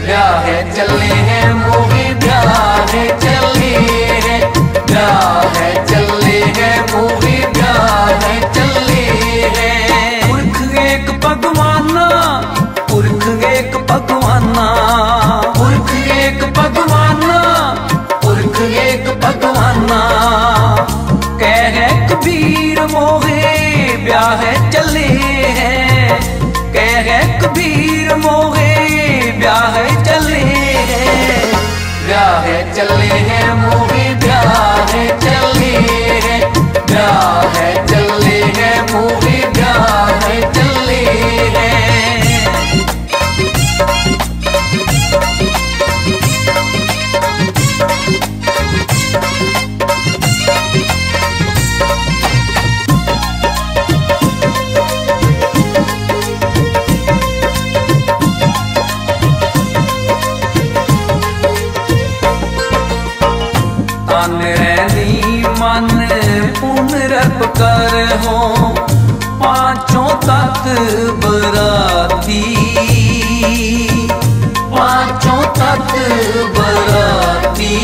ब्याह चले हैं मोहे ब्याह चले हैं, ब्याह चले हैं मोहे ब्याह चले हैं। पुरख एक भगवाना, पुरख एक भगवाना, पुरख एक भगवाना, पुरख एक भगवाना। कह कबीर मोहे ब्याह चले हैं, कह कबीर मोहे ब्याह चले हैं, ब्याह चले हैं मोहे ब्याह चले हैं, ब्याह चले हैं मोहे ब्याह चले हैं। तन रैनी मन पुनरप कर हो, पांचों तत्व बराती, पांचों तत्व बराती।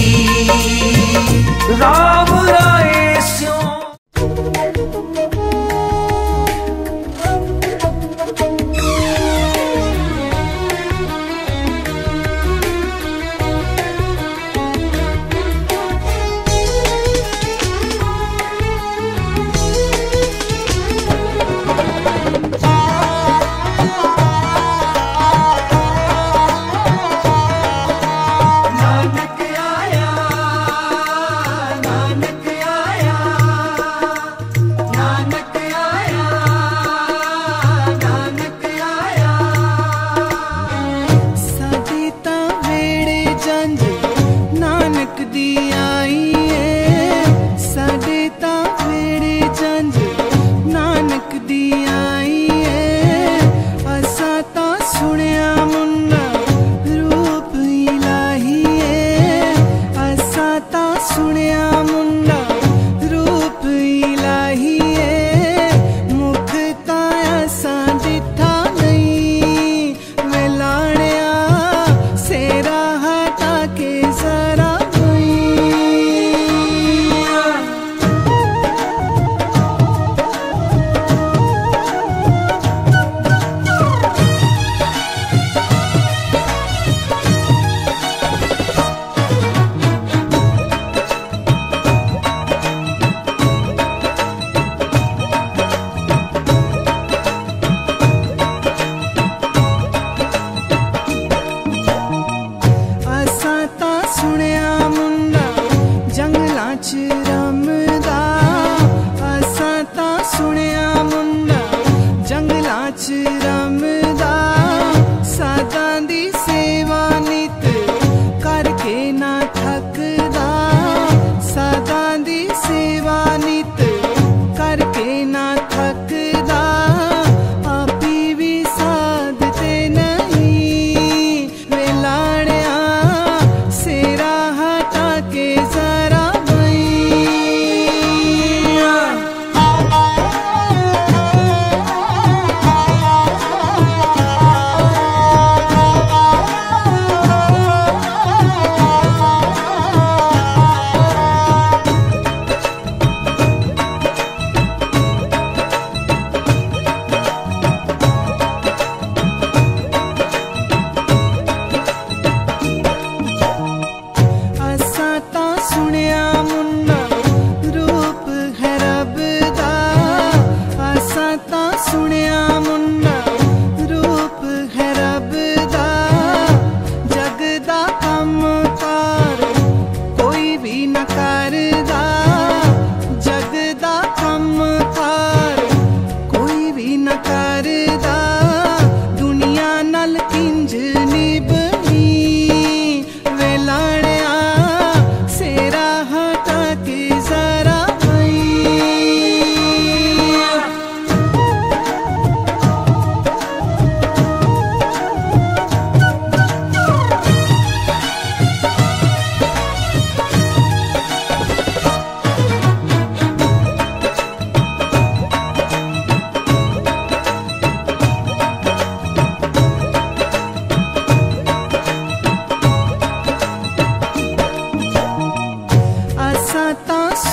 राम राय स्यों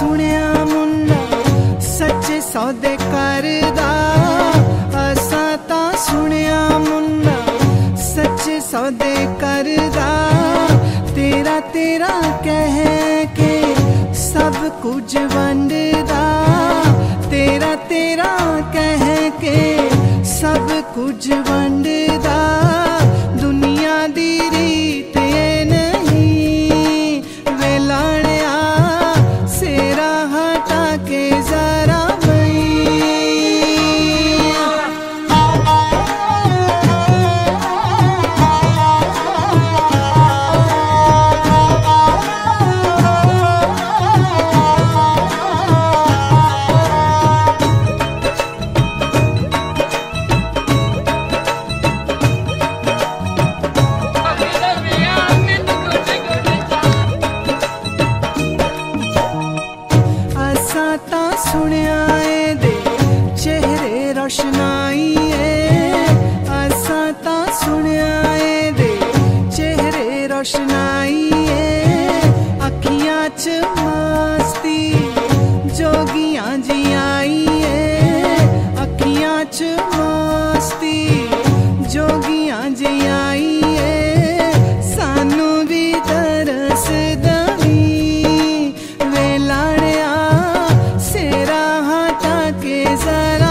सुनिया मुंडा सच्चे सौदे करदा, असां तां सुनिया मुंडा सच्चे सौदे करदा। तेरा तेरा कह के सब कुछ वंडदा, तेरा तेरा कह के सब कुछ वंडदा। दुनिया दी रीत नहीं वेलाणिया, सेरा हटा के जरा सुनिया दे चेहरे रोशनाई है, असां तां सुनिया दे चेहरे रोशनाई है। अखियां च मस्ती जोगियां जी आई है, अखियां च मस्ती जोगियां जी आई है। सानू भी तरस दवी वेलाणिया, सेरा हटा के जरा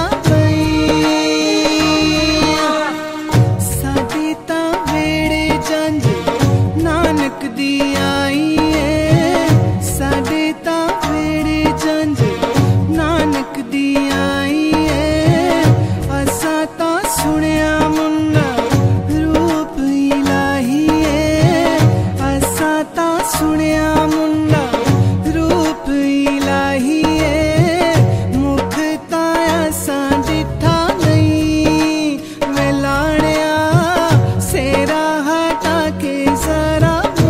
साडे तां वेड़े जंज नानक दी आई है, साडे तां वेड़े जंज नानक दी आई है। असां तां सुनिया मुंडा रूप इलाही है, असां तां सुनिया मुंडा रूप इलाही है। मुख ताया सा दिठा नहीं वेलाणिया, सेरा हटा के जरा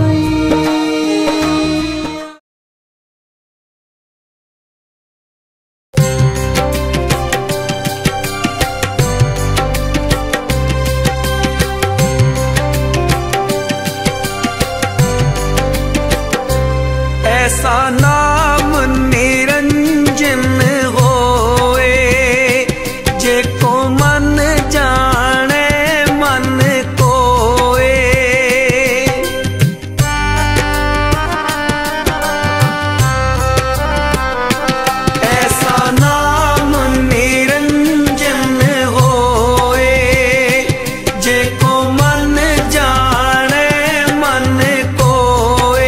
ऐसा नाम निरंजन होए, जे को मन जाने मन कोए। ऐसा नाम निरंजन होए, जे को मन जाने मन कोए।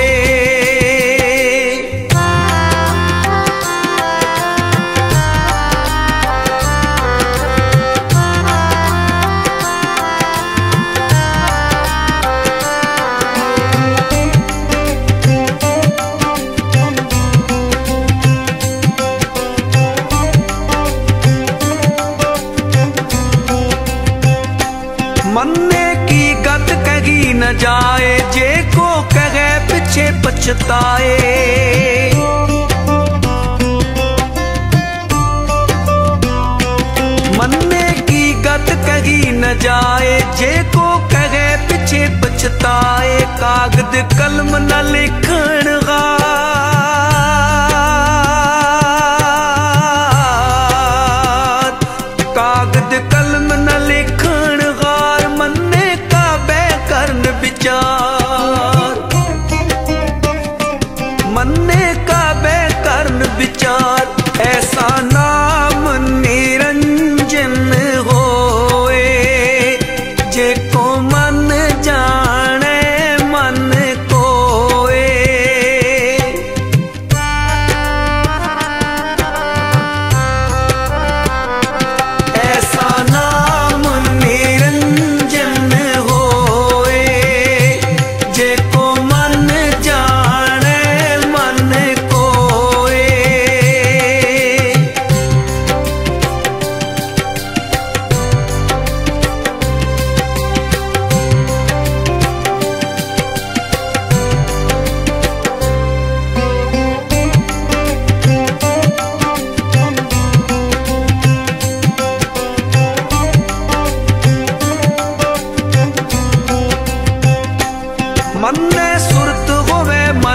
मन्ने की गत कही न जाए, जे को कहे पीछे पछताए। मन्ने की गत कही न जाए, जे को कहे पीछे पछताए। कागद कलम न लिखण कागद कलम न लिखण गार। मन्ने का बै करन विचार, मन्ने का बै करन विचार। ऐसा नाम निरंजन होए, जे को मन जाने मन कोए। ऐसा नाम निरंजन होए, जे को मन जाने मन कोए। मन्ने सुरत होवे मन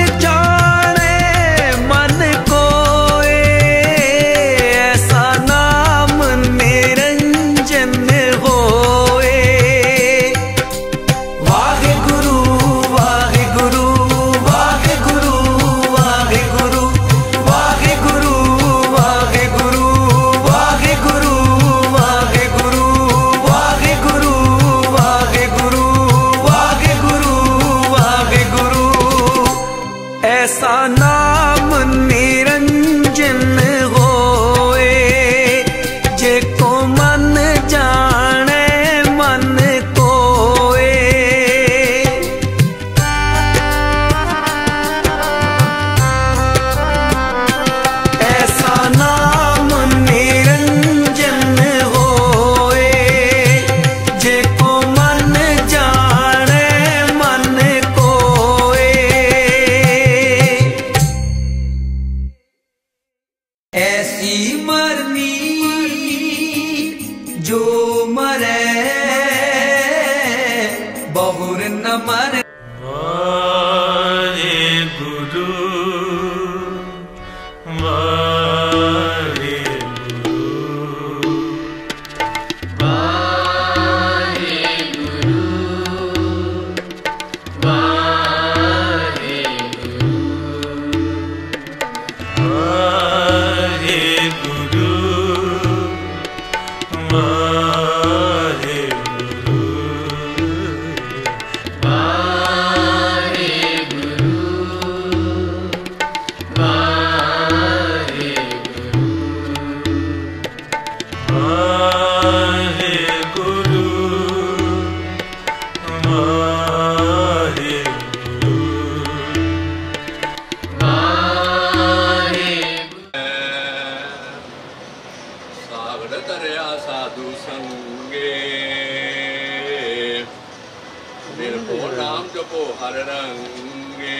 ऐसा नाम निरंजन होए, जे को मन जाने मन कोए। ऐसा नाम निरंजन होए, जे को मन जाने मन कोए। ऐसी मरनी जो मरे बहुर न मरे। साधु संगे निर्भो नाम जपो हर रंगे।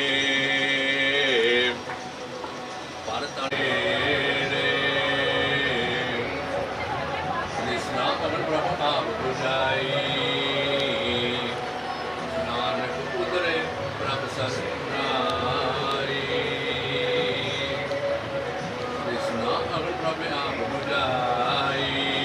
कृष्णा पवन ब्रह्म भाव बुझाई, नानक उदरे प्रभ सनाई। कृष्णा पवन ब्रह्म भाव बुझाई,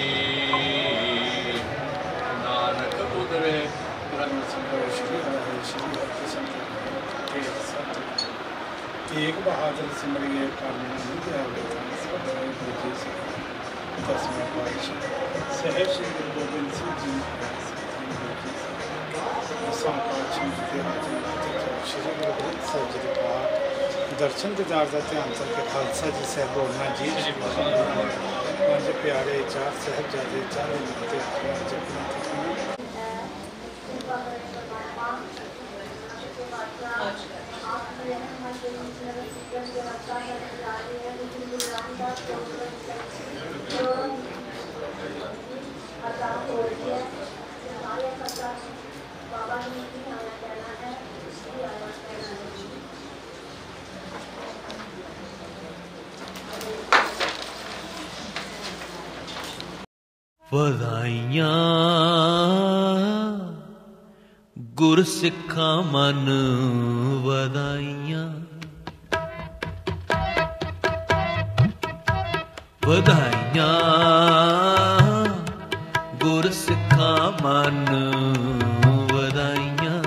एक बहादुर सिमरिए कानून दसवें पातशाह साहिब श्री गुरु गोबिंद सिंह जी श्री गुरु ग्रंथ साहिब जी के पाठ दर्शन दीदार का ध्यान करके खालसा जी साहब बोलना जी पंज प्यारे चार साहिबजादे चारों ਵਧਾਈਆਂ ਗੁਰ ਸਿੱਖਾਂ ਮਨ ਵਧਾਈਆਂ, ਵਧਾਈਆਂ ਗੁਰ ਸਿੱਖਾਂ ਮਨ ਵਧਾਈਆਂ।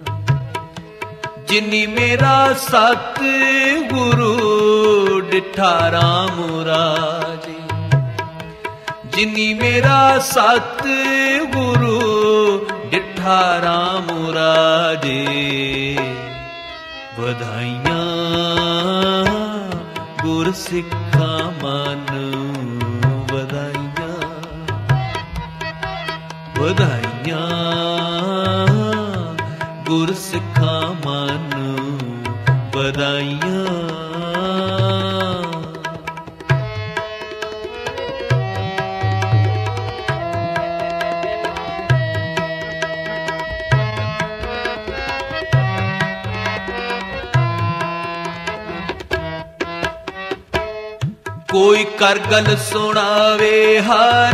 ਜਿਨੀ ਮੇਰਾ ਸਤ ਗੁਰੂ ਡਿਠਾ ਰਾਮ ਰਾਜੇ, जिनी मेरा सत गुरु डिठा राम राजे। बधाइयां गुर सिखा मन बधाइयां, बधाइयां गुर सिखा मन बधाइयां। कोई कर गल सुनावे हर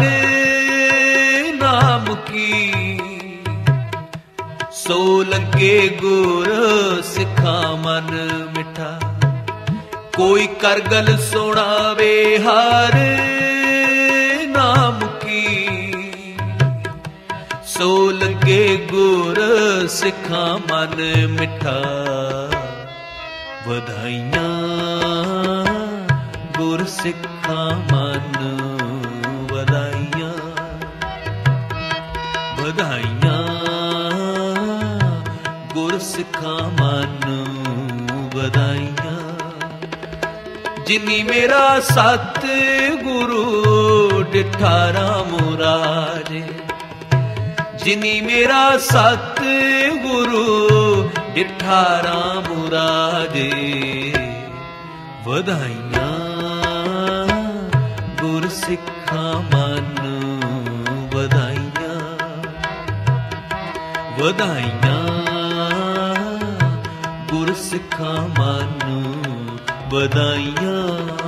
नाम की, सो लगे गुर सिखा मन मिठा। कोई कर गल सुनावे हर नाम की, सो लगे गुर सिखा मन मिठा। बधाइयां गुर सिखा मन बधाइयां, बधाइयां गुर सिखा मन ਵਧਾਈਆਂ। ਜਿਨੀ ਮੇਰਾ ਸਤ ਗੁਰੂ ਡਿਠਾ ਰਾਮ ਰਾਜੇ, ਜਿਨੀ ਮੇਰਾ ਸਤ ਗੁਰੂ ਡਿਠਾ ਰਾਮ ਰਾਜੇ। ਵਧਾਈਆਂ ਗੁਰ ਸਿੱਖਾਂ ਮਨ ਵਧਾਈਆਂ, ਵਧਾਈਆਂ ਗੁਰ ਸਿੱਖਾਂ ਮਨ ਵਧਾਈਆਂ।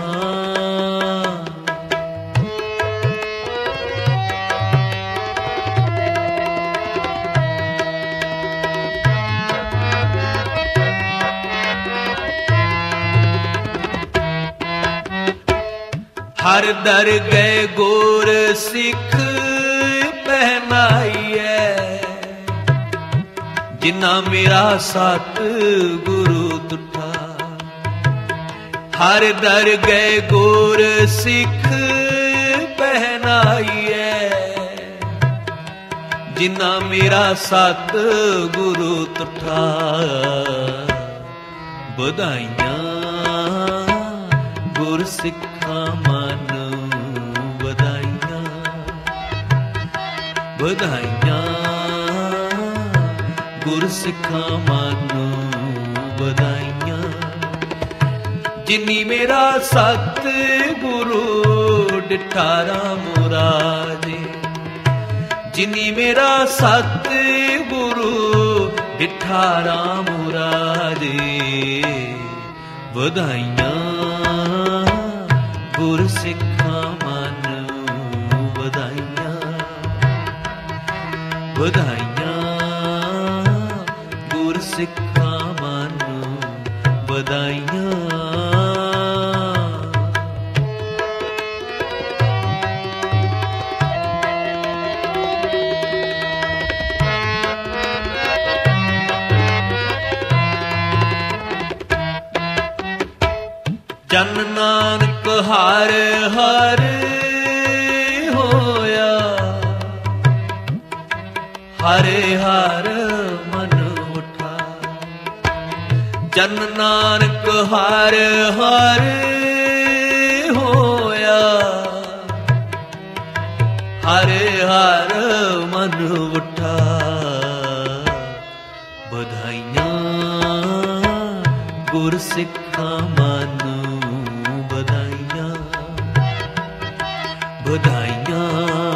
हर दर गए गोर सिख पहनाइए, जिन्ना मेरा सत गुरु तुठा। हर दर गए गोर सिख पहनाइए, जिन्ना मेरा सत गुरु तुठा। ਵਧਾਈਆਂ ਗੁਰ ਸਿੱਖਾਂ ਮਨ ਵਧਾਈਆਂ, ਵਧਾਈਆਂ ਗੁਰ ਸਿੱਖਾਂ ਮਨ ਵਧਾਈਆਂ। ਜਿਨੀ ਮੇਰਾ ਸਤ ਗੁਰੂ ਡਿਠਾ ਰਾਮ ਰਾਜੇ, ਜਿਨੀ ਮੇਰਾ ਸਤ ਗੁਰੂ ਡਿਠਾ ਰਾਮ ਰਾਜੇ। ਵਧਾਈਆਂ ਗੁਰ ਸਿੱਖਾਂ ਮਨ ਵਧਾਈਆਂ, ਵਧਾਈਆਂ ਗੁਰ ਸਿੱਖਾਂ ਮਨ ਵਧਾਈਆਂ। ਜਨ ਨਾਨਕ ਹਰ ਹਰ ਹੋਇਆ, ਹਰੇ ਹਰ ਮਨ ਉਠਾ। ਜਨ ਨਾਨਕ ਹਰ ਹਰ ਹੋਇਆ, ਹਰੇ ਹਰ ਮਨ ਉਠਾ। ਵਧਾਈਆਂ ਗੁਰ ਸਿੱਖਾਂ ਮਨ ਵਧਾਈਆਂ, ਵਧਾਈਆਂ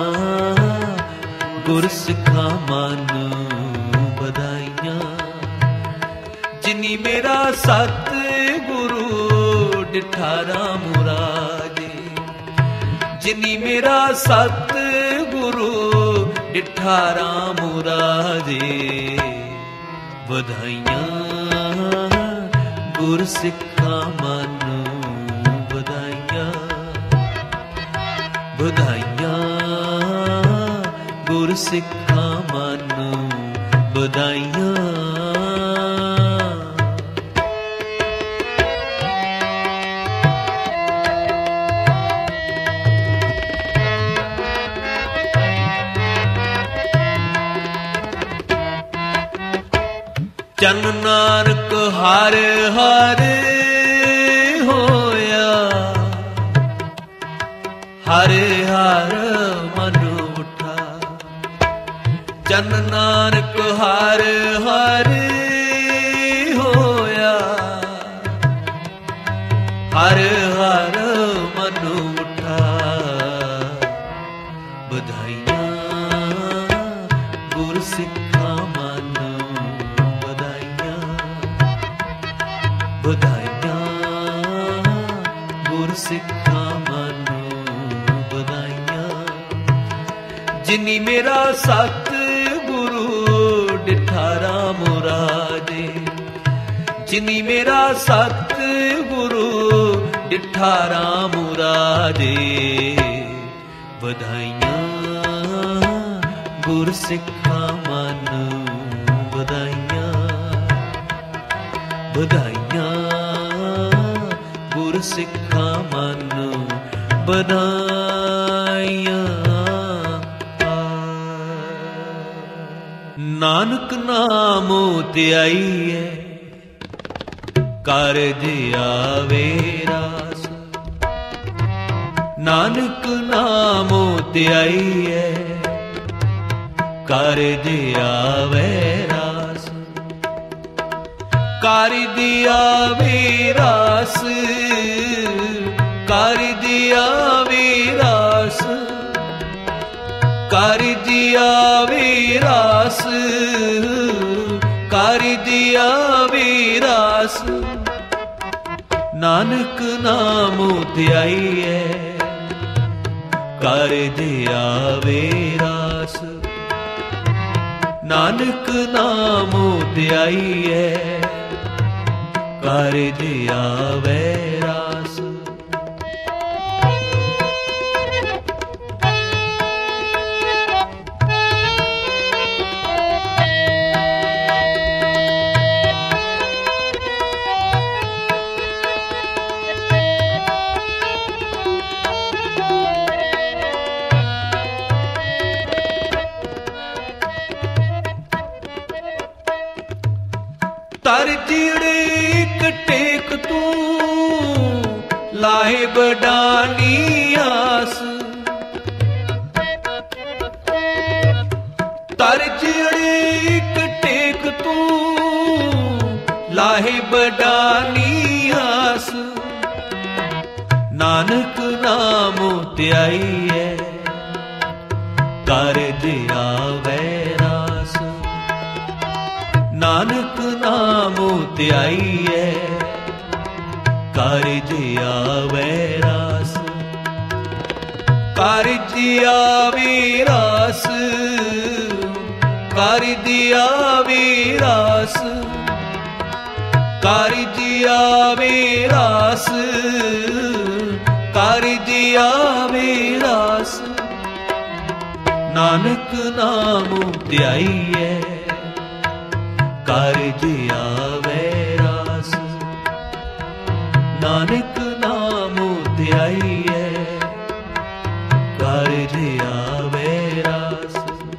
ਗੁਰ ਸਿੱਖਾਂ ਮਨ ਵਧਾਈਆਂ। ਜਿਨੀ ਮੇਰਾ ਸਤ ਗੁਰੂ ਡਿਠਾ ਰਾਮ ਰਾਜੇ, ਜਿਨੀ ਮੇਰਾ ਸਤ ਗੁਰੂ ਡਿਠਾ ਰਾਮ ਰਾਜੇ। ਵਧਾਈਆਂ ਗੁਰ ਸਿੱਖਾਂ ਮਨ ਵਧਾਈਆਂ, ਵਧਾਈਆਂ ਗੁਰ ਸਿੱਖਾਂ ਮਨ ਵਧਾਈਆਂ। ਜਨ ਨਾਨਕ ਹਰ ਹਰ ਹੋਇਆ, ਹਰੇ ਹਰ ਮਨ ਉਠਾ। ਜਨ ਨਾਨਕ ਹਰ ਹਰ ਹੋਇਆ, ਹਰ ਹਰ ਮਨ ਉਠਾ। ਵਧਾਈਆਂ ਗੁਰ ਸਿੱਖਾਂ ਮਨ ਵਧਾਈਆਂ, ਵਧਾਈਆਂ ਗੁਰ ਸਿੱਖਾਂ ਮਨ ਵਧਾਈਆਂ। ਜਿਨੀ ਮੇਰਾ ਸਤ ਗੁਰੂ ਡਿਠਾ ਰਾਮ ਰਾਜੇ, ਜਿਨੀ ਮੇਰਾ ਸਤ ਗੁਰੂ ਡਿਠਾ ਰਾਮ ਰਾਜੇ। ਵਧਾਈਆਂ ਗੁਰ ਸਿੱਖਾਂ ਮਨ ਵਧਾਈਆਂ, ਵਧਾਈਆਂ ਗੁਰ ਸਿੱਖਾਂ ਮਨ ਵਧਾਈਆਂ। ਨਾਨਕ ਨਾਮ ਧਿਆਈਐ कारज आवे रास। नानक नामो त्याईए कारज आवे रास। कारज आवे रास, कारज आवे रास, कारज आवे रास, कारज आवे रास। नानक नामो त्याईए कारज आवे रास। नानक नामो त्याईए कारज आवे रास। तर जीड़े एक टेक तू लाहे बडानी आस। तर जीड़े एक टेक तू लाहे बडानी आस। नानक नामो त्याईए कारज आवे रास। नानक नामो त्याईए कारज आवे रास। कारज आवे रास, कारज आवे रास, कारज आवे रास, कारज आवे रास। नानक नामो त्याईए कारज आवे रास। नानक नामो त्याईए कारज आवे रास।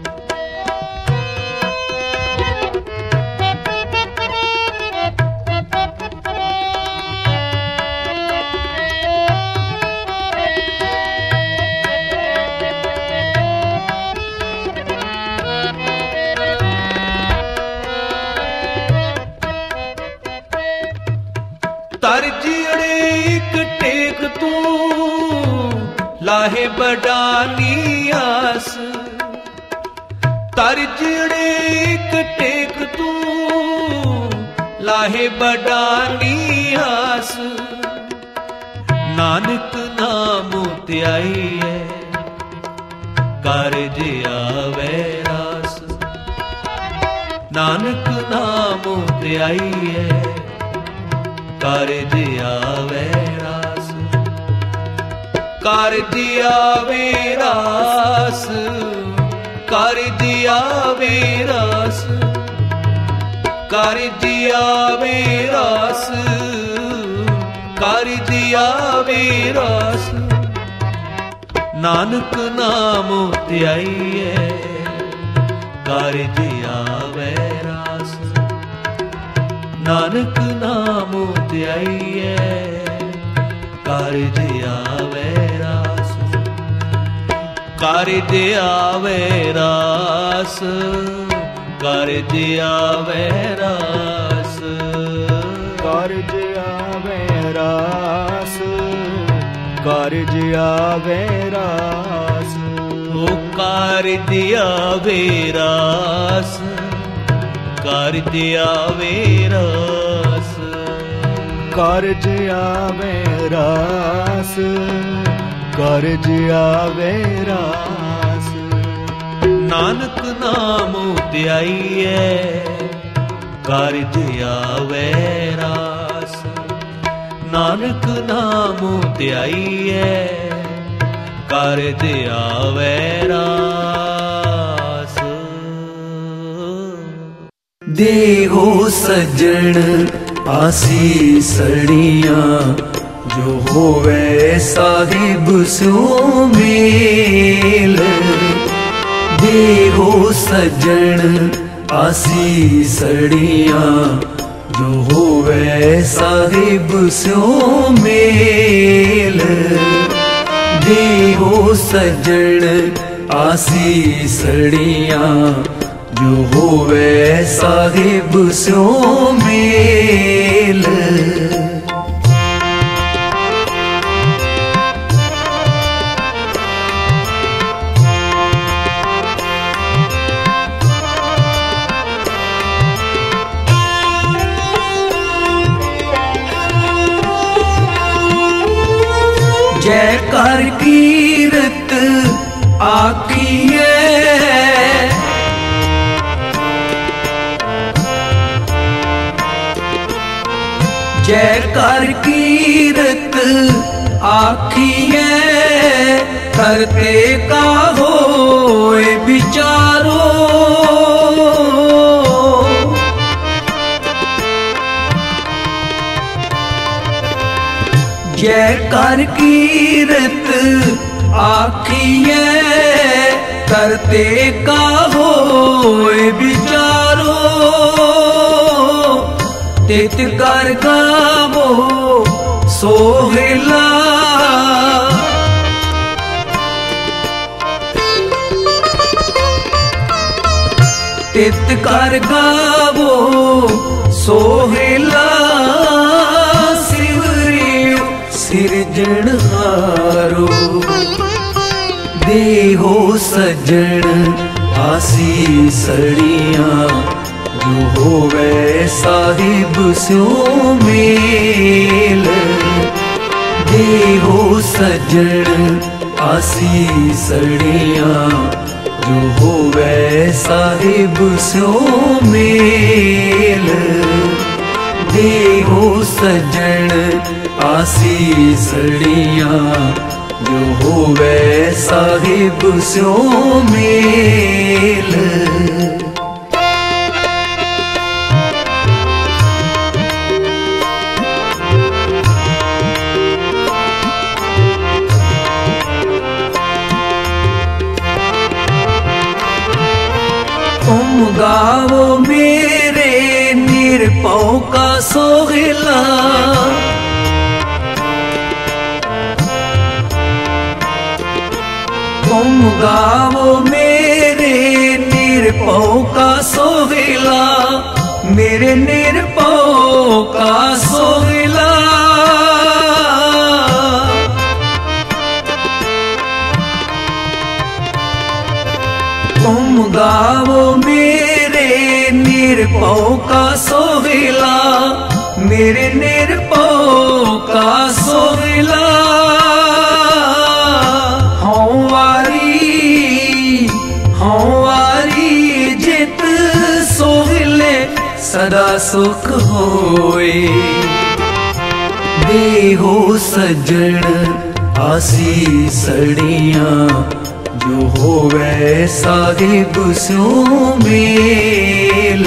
तर जीड़े एक टेक तू लाहे बडानी आस। तर जीड़े एक टेक तू लाहे बडानी आस। नानक नामो त्याईए कारज आवे रास। नानक नामो त्याईए कारज आवे रास। कारज आवे रास, कारज आवे रास, कारज आवे रास, कारज आवे रास। नानक नामो त्याईए कारज आवे रास। नानक नामो त्याईए कारज आवे रास। कारज आवे रास, कारज आवे रास, कारज आवे रास, कारज आवे रास। ओ कारज आवे रास, कारज आवे रास, कारज आवे रास, कारज आवे रास। नानक नामो त्याईए कारज आवे रास। नानक नामो त्याईए कारज आवे रास। देहो सजन आसीसड़ियां जो होवे साहिब सो मेल। देहो सजन आसीसड़ियां जो होवे साहिब स्यों मेल। देहो सजन आसीसड़ियां जो होवे साहिब स्यों मेल। जयकार कीरत आखिए जयकार कीरत आखिए करते का होए विचारो। जयकार कीरत आखिए करते का होए विचारो। तित कर गावो सोहेला तित कर गावो सोहेला। सिरजनहारो देहो सजन आसीसड़ियां जो होवे साहिब स्यों मेल। देहो सजन आसीसड़ियां जो होवे साहिब स्यों मेल। देहो सजन आसीसड़ियां जो होवे साहिब स्यों मेल। तुम गावो मेरे निरपौ का सोहिला। तुम गावो मेरे निरपौ का सोहिला। मेरे निरपौ का सोहिला। तुम गावो मेरे निरपौ का सोहिला। मेरे निरपौ का सोहिला। हौवारी जित सोहिले सदा सुख होए। देहो सजन आसीसड़ियां जो होवे साहिब स्यों मेल।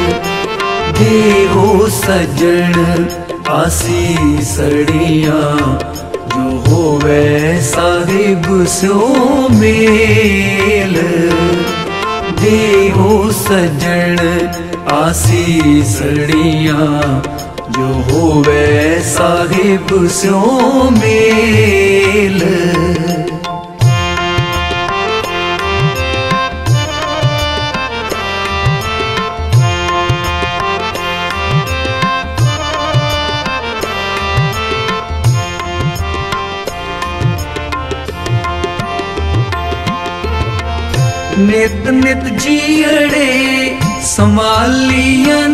देहो सजन आसीसड़ियां जो होवे साहिब स्यों मेल। देहो सजन आसीसड़ियां जो होवे साहिब स्यों मेल। नित नित जीड़े संभालियन।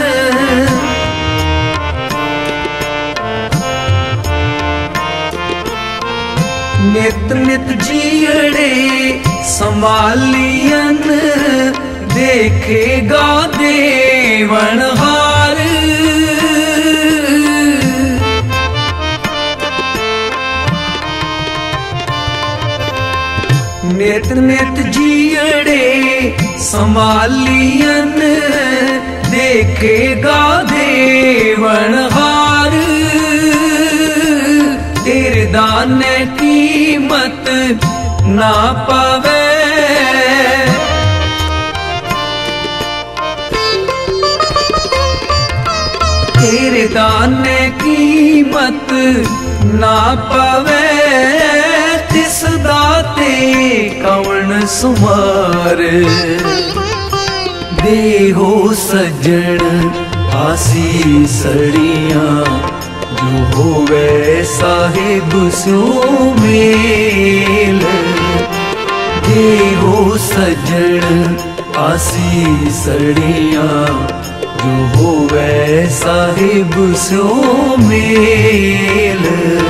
नित नित जीड़े संभालियन। देखेगा देवनहार। नित नित जीड़े संभालियन। देखेगा देवनहार। तेरे दाने कीमत ना पावे। तेरे दाने कीमत ना पावे तिस दाते कौन सुमार। देहो सजन आसी सड़ियां जो होवे साहिब स्यो मेल। देहो सजन आसी सड़ियां जो होवे साहिब स्यो मेल।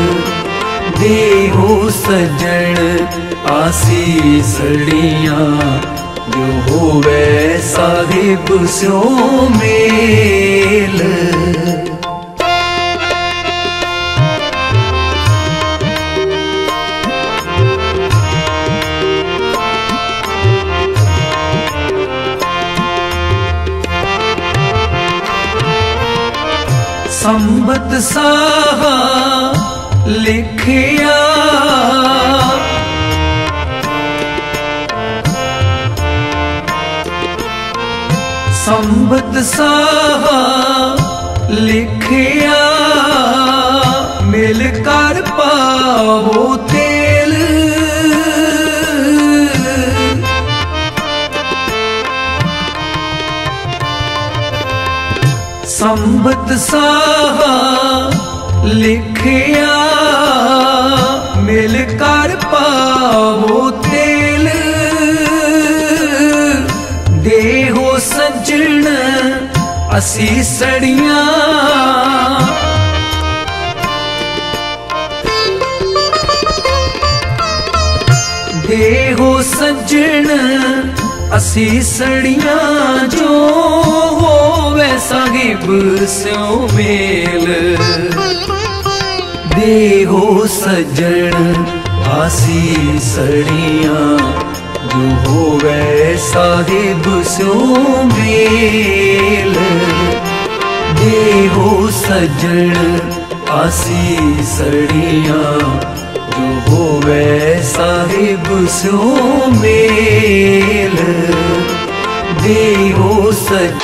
देहो सजन आसी सड़ियां जो होवे साहिब स्यो मेल। संबत साहा लिखिया संबत साहा लिखिया मिल कर पाओ तेल। संबत साहा लिखिया मिल कर पाओ तेल। देहो सजन असी सड़ियां देहो सजन असी सड़ियां जो होवे साहिब स्यो मेल। देहो सजन आसी सड़ियां जो होवे साहिब स्यो मेल। देहो सजन आसी सड़ियां जो होवे साहिब स्यो मेल। देहो सजन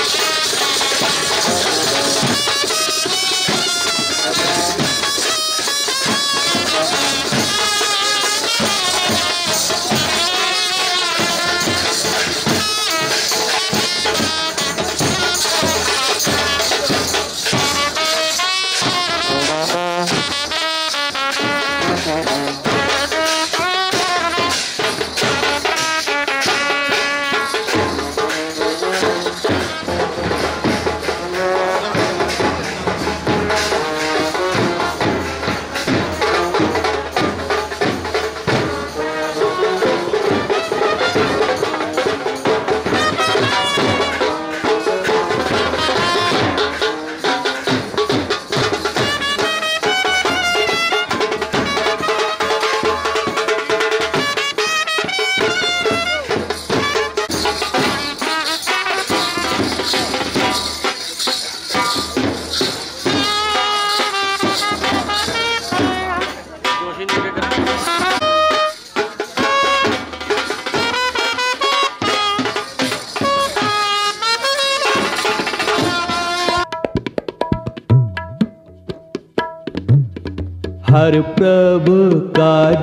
हर प्रभु काज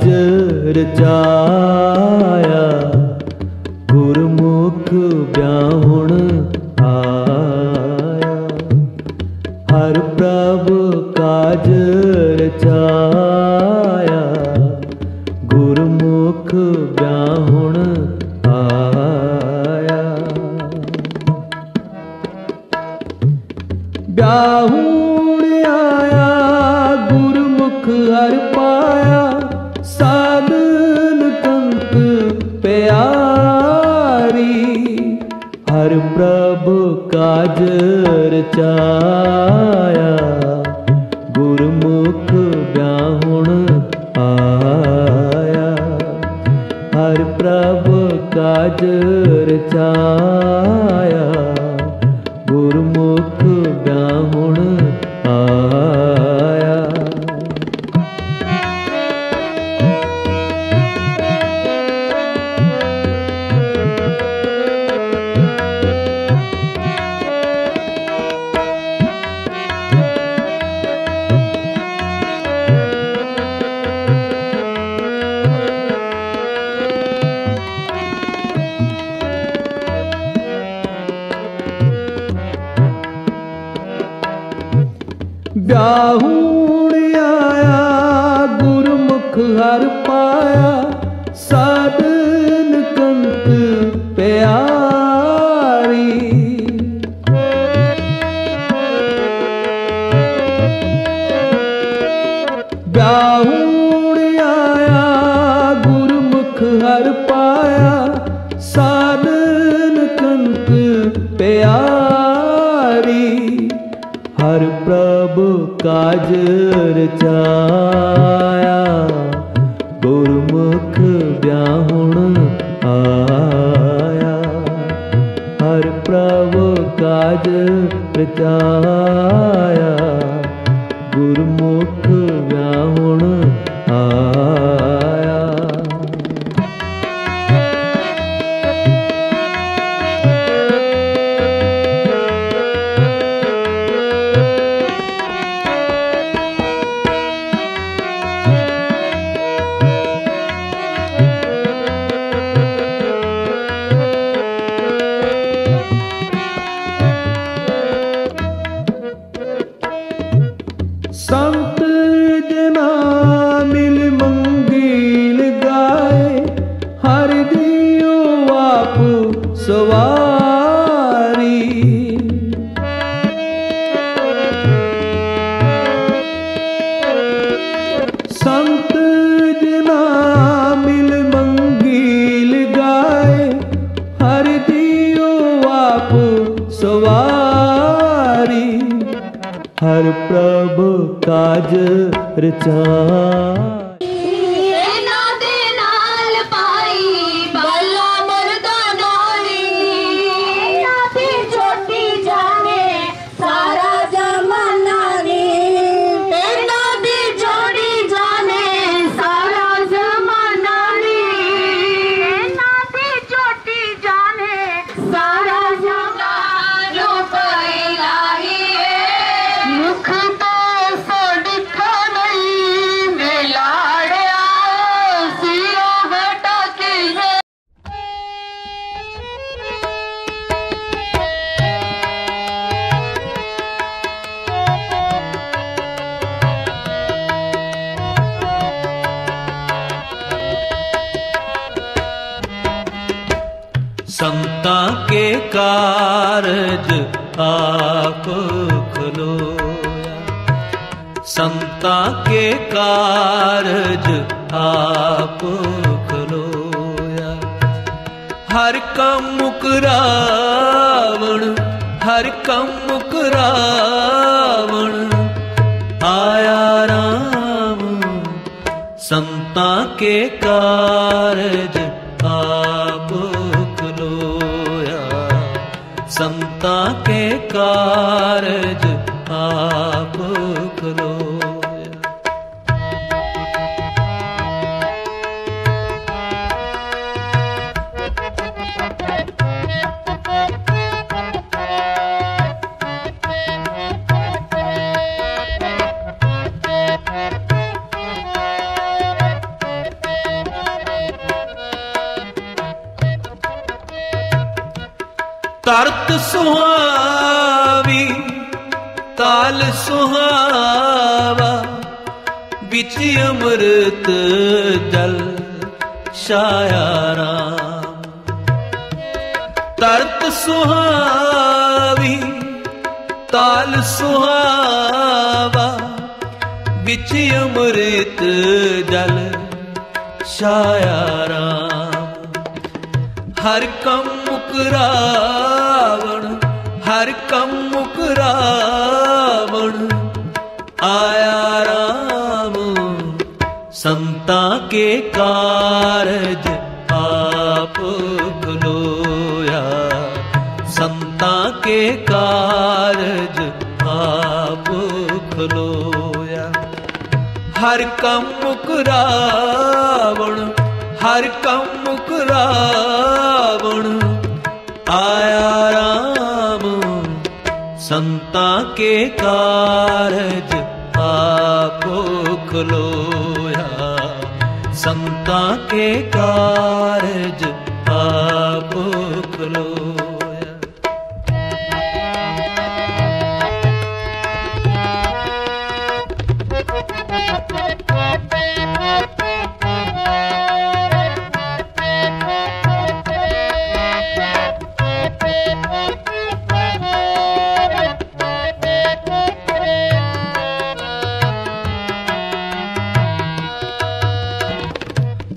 रचाया गुरमुख ब्याहुण आया। हर प्रभु काज रचाया गुरमुख ब्याहुण आया। ब्याहुण आया गुरमुख हर पाया साधन कंत प्यारी। हर प्रभु काज रचाया गुरमुख ब्याहुण आया। हर प्रभु काज रचाया गुरमुख ब्याहुण आया। ब्याहूण आया गुरमुख हर पाया साधन कंत प्यारी। ब्याहूण आया गुरमुख हर पाया साधन कंत प्यारी। हर प्रभु काज रचाया गुरमुख ब्याहुण आया। हर प्रभु काज रचाया गुरमुख ब्याहुण आया। संत जना मिल मंगील गाए हर दियो आप सवारी। संत जना मिल मंगील गाए हर दियो आप सवारी। हर प्रभु काज रचाया। संता के कारज आप खलोया। संता के कारज आप खलोया। हर कम मुकरावण हर कम मुकरावण आया राम। संता के कारज आप खलोया। संता के कारज आप खलोया। तरत सुहावी ताल सुहावा बिच अमृत जल छाया राम। तरत सुहावी ताल सुहावा बिच अमृत जल छाया राम। हर कम मुकरावण हर कम मुकरावण आया राम। संता के कारज आप खलोया। संता के कारज आप खलोया। हर कम मुकरावण हर कम मुकरावण आया राम। संता के कारज आप खलोया। संता के कारज आप खलोया।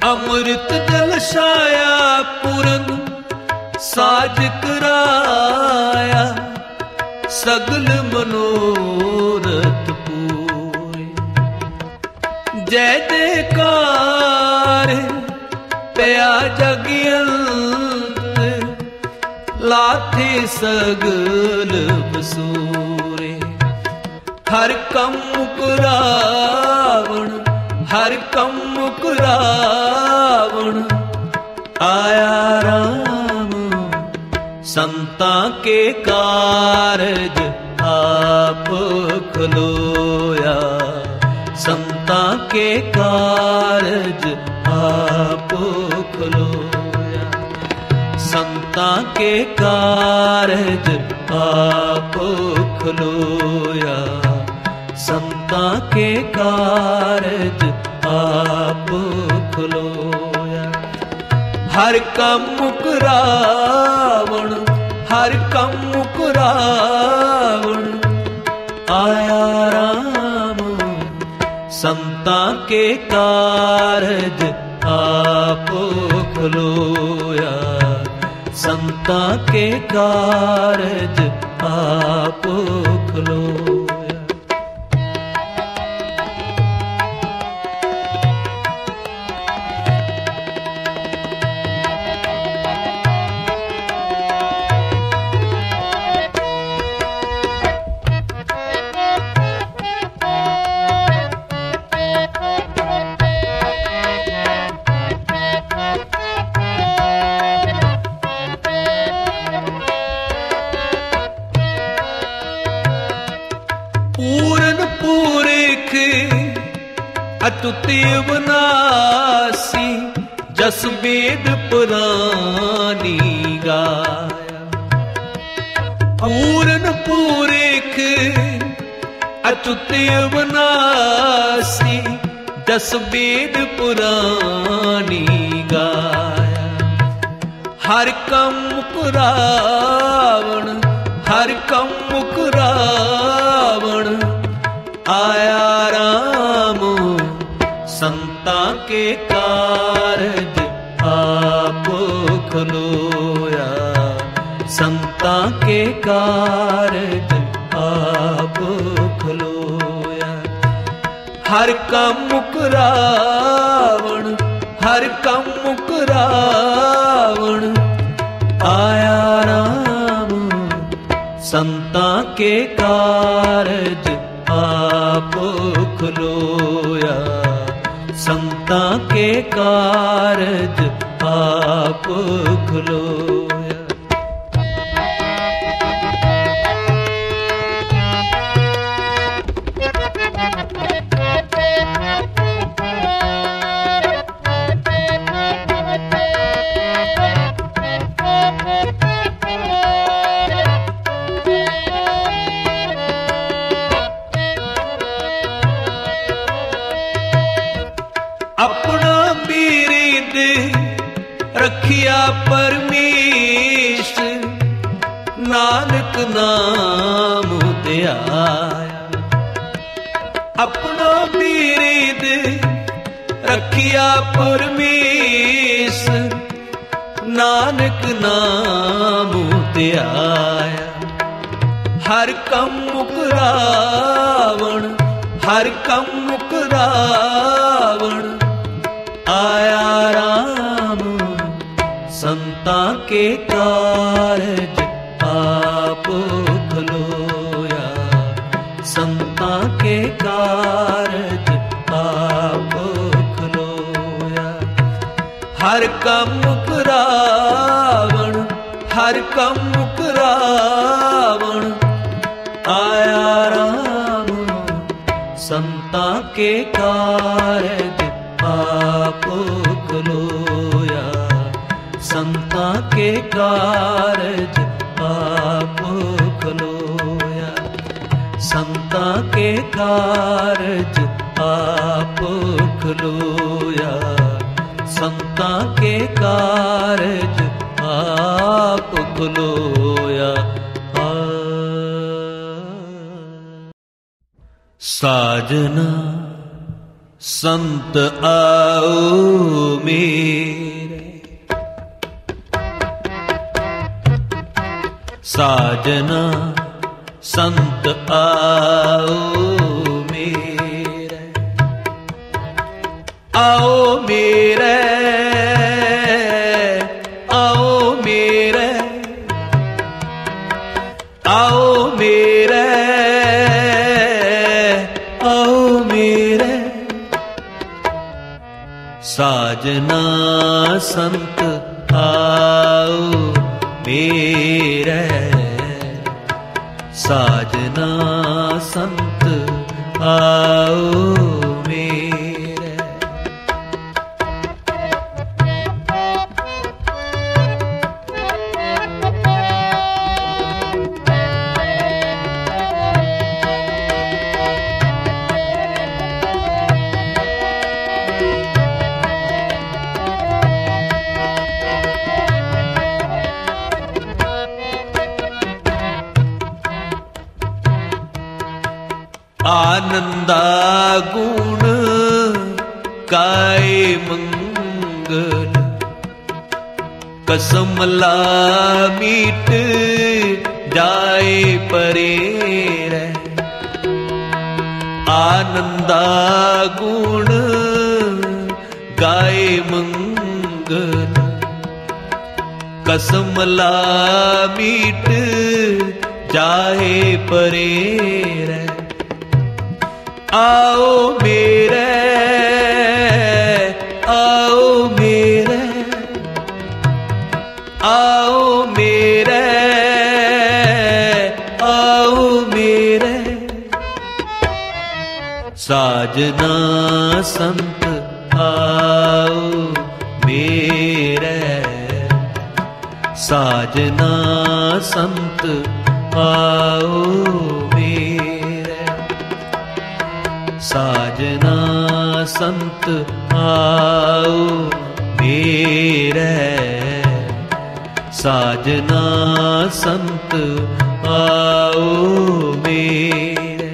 ਅੰਮ੍ਰਿਤ ਜਲ ਛਾਇਆ ਪੂਰਨ ਸਾਜ ਕਰਾਇਆ, ਸਗਲ ਮਨੋਰਥ ਪੂਰੇ। ਜੈ ਜੈਕਾਰ ਪਿਆ ਜਗ ਅੰਤ, ਲਾਥੇ ਸਗਲ ਬਸੂਰੇ। ਹਰ ਕੰਮ ਮੁਕਰਾਵਣ, ਹਰ ਕੰਮ ਮੁਕਰਾਵਣ, ਆਇਆ ਰਾਮ ਸੰਤਾਂ ਕੇ ਕਾਰਜ ਆਪ ਖਲੋਇਆ। ਸੰਤਾਂ ਕੇ ਕਾਰਜ ਆਪ ਖਲੋਇਆ। ਸੰਤਾਂ ਕੇ ਕਾਰਜ ਆਪ ਖਲੋਇਆ। ਸੰਤਾਂ ਕੇ ਕਾਰਜ ਆਪ ਖਲੋਇਆ। ਹਰ ਕੰਮ ਮੁਕਰਾਵਣ, ਹਰ ਕੰਮ ਮੁਕਰਾਵਣ, ਆਇਆ ਰਾਮ ਸੰਤਾਂ ਕੇ ਕਾਰਜ ਆਪ ਖਲੋਇਆ। ਸੰਤਾਂ ਕੇ ਕਾਰਜ ਆਪ ਖਲੋਇਆ। ਅਤੁੱਤ ਅਵਨਾਸੀ, ਜਸ ਵੇਦ ਪੁਰਾਨੀ ਗਾਇਆ। ਪੂਰਨ ਪੂਰਖ ਅਤੁੱਤ ਅਵਨਾਸੀ, ਜਸ ਵੇਦ ਪੁਰਾਨੀ ਗਾਇਆ। ਹਰ ਕੰਮ ਮੁਕਰਾਵਣ, ਹਰ ਕੰਮ ਮੁਕਰਾਵਣ, ਆਇਆ ਰਾਮ ਸੰਤਾਂ ਕੇ ਕਾਰਜ ਆਪ ਖਲੋਇਆ। ਸੰਤਾਂ ਕੇ ਕਾਰਜ ਆਪ ਖਲੋਇਆ। ਹਰ ਕੰਮ ਮੁਕਰਾਵਣ, ਹਰ ਕੰਮ ਮੁਕਰਾਵਣ, ਆਇਆ ਰਾਮ ਸੰਤਾਂ ਕੇ ਕਾਰਜ ਆਪ ਖਲੋਇਆ। ਸੰਤਾਂ ਕੇ ਕਾਰਜ ਆਪ ਖਲੋਇਆ। ਆਪਣਾ ਬਿਰਦ ਰੱਖਿਆ ਪਰਮੇਸ਼ਰ, ਨਾਨਕ ਨਾਮ ਧਿਆਇਆ। ਆਪਣਾ ਬਿਰਦ ਰੱਖਿਆ ਪਰਮੇਸ਼ਰ, ਨਾਨਕ ਨਾਮ ਧਿਆਇਆ। ਹਰ ਕੰਮ ਮੁਕਰਾਵਣ, ਹਰ ਕੰਮ ਮੁਕਰਾਵਣ, ਆਇਆ ਰਾਮ ਸੰਤਾਂ ਕੇ ਕਾਰਜ ਆਪ ਖਲੋਇਆ। ਸੰਤਾਂ ਕੇ ਕਾਰਜ ਆਪ ਖਲੋਇਆ। ਹਰ ਕੰਮ ਮੁਕਰਾਵਣ, ਹਰ ਕੰਮ ਮੁਕਰਾਵਣ, ਆਇਆ ਰਾਮ ਸੰਤਾਂ ਕੇ ਕਾਰਜ ਆਪ ਖਲੋਇਆ। ਸੰਤਾਂ ਕੇ ਕਾਰਜ ਆਪ ਖਲੋਇਆ। ਸੰਤਾਂ ਕੇ ਕਾਰਜ ਆਪ ਖਲੋਇਆ। ਸੰਤਾਂ ਕੇ ਕਾਰਜ ਆਪ ਖਲੋਇਆ। ਸਾਜਨਾ संत आओ मेरे, साजना संत आओ मेरे, आओ मेरे, आओ मेरे, आओ मेरे, आओ मेरे, साजना संत आओ मेरे, साजना संत आओ मेरे। आनंदा गुण काय मंगल, कसम ला मीट जाए परे रे। आनंदा गुण गाय मंगल, कसम ला मीट जाए परे रे। आओ मेरे, आओ मेरे, आओ मेरे, आओ मेरे, साजना संत आओ मेरे, साजना संत आओ मेरे, साजना संत आओ मेरे, साजना संत आओ मेरे।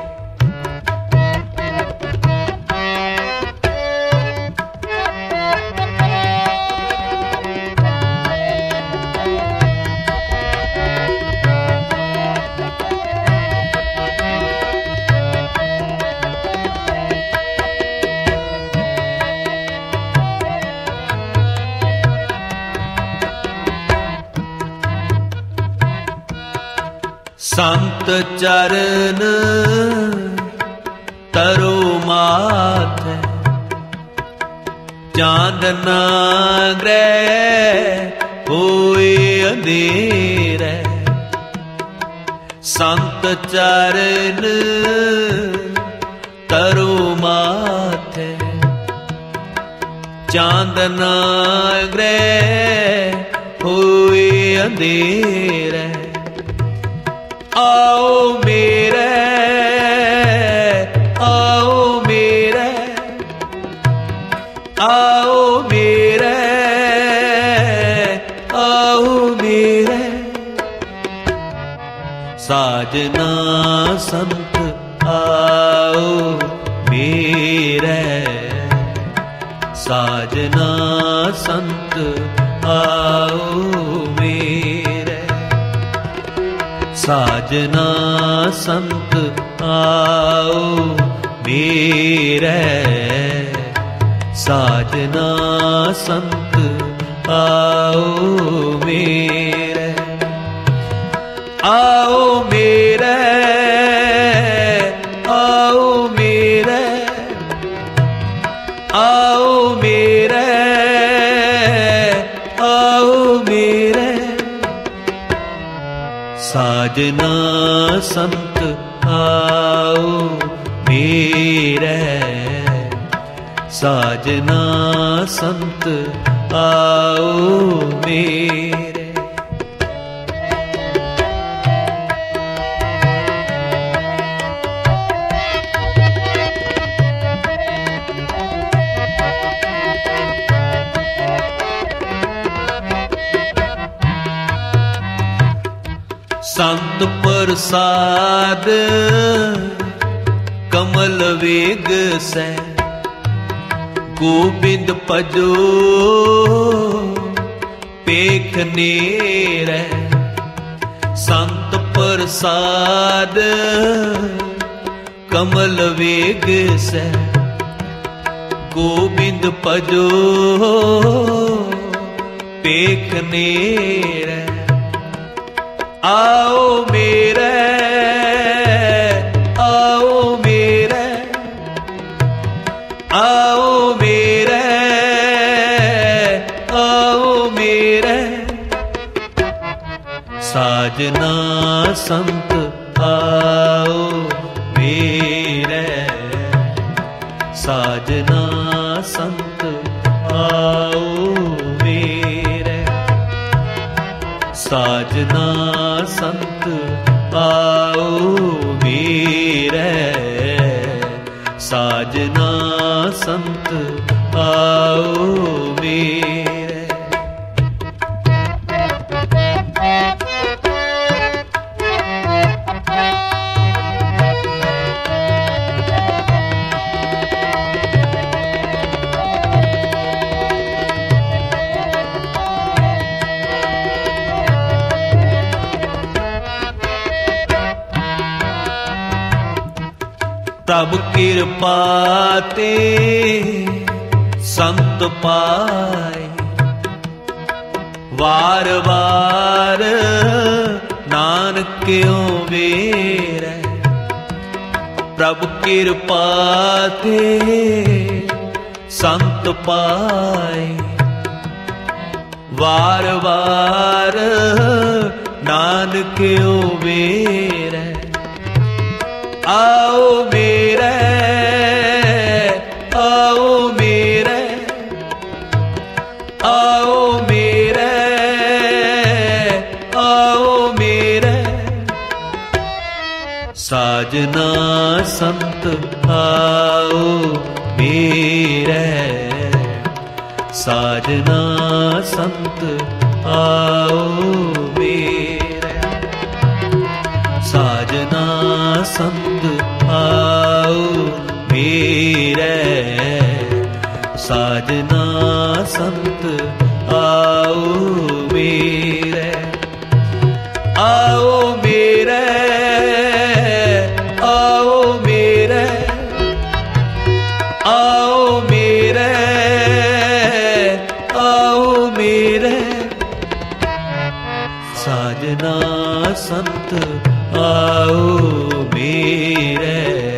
संत चरण तरो माथे, चांदना ग्रह होए अंधेरे। संत चरण तरो माथे, चांदना ग्रह होए अंधेरे। आओ मेरे, आओ मेरे, आओ मेरे, आओ मेरे, साजना संत आओ मेरे, साजना संत आओ मेरे, साजना संत आओ मेरे, साजना संत आओ मेरे। आओ मेरे, आओ मेरे, आओ मेरे, आओ मेरे, साजना संत आओ मेरे, साजना संत आओ मेरे। संत प्रसाद कमल वेग से गोबिंद भजो पेख नेरै, संत प्रसाद कमल वेग सै। गोबिंद भजो पेख नेरै, आओ मेरे आओ मेरे आओ मेरे आओ मेरे, साजना संत आओ मेरे, साजना संत आओ मेरे, साजना संत आओ मेरे, साजना संत आओ मेरे। प्रभु कृपा ते संत पाए, वार वार नानकियों वेरै। प्रभु कृपा ते संत पाए, वार वार नानकियों वेरै। आओ मेरे आओ मेरे आओ मेरे आओ मेरे, साजना संत आओ मेरे, साजना संत आओ मेरे, साजना संत आओ मेरे, साजना संत आओ मेरे, आओ मेरे आओ मेरे आओ मेरे आओ मेरे, साजना संत आओ मेरे,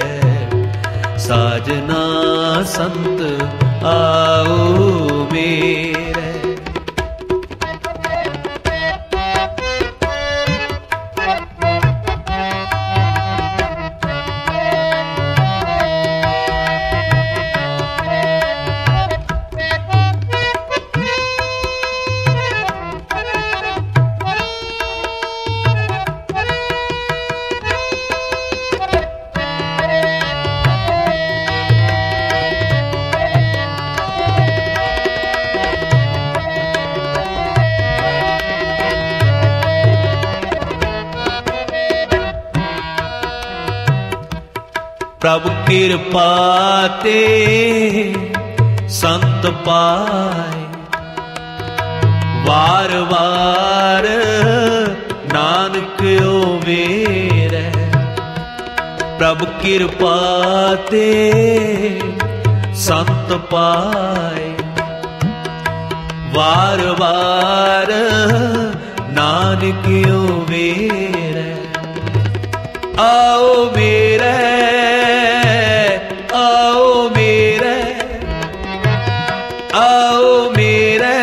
साजना संत आओ मेरे। प्रभु कृपा ते संत पाए, वार वार नानकियों वेरै। प्रभु कृपा ते संत पाए, वार वार नानकियों वेरै। आओ मेरे आओ मेरे आओ मेरे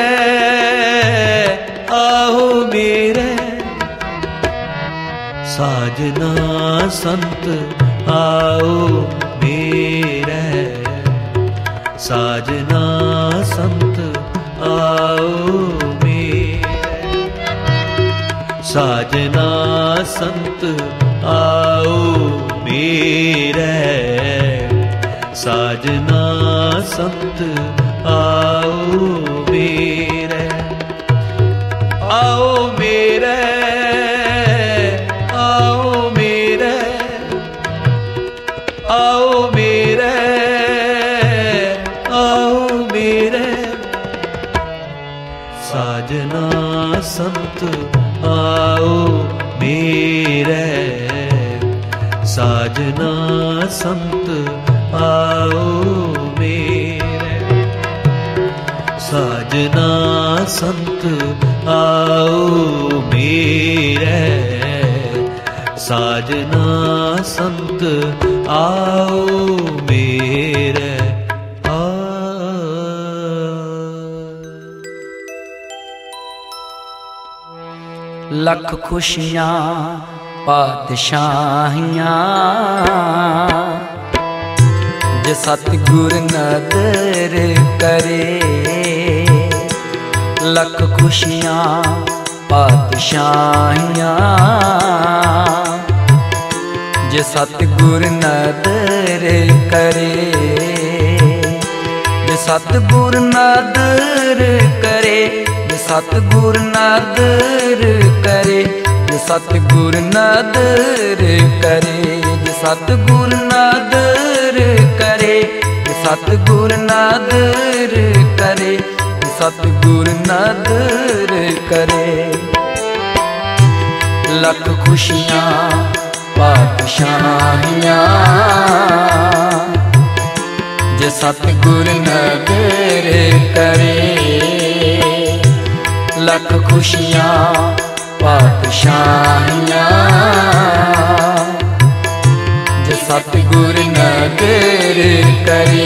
आओ मेरे, साजना संत आओ मेरे, साजना संत आओ मेरे, साजना संत आओ मेरे, साजना संत आओ मेरे, आओ मेरे आओ मेरे आओ मेरे आओ साजना संत आओ मेरे, साजना संत आओ मेरे, साजना संत आओ मेरे। लख खुशियाँ पातशाहियाँ जे सतगुर नदर करे, लख खुशियाँ पातशाहियाँ जे सतगुर नदर करे, जे सतगुर नदर करे, जे सतगुर नदर करे, जे सतगुर नदर करे, जे सतगुर नदर करे, जे सतगुर नदर करे, जे सतगुर नदर करे। लख खुशियाँ पातशाहियाँ जे सतगुर नदर करे, लख खुशियाँ पातशाहियाँ जे सतगुर नदर करे।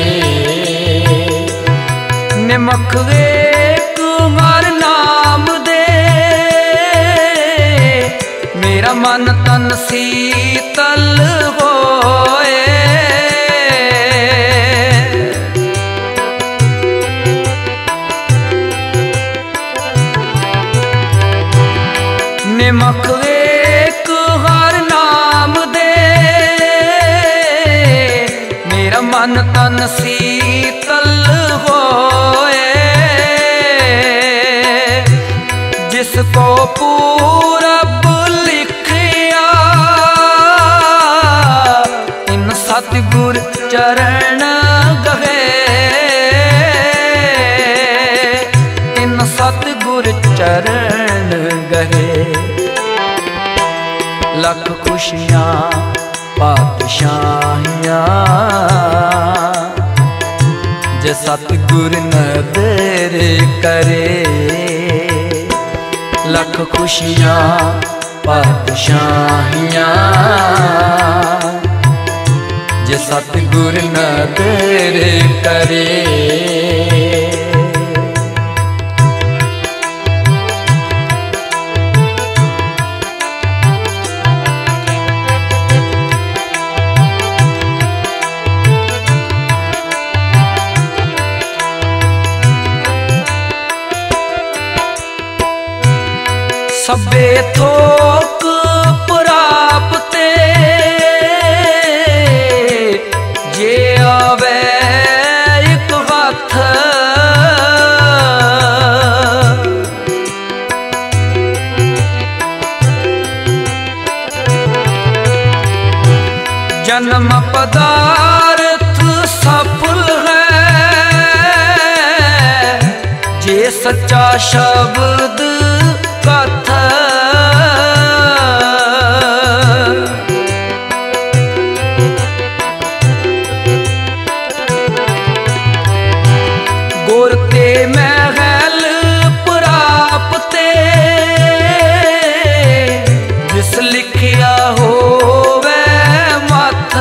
निमख वेक हर नाम दे, मेरा मन तन शीतल होए, निमख वेक हर नाम दे, मेरा मन तन शीतल होए। जिसको पूरब लिखिया इन सतगुर चरण गहे, इन सतगुर चरण गहे। लख खुशियाँ पातशाहियाँ जे सतगुर नदर करे, लख खुशियाँ पातशाहियाँ जे सतगुर नदर करे। सबे थोक प्राप्ते जे आवे एक हाथ, जन्म पदार्थ सफल है जे सच्चा शब्द कथ। गुर ते महल प्राप्ते जिस लिखिया होवे मथ।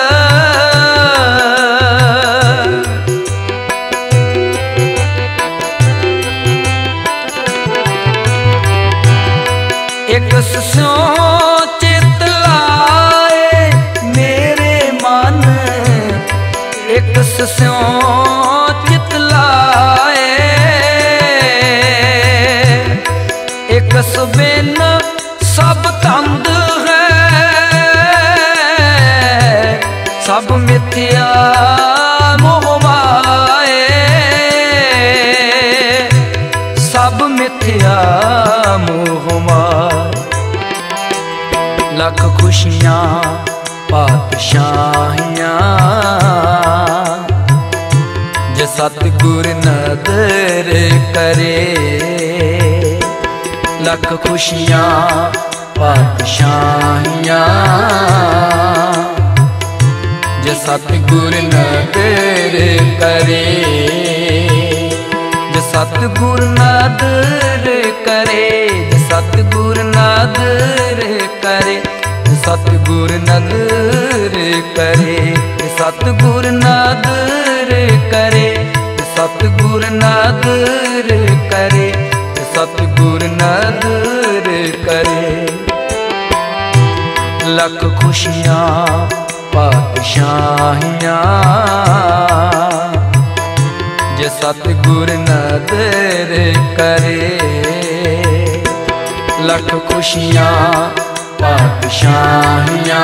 एक स्यों चित लाए मेरे मन, एक स्यों चित लाए, एक सुबिन सब तंद है, सब मिथ्या मोह माए, सब मिथ्या मोह माए। लख खुशियाँ पातशाहियाँ जे सतगुर नदर करे, लख खुशियाँ पातशाहियाँ जे सतगुर नदर करे, जे सतगुर नदर करे, जे सतगुर नदर करे, जे सतगुर नदर करे, जे सतगुर नदर करे, जे सतगुर नदर करे, जे सतगुर नदर करे। लख खुशियाँ पातशाहियाँ जे सतगुर नदर करे, लख खुशियाँ पातशाहियाँ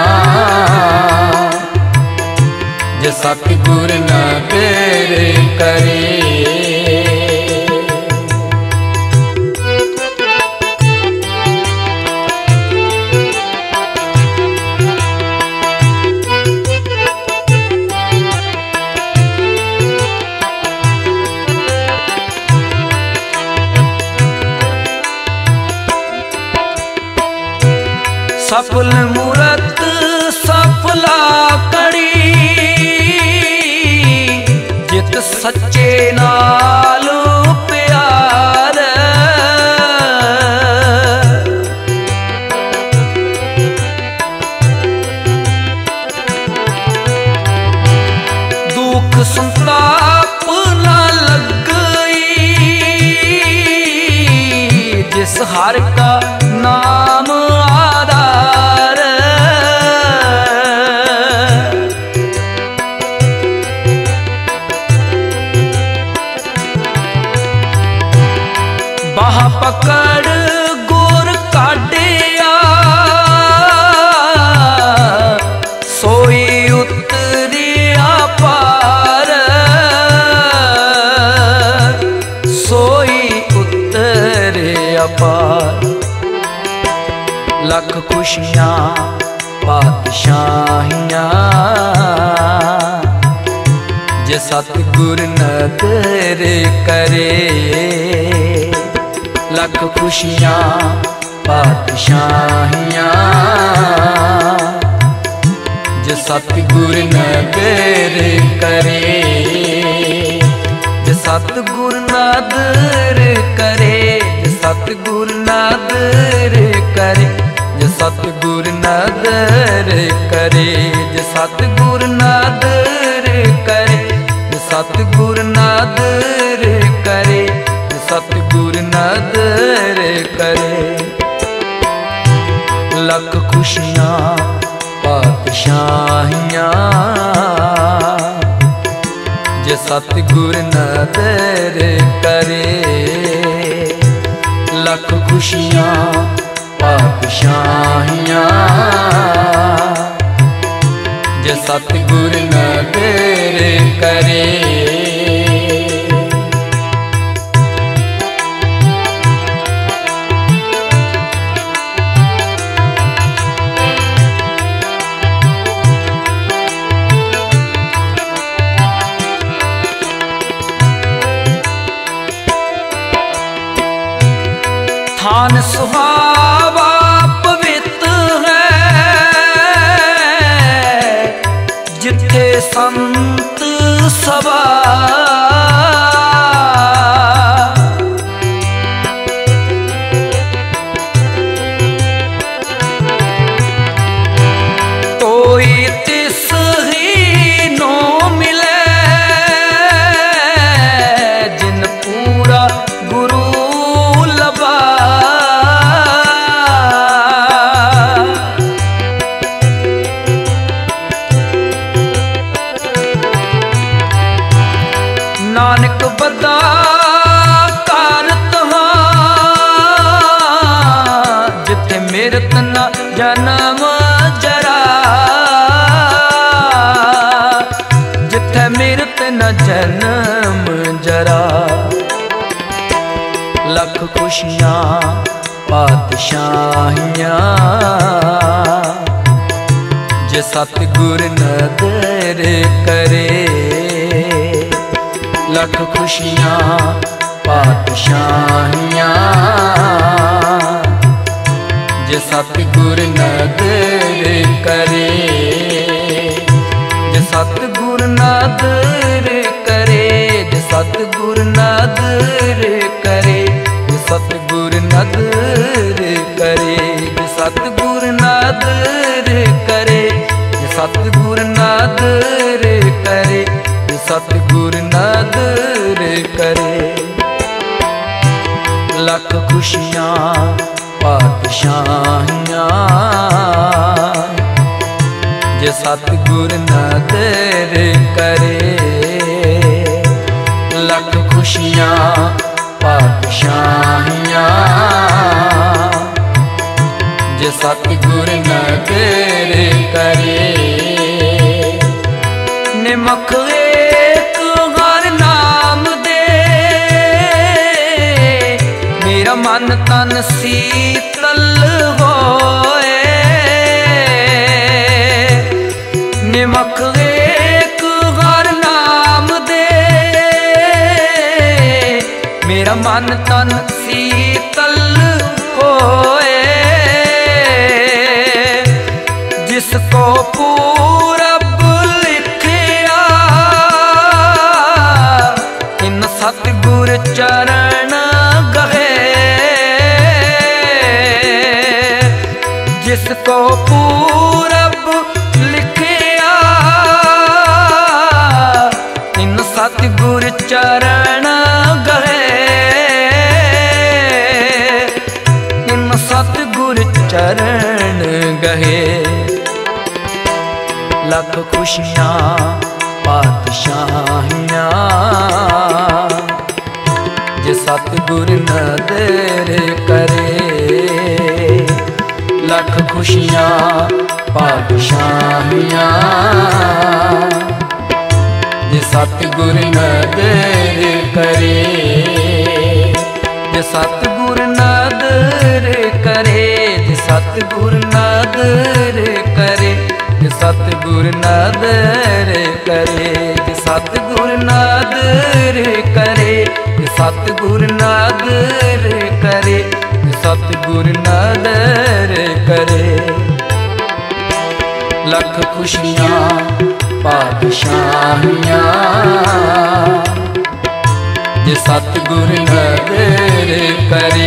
जे सतगुर नदर करे। सफल मूरत सफला कड़ी जित सच्चे नाल प्यार, दुख संताप ना लगई जिस हर का नाम आधार। बाह पकड़ गुर काटिया सोई उतरिया पार, सोई उतरिया पार। लख खुशियाँ पातशाहियाँ जे सतगुर नदर करे, लख खुशियाँ पातशाहियाँ जे सतगुर नदर करे, जे सतगुर नदर करे, जे सतगुर नदर करे, जे सतगुर नदर करे, जे सतगुर नदर करे, जे सतगुर नदर करे, जे सतगुर नदर करे। लख खुशियाँ पातशाहियाँ जे सतगुर नदर करे, लख खुशियाँ पातशाहियाँ जे सतगुर नदर करे। थान सुहावा पवित्र है जिथे संत सभा, तोई तिस ही नो मिले जिन पूरा गुरु लबा। नानक बदा कारत जिथे मेरत न जन्म जरा, जिथे मेरत न जन्म जरा। लख खुशियाँ पातशाहियाँ जे सतगुर नदर करे, लख खुशियाँ पातशाहियाँ जे सतगुर नदर करे, जे नादर करे, जे सतगुर नादर करे, जे सतगुर नादर करे, जे सतगुर नादर करे, जे सतगुर नादर करे, जे सतगुर नादर करे। लख खुशियाँ पातशाहियाँ जे सतगुर नादर करे, लख खुशियाँ पातशाहियाँ जे सतगुर नादर करे। निमख एक हर नाम दे, मेरा मन तन शीतल होए। निमख एक हर नाम दे, मेरा मन तन शीतल होए। जिसको पूरब लिखिया, इन सतगुर चरण गए। जिसको पूरब लिखिया, इन सतगुर चरण गए। इन सतगुर चरण गए। लख खुशियाँ पातशाहियाँ जे सतगुर नादर करे। लख खुशियाँ पातशाहियाँ जे सतगुर नादर करे। जे सतगुर नादर करे, जे सतगुर नादर करे, जे सतगुर नादर करे, जे सतगुर नादर करे, जे सतगुर नादर करे, जे सतगुर नादर करे। लख खुशियाँ पातशाहियाँ जे सतगुर नादर करे।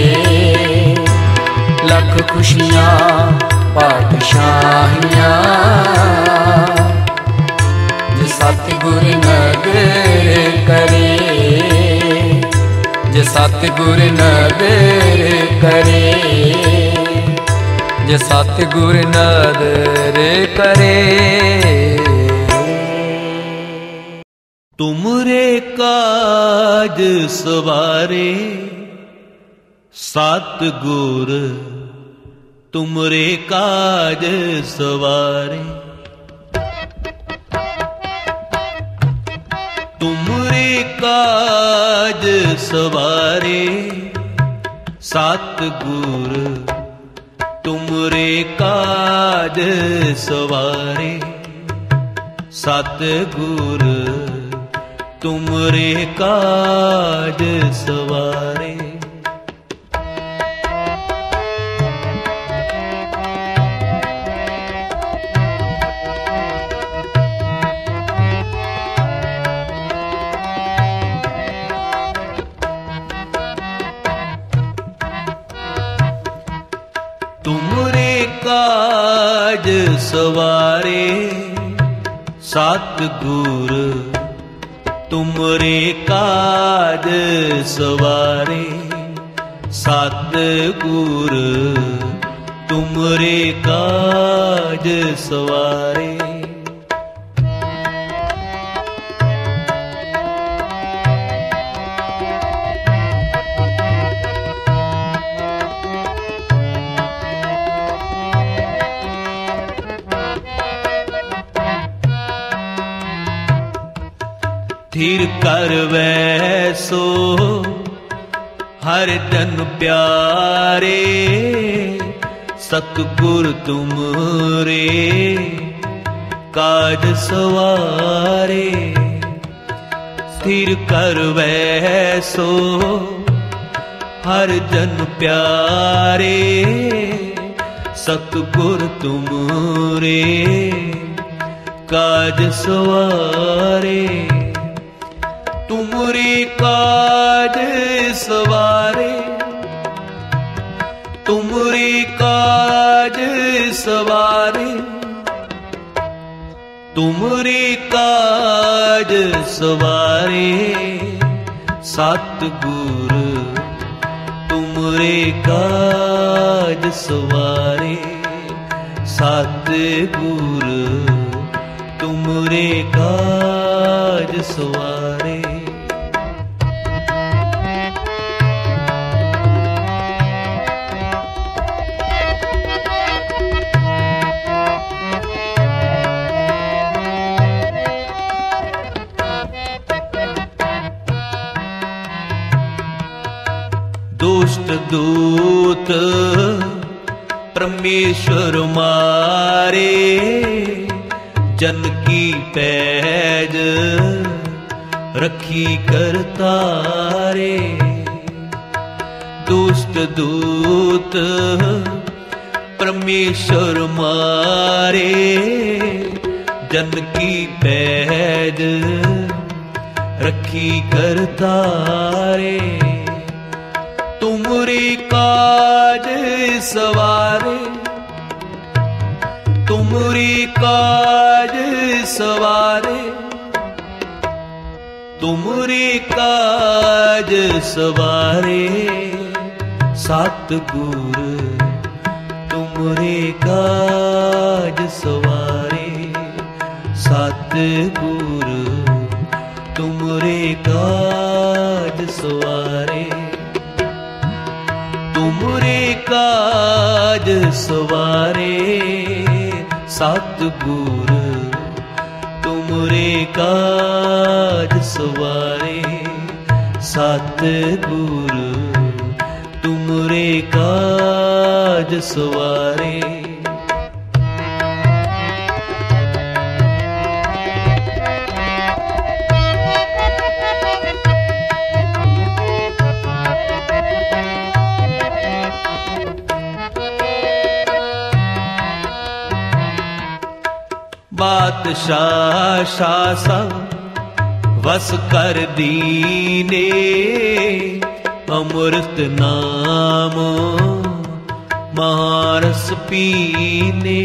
लख खुशियाँ पातशाहियाँ जे सतगुर नादर करे। जे सतगुर नादर करे, जे सतगुर नादर करे। तुमरे काज सवारे सतगुर, तुमरे काज सवारे। तुमरे काज सवारे सतगुर, तुमरे काज सवारे सतगुर, तुमरे काज सवारे। तुमरे काज सवारे सतगुर, तुमरे काज सवारे सतगुर, तुमरे काज सवारे। स्थिर कर वैसो हर जन प्यारे, सतगुर तुमरे काज सवारे। स्थिर कर वैसो हर जन प्यारे, सतगुर तुमरे काज सवारे, तुमरी काज सवारे, तुमरी काज सवारे, तुमरी काज सवारे, सतगुर तुमरे काज सवारे, सतगुर तुमरे काज सवारे। दुष्ट दूत परमेश्वर मारे, जन की पैज रखी करतारे। दुष्ट दूत परमेश्वर मारे, जन की पैज रखी करतारे। तुमरी काज सवारे, तुमरी काज सवारे, तुमरी काज सवारे, सतगुर तुमरे काज सवारे, सतगुर तुमरे काज सवारे। तुमरे काज सवारे, सतगुर तुमरे काज सवारे, सतगुर तुमरे काज सवारे। बादशाह शासा वस कर दीने, अमृत नाम महारस पीने।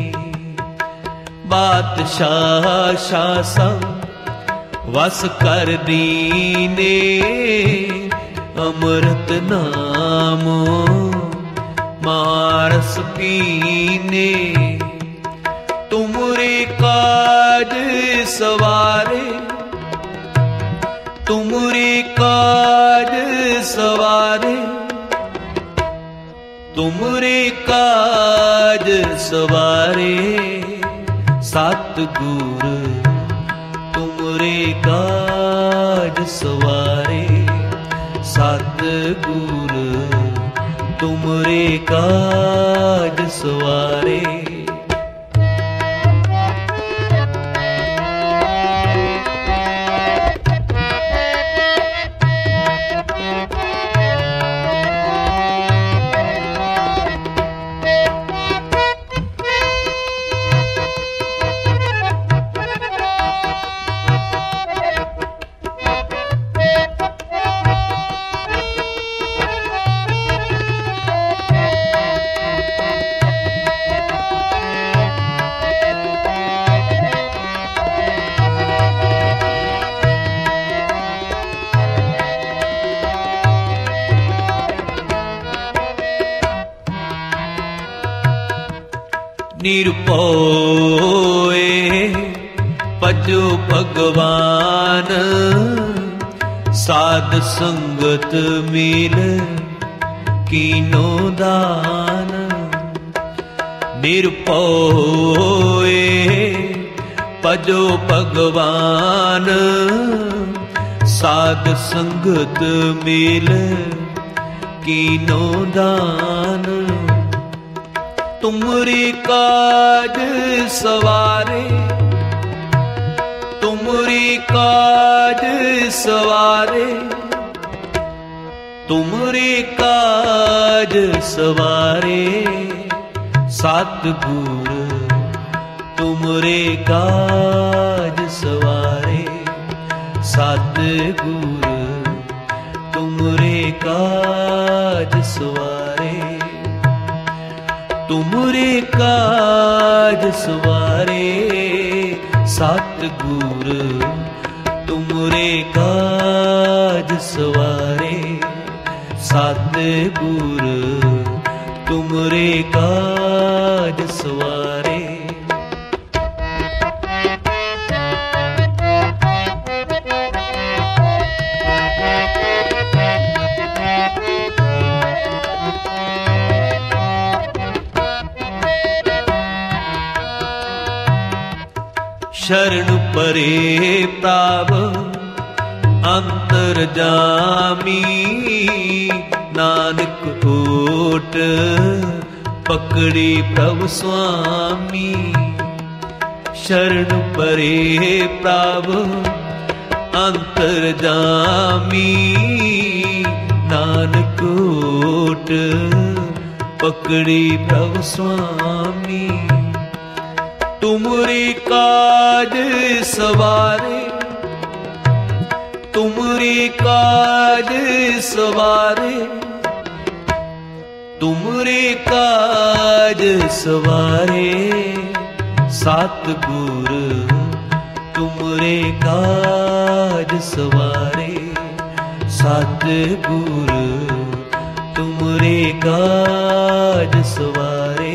बादशाह शासा वस कर दीने, अमृत नाम महारस पीने। तुमरे काज सवारे, तुमरे काज सवारे, तुमरे काज सवारे, सतगुर तुमरे काज सवारे, सतगुर तुमरे काज सवारे। निरपोए भजो भगवान, साध संगत मिल कीनो दान। निरपोए भजो भगवान, साध संगत मिल कीनो दान। तुमरी काज सवारे, तुमरी काज सवारे, तुमरी काज सवारे, सतगुर तुम तुमरे काज सवारे सतगुर तुमरे काज सवारे तुमरे काज सवारे सतगुर तुमरे काज सवारे सतगुर तुमरे काज सवारे। शरण परे प्रभ अंतरजामी नानक ओट पकड़ी प्रभु स्वामी। शरण परे प्रभ अंतरजामी नानक ओट पकड़ी प्रभु स्वामी। तुमरे काज सवारे तुमरे काज सवारे तुमरे काज सवारे सतगुर तुमरे काज सवारे सतगुर तुमरे काज सवारे।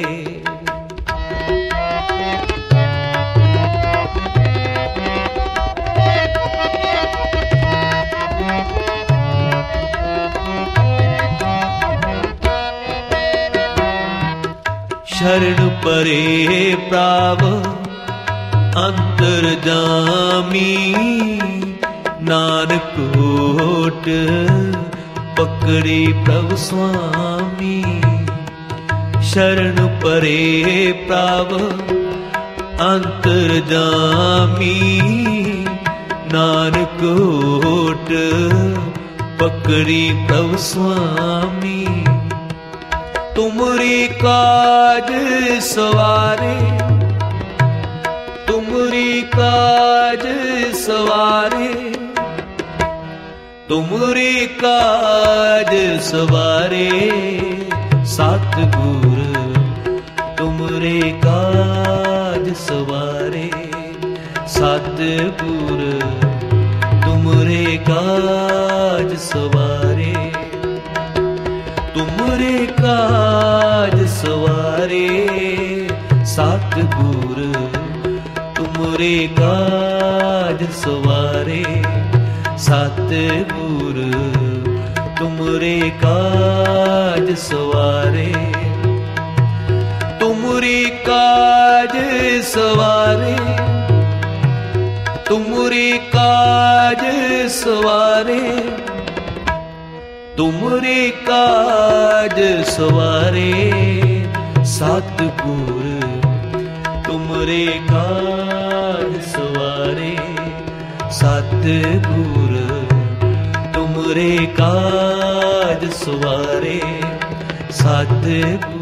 शरण परे प्रभ अंतरजामी नानक ओट पकड़ी प्रभु स्वामी। शरण परे प्रभ अंतरजामी नानक ओट पकड़ी प्रभु स्वामी। तुमरे काज सवारे तुमरे काज सवारे तुमरे काज सवारे सतगुर तुमरे काज सवारे सतगुर तुमरे काज सवारे। तुमरे काज सवारे सतगुर तुमरे काज सवारे सतगुर तुमरे काज सवारे। तुमरे काज सवारे तुमरे काज सवारे तुमरे काज सवारे सतगुर तुमरे काज सवारे सतगुर तुमरे काज सवारे सतगुर।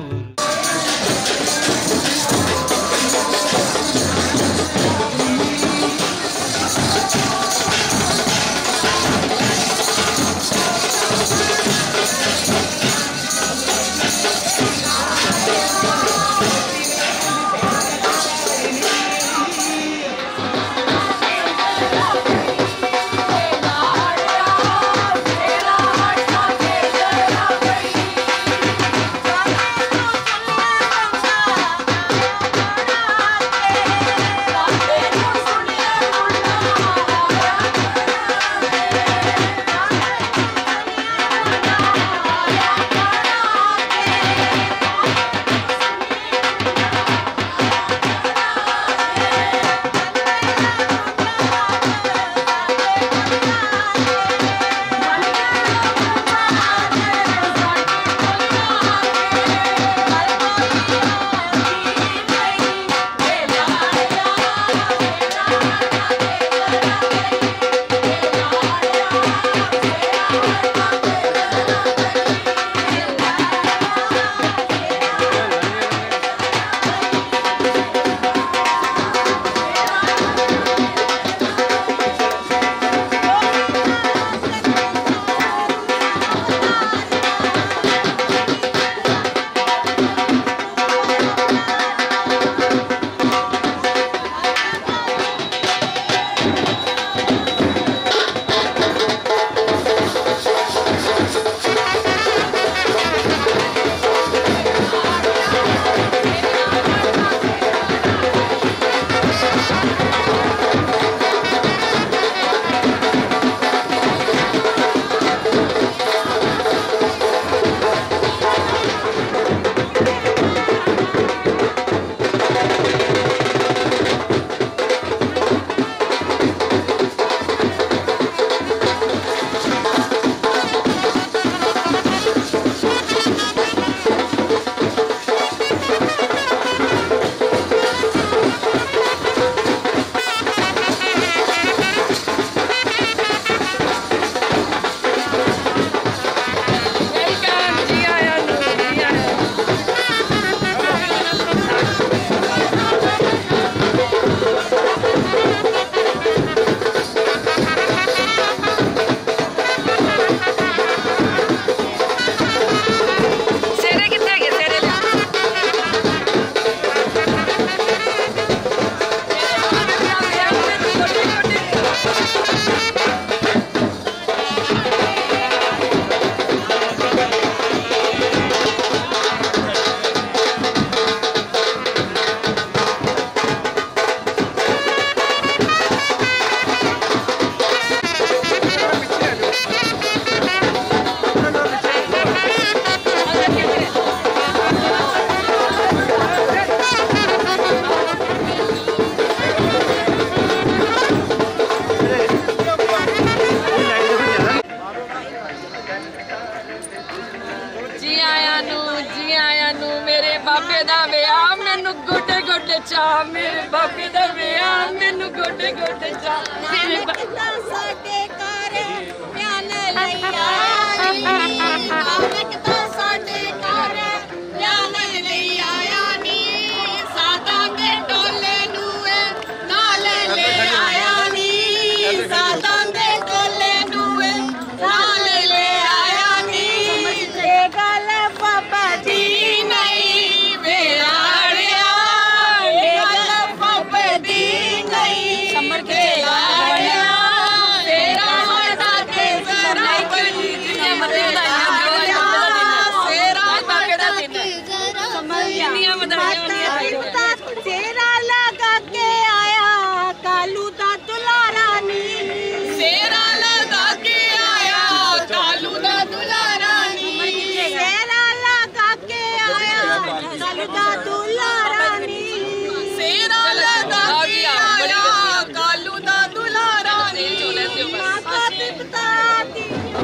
चा मेरे बाबे दा विआह मैनू गोडे गोडे चा मेरे बाबा साडे घर प्यान लई आया नी बालक दा साडे घर प्यान लई आया नी सादा दे डोले नूए नाल ले आया नी सादा दे डोले नूए नाल ले आया नी ते गल बाबा जी नहीं बेआड़िया ये गल बाबा दी नहीं समर के बेआड़िया तेरा मदा के जरा बनी समर दा तेरा मदा के समर दुनिया मदा तेरा लगा के आया कालू दा दुलारा नी तेरा लगा के आया कालू दा दुलारा नी तेरा लगा के आया कालू दा दुलारा नी तेरा लगा के आया कालू दा दुलारा नी माता पिता दी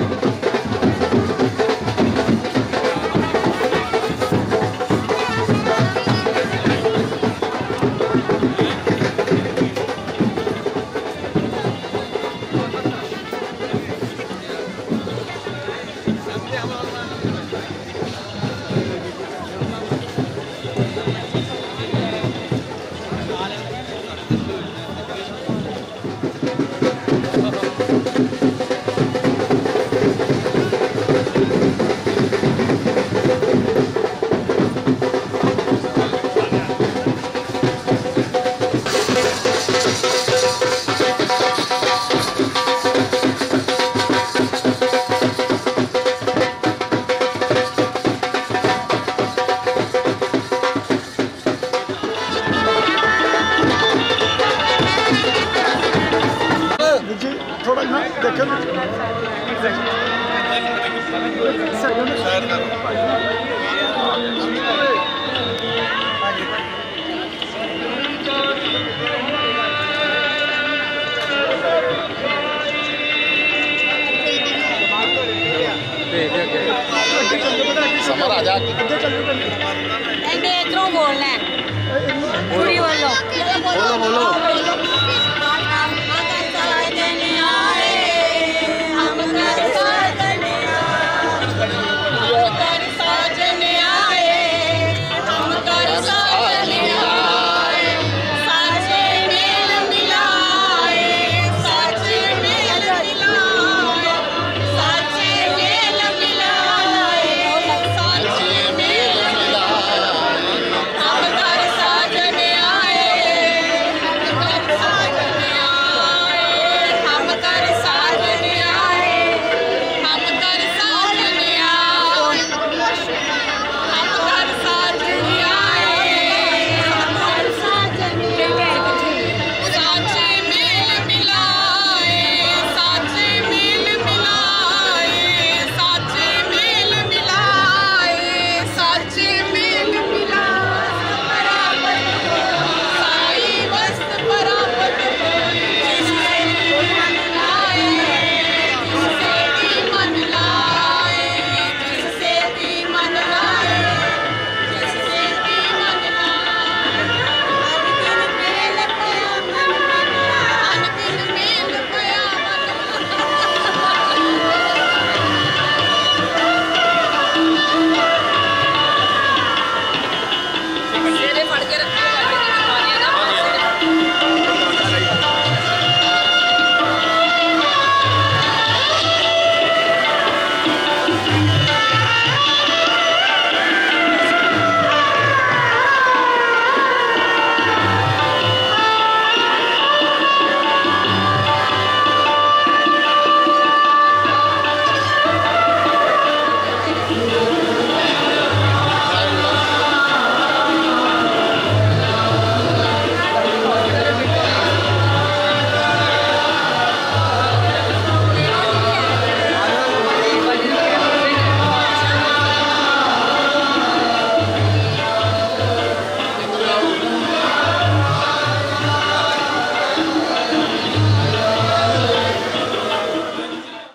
समर आ जा इधरों बोलना है पूरी बोलो बोलो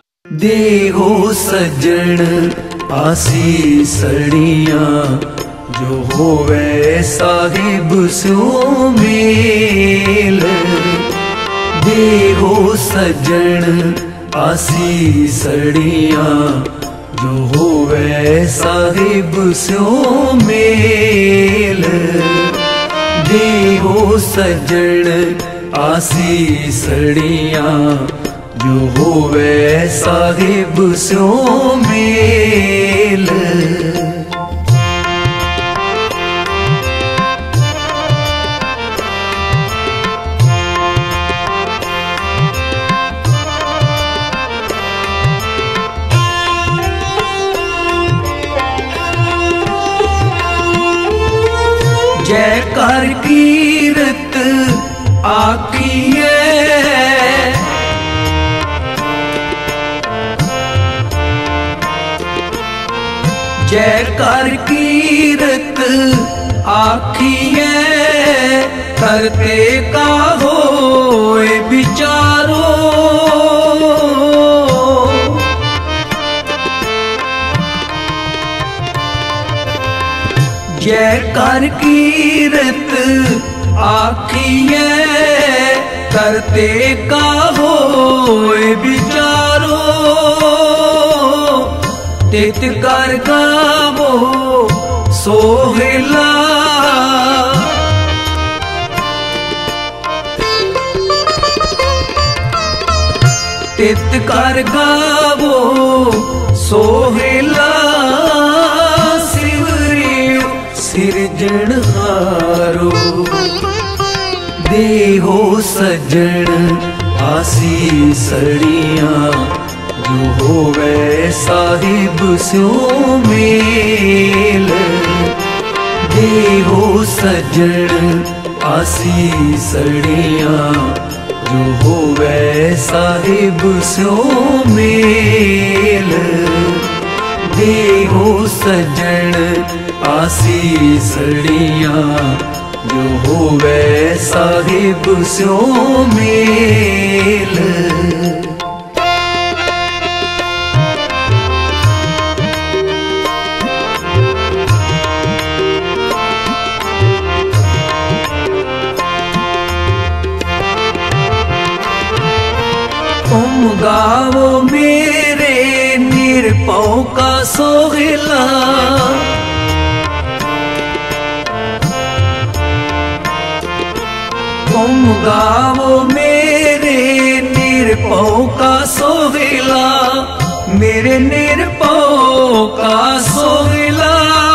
देहो सजन आसी सड़ियां जो होवे साहिब सो मेल। देहो सजन आसीसड़ियां जो होवे साहिब सो मेल। देहो सजन आसीसड़ियां जो होवे साहिब सो मेल। जयकार कीरत आखिए जयकार कीरत आखिए करते का होए विचारो। जयकार कीरत आखिए करते का होए विचारो। तित कर गावो सोहेला तित कर गावो सोहेला। सिरजनहारो देहो सजन आसीसड़ियां जो होवे साहिब सो मेल। देहो सजन आसीसड़ियां जो होवे साहिब सो मेल। देहो सजन आसीसड़ियां जो होवे साहिब सो मेल। तुम गावो मेरे निरपौ का सोहेला। तुम गावो मेरे निरपौ का सोहेला। मेरे निरपौ का सोहेला।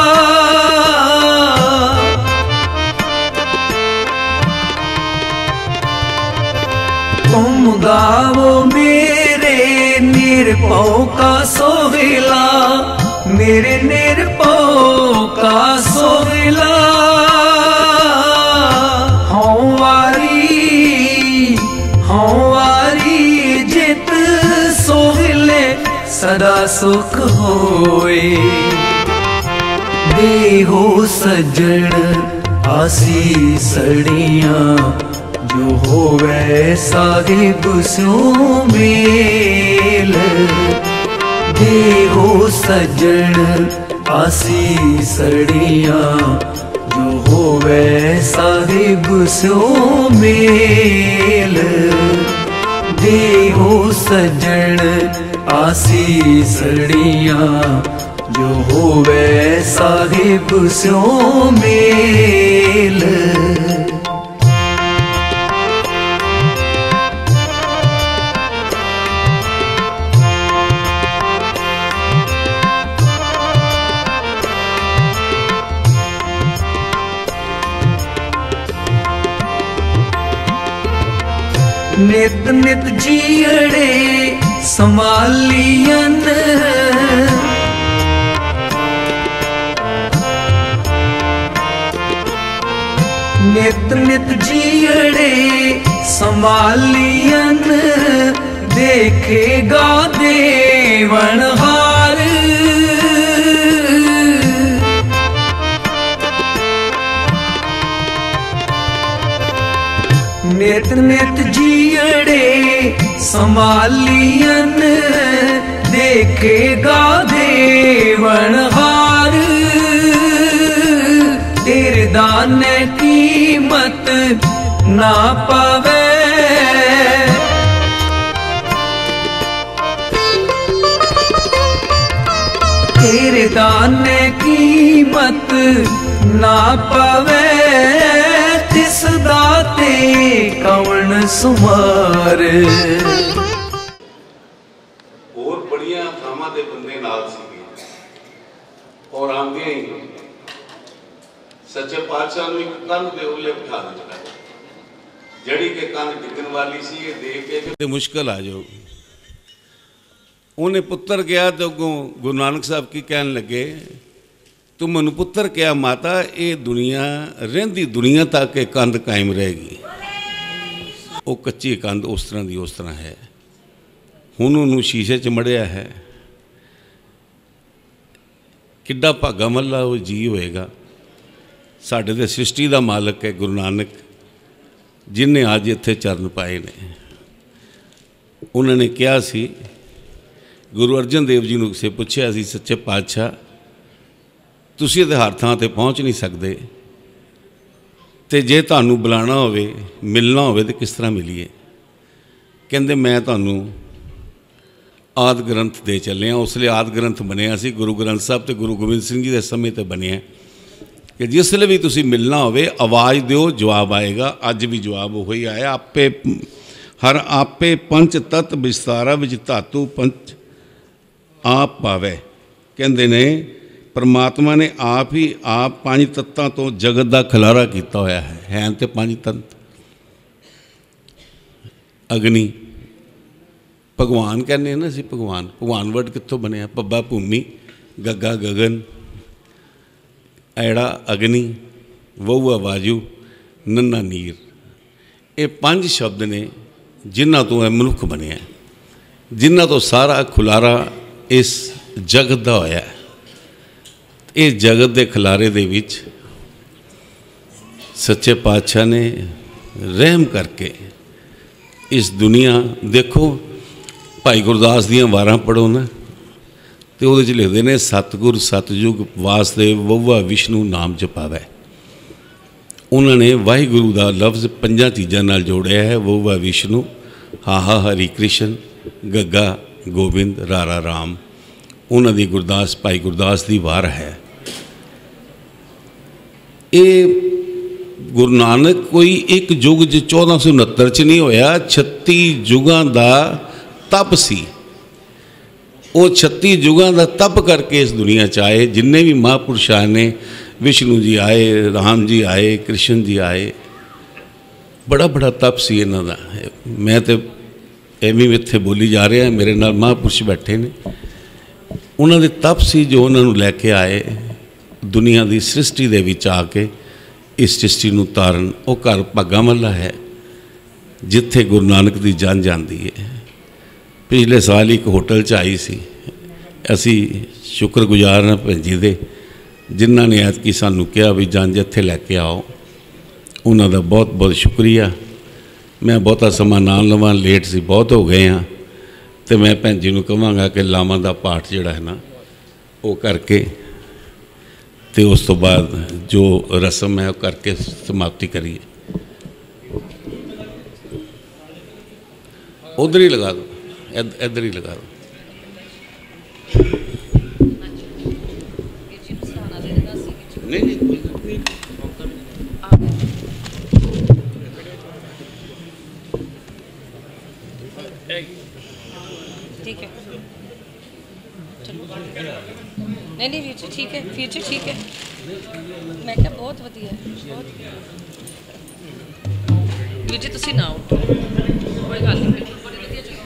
तुम गावो मेरे निरपौ का सोहेला। मेरे निरपौ का सोहेला। हौवारी जित सोहले सदा सुख होए। देहो सजन आसीसड़ियां जो होवे साहिब सो मेल। देहो सजन आसीसड़ियां जो होवे साहिब सो मेल। देहो सजन आसीसड़ियां जो होवे साहिब सो मेल। नित नित जीड़े संभालियन। नित नित जीड़े संभालियन। देखेगा देवनहार। नित नित जीड़े संभालियन। देखेगा देवनहार। दाने कीमत ना पावे, तेरे दाने कीमत ना पावे, तिस दाते कौन सुमार। और बड़िया थावां दे बंदे नाल सीगे और आंदे ही सच्चे पातशाह नूं एक कंध दे उल्ले बिठा दित्ता, जड़ी के कंध डिगन वाली सी, ये देख के ते मुश्किल आ जाओ। उन्हें पुत्र गया तो गुरु नानक साहब की कहन लगे, तू मैनू पुत्र क्या माता, ये दुनिया रहिंदी दुनिया तक ये कंध कायम रहेगी। वो कच्ची कंध उस तरह की उस तरह है। हुण उन्होंने शीशे च मड़िया है, किड्डा भागा मल्ला वो जी होएगा। साडे ते सृष्टि का मालक है गुरु नानक, जिन्हें अज इत्थे चरण पाए ने। उन्होंने कहा सी, गुरु अर्जन देव जी ने किसी पूछया सी, सच्चे पातशाह तुसीं इहदे हर थां ते पहुँच नहीं सकते, तो जे तुहानूं बुलाना होवे मिलना होवे तो किस तरह मिलीए। कहंदे मैं तुहानूं आदि ग्रंथ दे चले हैं। उसलिए आदि ग्रंथ बनिया सी गुरु ग्रंथ साहब तो गुरु गोबिंद सिंह जी के समय तो बनिया कि जिसले भी तुसीं मिलना होवे आवाज़ दिओ, जवाब आएगा। अज भी जवाब वही आया, आपे हर आपे पंच तत्त विस्तारा विच धातु पंच आप पावे। कहंदे ने परमात्मा ने आप ही आप पांच तत्तां तो जगत का खिलारा किया होया है तो पांच तत्त। अग्नि भगवान कहने ना सी, भगवान वर्ड कित्थों बनया, पब्बा भूमि, गग्गा गगन, ऐड़ा अग्नि, वहुआ वायु, नन्ना नीर। ये पांच शब्द ने जिन्हां तो यह मनुख बनया, जिन्हां तो सारा खुलारा इस जगत का होया। इस जगत के खिलारे दे विच सच्चे पातशाह ने रहम करके इस दुनिया, देखो भाई गुरदास दियां वारां पढ़ो ना तो वो लिखते हैं, सतगुर सतयुग वासदेव वहुआ विष्णु नाम जपावै। उन्होंने वाहिगुरु का लफ्ज़ पंजा चीज़ों नाल जोड़िया है, वहुआ विष्णु, हाहा हरि कृष्ण, गग्गा गोबिंद, रारा राम। उन्होंने गुरदास भाई गुरदास की वार है। ये गुरु नानक कोई एक युग 1469 च नहीं होया, 36 युगां दा तप सी। वो 36 युगां दा तप करके इस दुनिया च आए। जिन्ने भी महापुरुष आए ने, विष्णु जी आए, राम जी आए, कृष्ण जी आए, बड़ा बड़ा तप सी इन्हां दा। मैं तो एवं इत्थे बोली जा रहा, मेरे नाल महापुरुष बैठे ने, उन्होंने तप सी जो उन्होंने लैके आए दुनिया की सृष्टि दे विच आके इस सृष्टि नूं तारन। वो घर भागा महला है जिथे गुरु नानक की जन जाती है। पिछले साल एक होटल च आई सी, असी शुक्रगुजार हाँ भैन जी दे, जिन्हों ने ऐतकी सानू कहा भी जंज इत्थे लैके आओ। उन्हों बहुत बहुत शुक्रिया। मैं बहुता समा ना लवां, लेट सी बहुत हो गए हाँ, तो मैं भैन जी नूं कहांगा कि लावां दा पाठ जिहड़ा है ना वो करके तो उस तो बाद जो रस्म है वो करके समाप्ति करिए। उधर ही लगा दो, इधर ही लगा दो। नहीं नहीं ठीक है, नहीं नहीं वीर जी ठीक है, वीर जी ठीक है। मैं क्या बहुत वधिया बहुत वीर जी, तुसी ना उठो, कोई गल नहीं, बड़ी वधिया जी।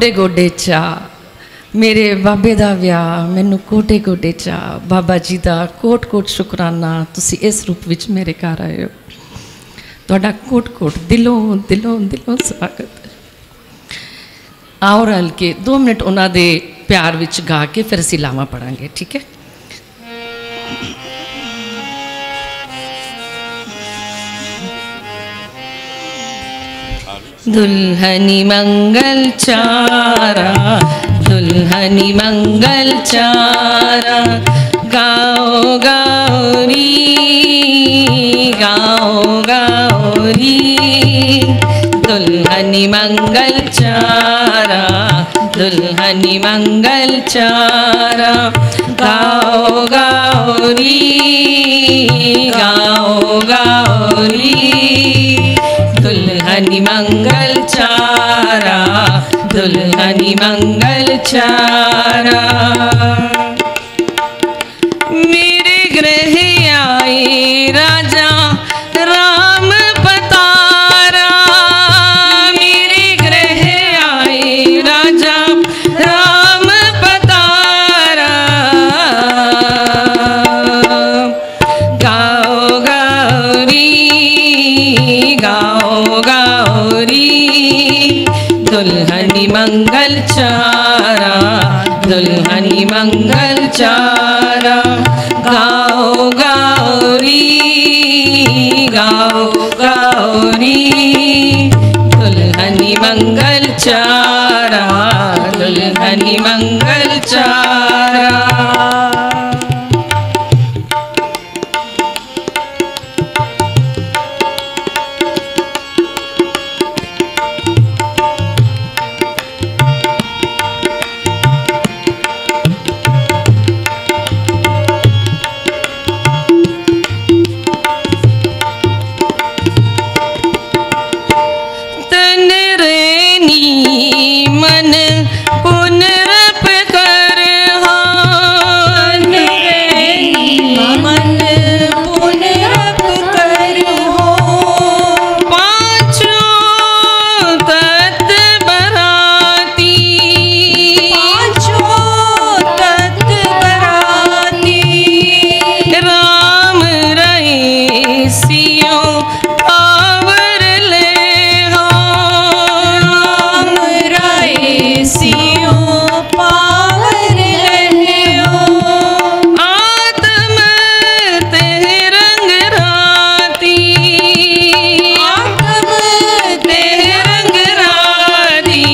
गोडे गोडे चा मेरे बाबे दा विआह मैनू गोडे गोडे चा बाबा जी दा कोट कोट शुकराना तुसी इस रूप विच मेरे घर आए हो तुहाडा कोट कोट दिलों दिलों दिलों स्वागत। आओ रल के 2 मिनट उन्हां दे प्यार विच गा के फिर असीं लावां पढ़ांगे ठीक है। दुल्हनी मंगल चारा दुल्हनी मंगल चारा गाओ गाओरी गाओ गाओरी दुल्हनी मंगल चारा दुल्हनी मंगल चारा गाओ गाओरी गाओ गाओरी दुल्हनी मंगल चारा दुल्हनी मंगल चारा। मेरे गृह आए राजा राम पतारा मेरे गृह आए राजा राम पतारा गाओ गाओरी गाओ गाओरी दुल्हनी मंगल चारा दुल्हनी मंगल चारा गाओ गाओरी गाओ गाओरी दुल्हनी मंगल चारा दुल्हनी मंगल चारा। मन पुनरप कर मन पुनरप कर हो पाँचों तत्व बराती राम रहे सियों पावर ले हो राम रहे सियों पावर ले हो आत्म तेह रंग राती आत्म तेह रंग राती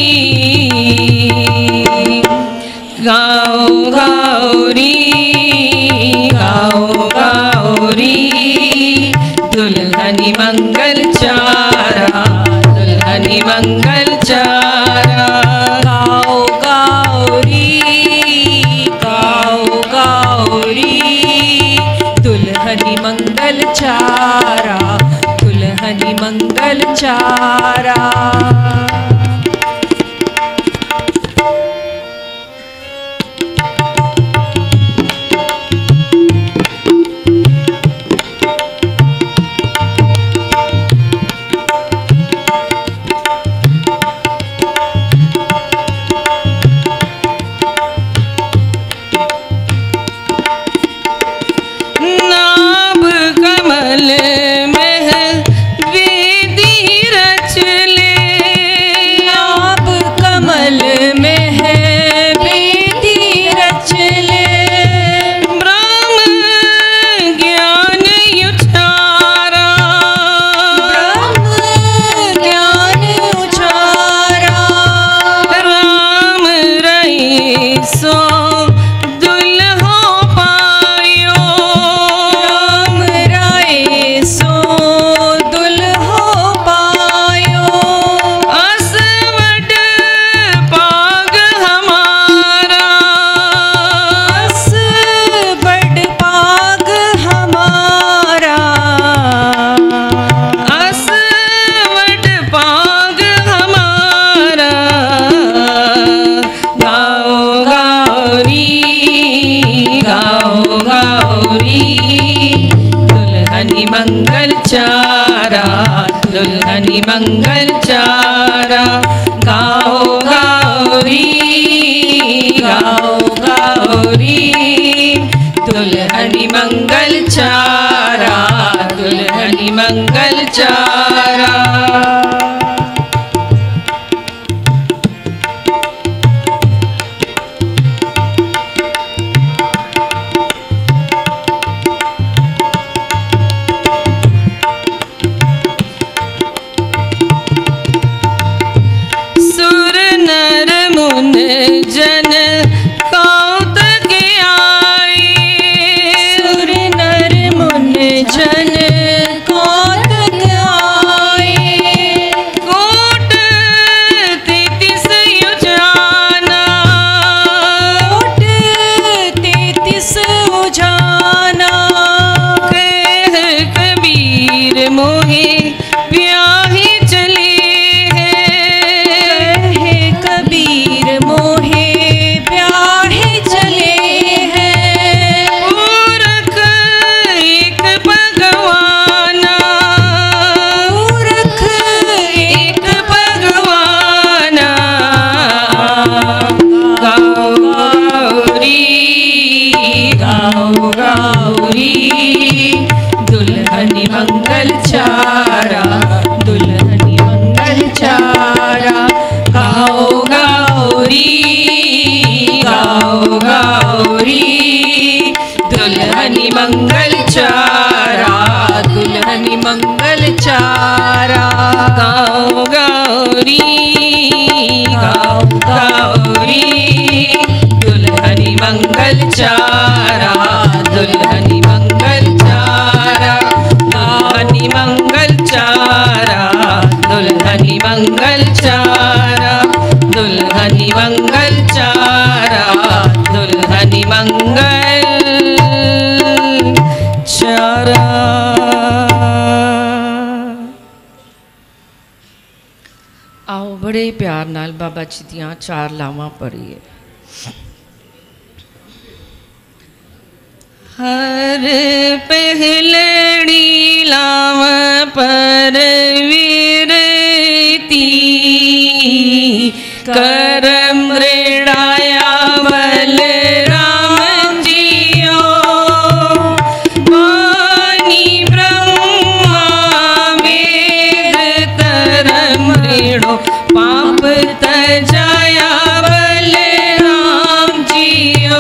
गाओ गाओरी गाओ गाओरी दुल्हनी मंगल चारा दुल्हनी मंगल चारा गाओ गाओरी गाओ गाओरी दुल्हनी मंगल चारा दुल्हनी मंगल चारा। नाभ कमल में वेदी रच ले नाभ कमल में है वेदी रच ले ब्रह्म ज्ञान उचारा ब्रह्म ज्ञान उचारा राम रहे सो दुल्हो पायो राम रहे सो दुल्हो पायो असवड पाग हमारा असवड पाग हमारा असवड पाग हमारा गाओ गाओरी गाओ गाओरी दुल्हनी मंगल चारा दुल्हनी मंगल चारा गाओ गाओरी दुल्हनी मंगल चारा, दुल्हनी मंगल चारा। मंगल चारा, दुल्हनी मंगल चारा। गाओ गौरी गाओ गौरी, दुल्हनी मंगल चारा, दुल्हनी मंगल चारा, दुल्हनी मंगल चारा, दुल्हनी मंगल चारा, दुल्हनी मंगल चारा, दुल्हनी मंगल चारा। आओ बड़े प्यार नाल बाबा जी दियां चार लावां पढ़िए। हर पहलड़ी लाव पर वीरती, करम रेड़ाया बलराम जियो, वाणी ब्रह्मा वेद तरम रेड़ो, पाप तजाया बलराम जियो,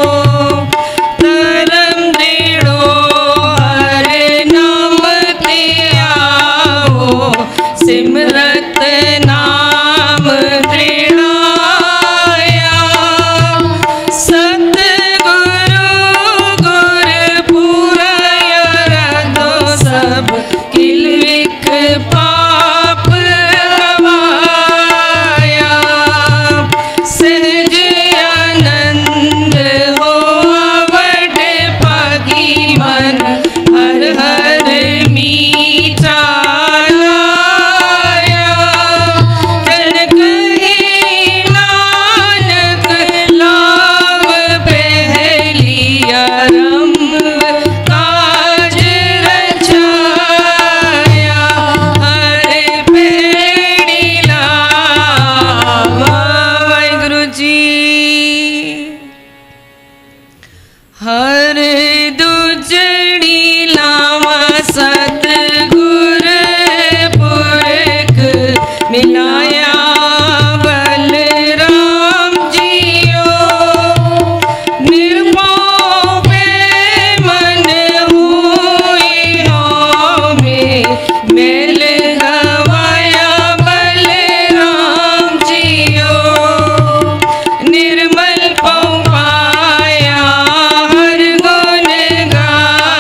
तरम रेड़ो हरे नाम ते आओ, सिमरत नाम त्रिणाया, सतगुरु गुरपुर दो सब किलविक पाप गवाया, सहज आनंद हो अवड पागी मन, हर हर मीठा लाया, जन कहे नानक लाभ पहली आरंभ काज रचाया, हरे पहली लावा। वाहिगुरु जी हर दूजड़ी लावा सतगुर पुरख मिलाया, बलराम जियो, निर्भव पे मन हुई हो में, मेल गवाया बलराम जियो, निर्मल पौ पाया हर गुण गा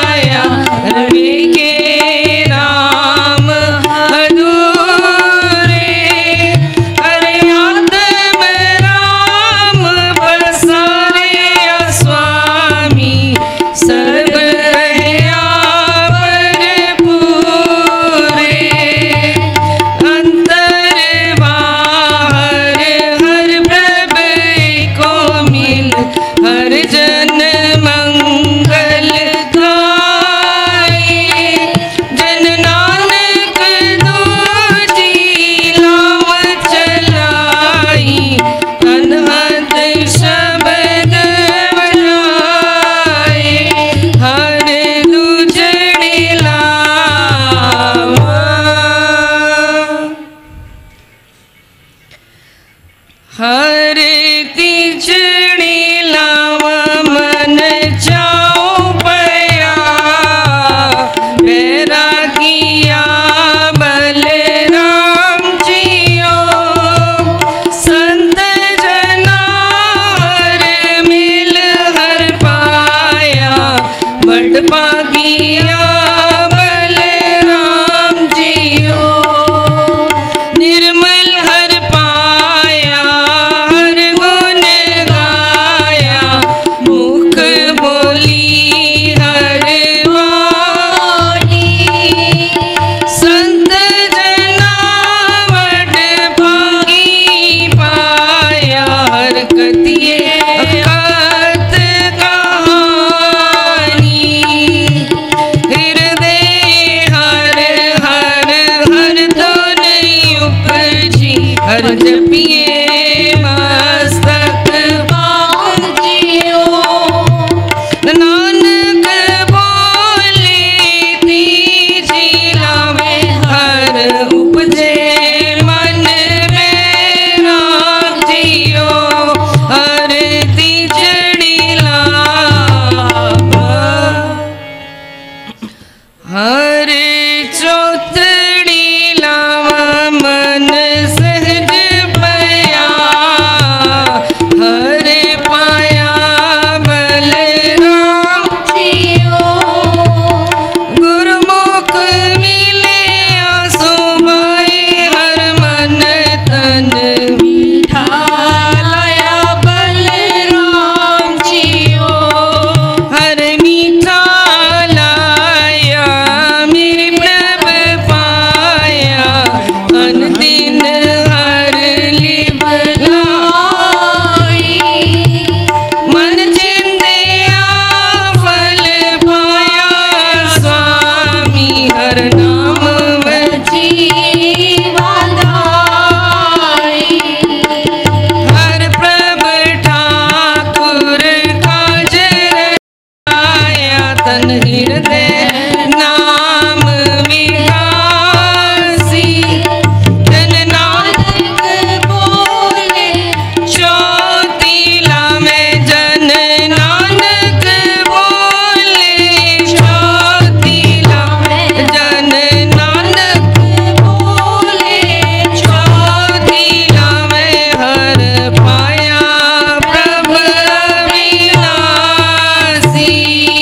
वडभागिया बलराम जियो निर्मल हर पाया हर गुण गाया मुख बोली हर वाणी संत जना वडभागी पाया हर कथिए अकथ कहानी हृदय हर हर हर तो नहीं उपजी हर जपिए मस्तक बाजियो नानक बोले तीजी लावे हर उपजे मन में राम जियो हर तीजड़ी लावा हर चौथड़ी लावा मन सहज पया हर पाया बलराम जियो गुरुमुख मिले आसुबाई हर मन तन मीठा लाया बलराम जियो हर मीठा लाया मेरे प्रभ पाया अनदिन हर लिबलाई मन चिंदिया फल पाया स्वामी हर नाम जीवादाई हर प्रभ ठाकुर काज आया तन हृदय नाम विकासी जन नानक बोले चौतीला में जन नानक बोले चौतीला में जन नानक बोले चौतीला में हर पाया प्रभ विनासी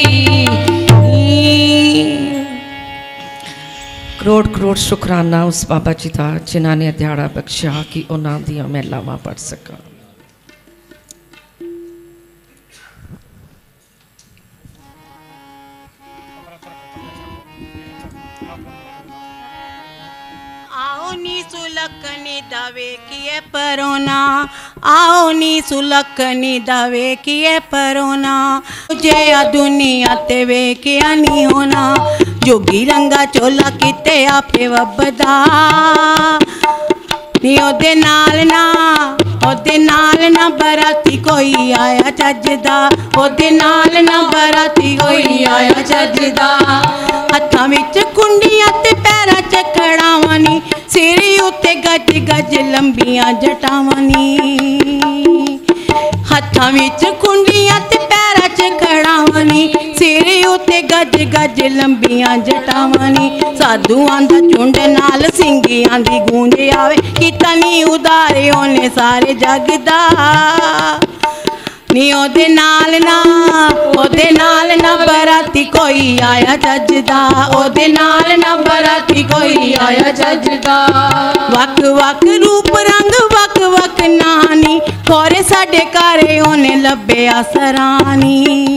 ਕਰੋੜ ਕਰੋੜ ਸ਼ੁਕਰਾਨਾ ਉਸ ਬਾਬਾ ਜੀ ਦਾ ਜਿਨ੍ਹਾਂ ਨੇ ਦਿਹਾੜਾ ਬਖਸ਼ਿਆ ਕਿ ਉਹਨਾਂ ਦੀਆਂ ਮਹਿਲਾਵਾਂ ਪੜ ਸਕਾਂ। आओ नी सुलखनी दावे किए परोना आओ नी सुलखनी दावे किए परोना जे आ दुनिया ते वे किया नहीं होना जोगी रंगा चोला किते आपे वबदा नी ओदे नाल ना बराती कोई आया चजदा ओदे नाल ना बराती कोई आया चजदा हत्थां विच कुंडियां ते पैरां च कड़ावां सिर उत्ते गज गज लंबियां जटावां हत्थां विच कुंडियां ते पैरां च कड़ावां सिर उत्ते गज गज लंबियां जटावां साधुआं दा झुंड नाल सिंगियां दी गूंज आवे कीता नी उदारे ओने सारे जग दा नी ओदे नाल ना बराती कोई आया जजदा ओदे नाल ना बराती कोई आया जजदा वक वक रूप रंग वक वक नानी खोरे साडे घरे ओने लभे आसरानी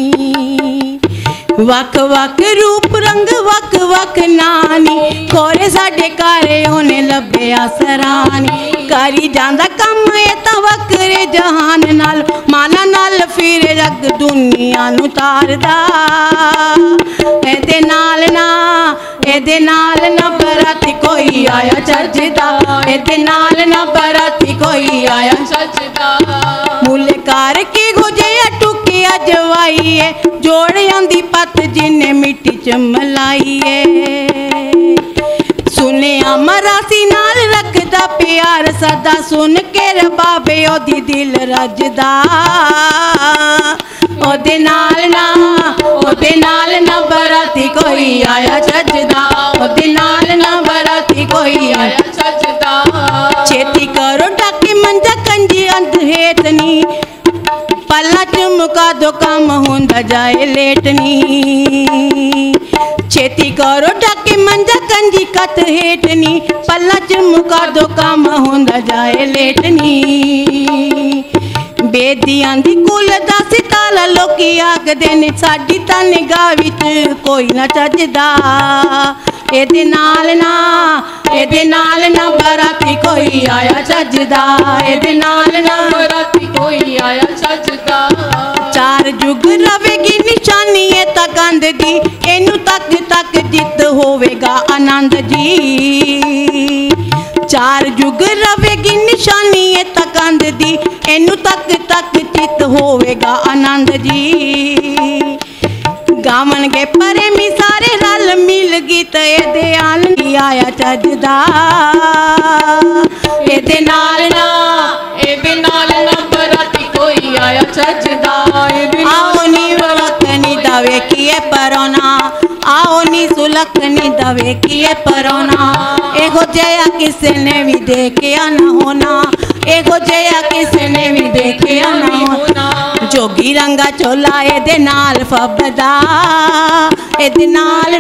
वक वक रूप रंग वक वक नानी खोरे साडे घरे ओने लभे आसरानी करी जांदा कम ए तां वकरे जहान नाल माला नाल फिर रग दुनिया नू तारदा एदे नाल ना बराती कोई आया चजदा एदे नाल ना बराती कोई आया चजदा मुले कार की गुजे टुके अजवाईए जोड़ियां दी पत जिन्ने मिट्टी च मलाईए सुने मरासी नाल रखदा प्यार सदा सुन के रबाबे ओदी दिल रजदा ओदे नाल ना बराती कोई आया चजदा ओदे नाल ना बराती कोई आया चजदा छेती करो डाके मंजा कंजी अंध हेतनी पला च मुका दो काम होंदा जाए लेट नी छेती करो डाके मंजा कंजी कत हेठ नी पला च मुका दो काम होंदा जाए लेट नी बेदियां दी कुल दा सिताला लोकी आखदे ने साडी तां निगाह विच कोई ना चजदा एदे नाल ना बराती कोई आया चजदा एदे नाल ना बराती कोई आया चजदा चार जुग रवेगी निशानी ए तकंद दी एनू तक तक जित होवेगा आनंद जी चार जुग रवेगी निशानी ए तकंद दी एनू तक तक चित होवेगा आनंद जी गावन के प्रेमी सारे रल मिल गीत एदे आल नी आया चजदा एदे नाल ना बराती कोई आया चजदा आओ नी वलकनी दवे किए परोना आओ नी सुलखनी दवे किए परोना एगो जया किसी ने भी देखिया न होना एगो जया किसी ने भी देखिया न होना जोगी रंगा चोला एदे नाल फबदा एदे नाल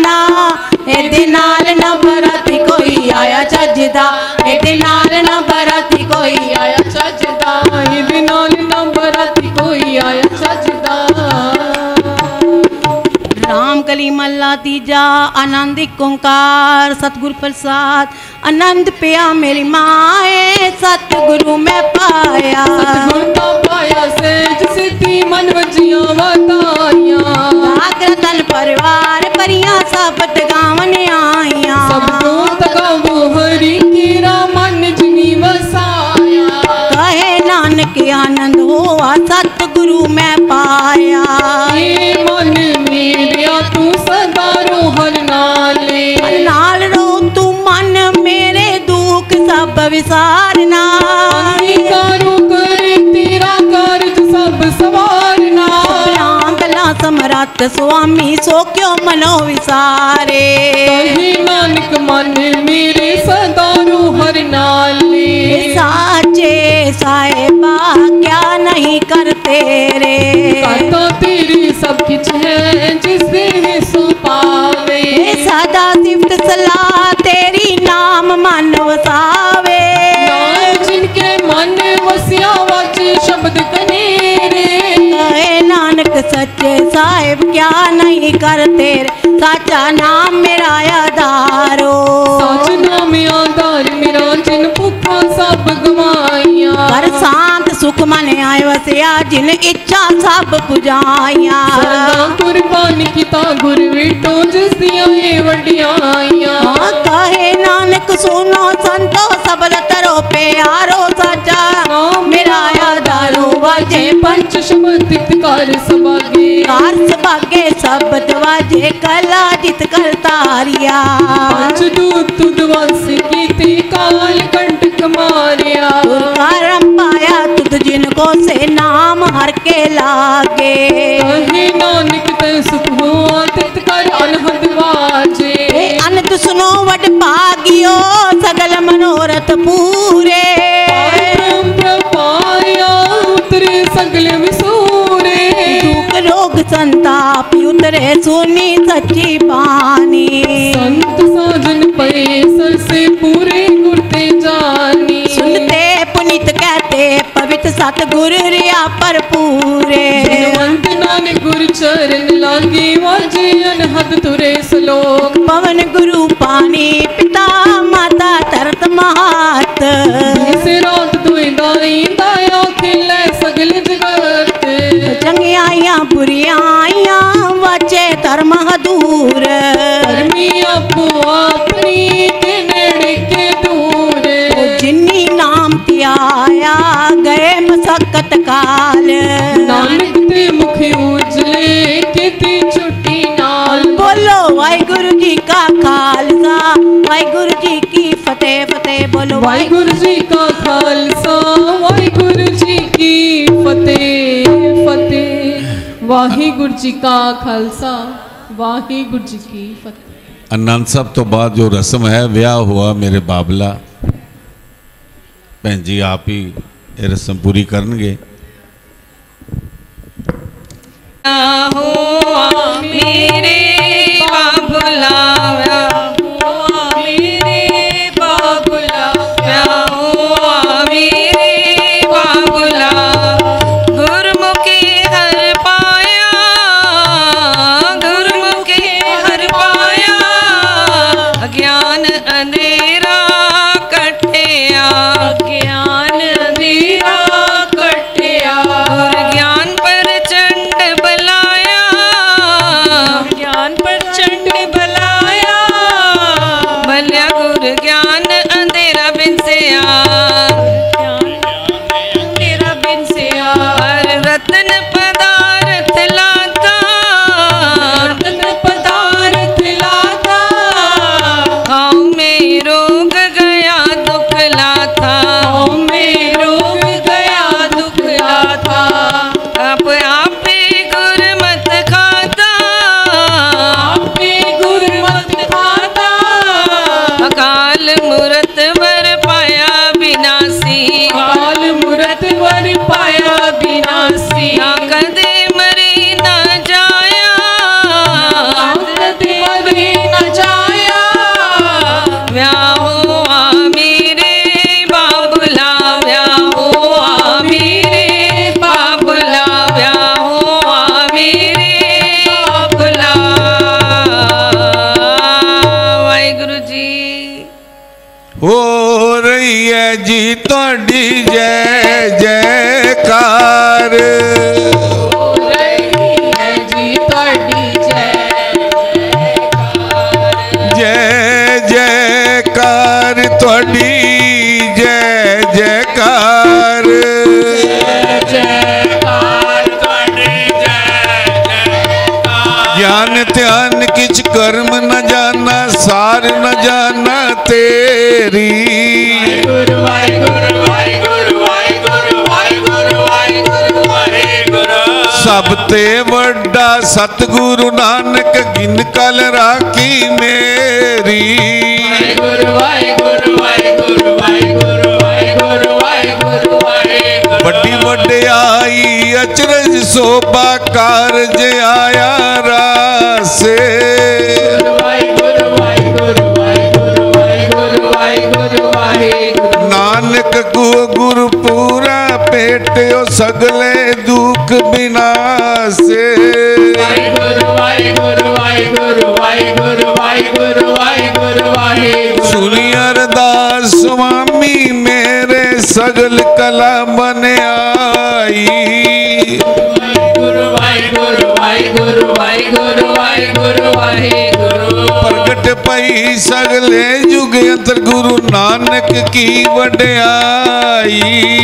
ना बराती कोई आया चजदा एदे नाल ना बराती कोई आया चजदा एदे नाल ना बराती कोई आया चजदा राम कली मल्ला तीजा आनंद ओंकार सतगुरु प्रसाद आनंद पिया मेरी माए सतगुरु मैं पाया सतगुरु पाया से सिद्धि मन वजिया बताइया रतन परिवार परियां सब गावन आइया सब तो तगावो हरि कीरा मन जिनी वसाया कहे नानक आनंद होआ सतगुरु मैं पाया मन मेरा तू सदा रोहन नाल रो तू मन मेरे दुख सब विसारना करो कर तेरा कार्य सब सवारना भला समरथ स्वामी सो क्यों मनो विसारे नानक मन मेरे सदा रोहर नाले साचे साहिबा क्या नहीं करते रे तो तेरी सब कुछ है जिसे सो पावे सदा सिफ्त सलाह तेरी नाम मन वसावे जिनके मन वसिया वच शब्द कनेरे कहे नानक सच्चे साहिब क्या नहीं करते साचा नाम मेरा आधारो सच नाम आधार मेरा जिन भुखा सब गवाइया कर शांत सुख मन आए वसिया जिन इच्छा सब पुजाइया कुर्बान किता गुर विटो जिस दिया ये वडियाइया कहे नानक सुनो संतो सबल तरो प्यारो साचा मेरा आधारो वाजे पंच शब्द कर सबागे शब्द वाजे कला जित कर तारिया पंच दूत तुदवंश कीती काल कंटक मारिया करम पाया तुद जिनको से नाम हर के लागे कहे नानक ते सुख हुआ तित कर अनहद वाजे अनंत सुनो वड भागियो सगल मनोरथ पूरे उतरे सगल विसूरे दुख रोग संताप उतरे सुनी सच्ची बानी संत साजन पे सर से पूरे गुरते जानी सुनते पुनीत कहते पवित्र सतगुरु रिया पर पूरे नानक गुरु चरण लागे वाजे अनहद तुरे श्लोक पवन गुरु पानी पिता माता तरत महात से रात दुई दाई दाया खिले सगल जगत चंगियाइयां बुरियाइयां वाचे धर्म दूर धर्मी आपो अपनी के नेड़े के दूर जिन्नी नाम त्याया गए मसक्कत काल नानक ते मुख उजले किती छुट्टी नाल बोलो वाहिगुरु जी का खालसा वाहिगुरु जी की फतेह फतेह बोलो वाहिगुरु जी का खालसा वाहिगुरु जी की फतेह फतेह वाहिगुरु जी का खालसा वाहिगुरु जी की फतेह। आनंद साहब तो बाद जो रस्म है ब्याह हुआ मेरे बाबला भैन जी आप ही ये रस्म पूरी करनगे। हुआ मेरे बाबुला हुआ मेरे बाबुला हुआ मेरे बाबुला गुरमुखी हर पाया गुरमुखी हर पाया अज्ञान अंधेरा कटिया ज्ञान अंधेरा कटिया गुर ज्ञान पर चंड बलाया ज्ञान पर चंड बलाया बलिया गुर ज्ञान अंधेरा बिन से अंधेरा बिन से हर रतन पदार्थ लाता रतन पदार्थ लाता हाँ में रोग गया दुख लाथा हाँ में रोग गया दुख लाथा अब आपे गुरमत खाता आपे गुरमत खाता अकाल मूरत वर पाया विनाशी अकाल मूरत वर पाया विनाशी ना कदे मरी ना जाया कदे मरी ना जाया व्याहुआ मेरे बाबुला व्याहुआ मेरे बाबुला व्याहुआ मेरे बाबुला वाहिगुरु जी हो रही है जी तोड़ी जय जयकार हो रही है जी तोड़ी जय जयकार तोड़ी जय जयकार ज्ञान ध्यान किछ कर्म न जाना सार न जाना तेरी सब ते वड्डा सतगुरु नानक गिन कल राखी मेरी बड़ी वड्याई अचरज शोभा कारज आया रासे नानक को गुरु पूरा पेट्यो सगले दुख बिनासे सुनी अरदास स्वामी मेरे सगल कला बन आई प्रगट पई सगले युग अंतर गुरु नानक की वड्याई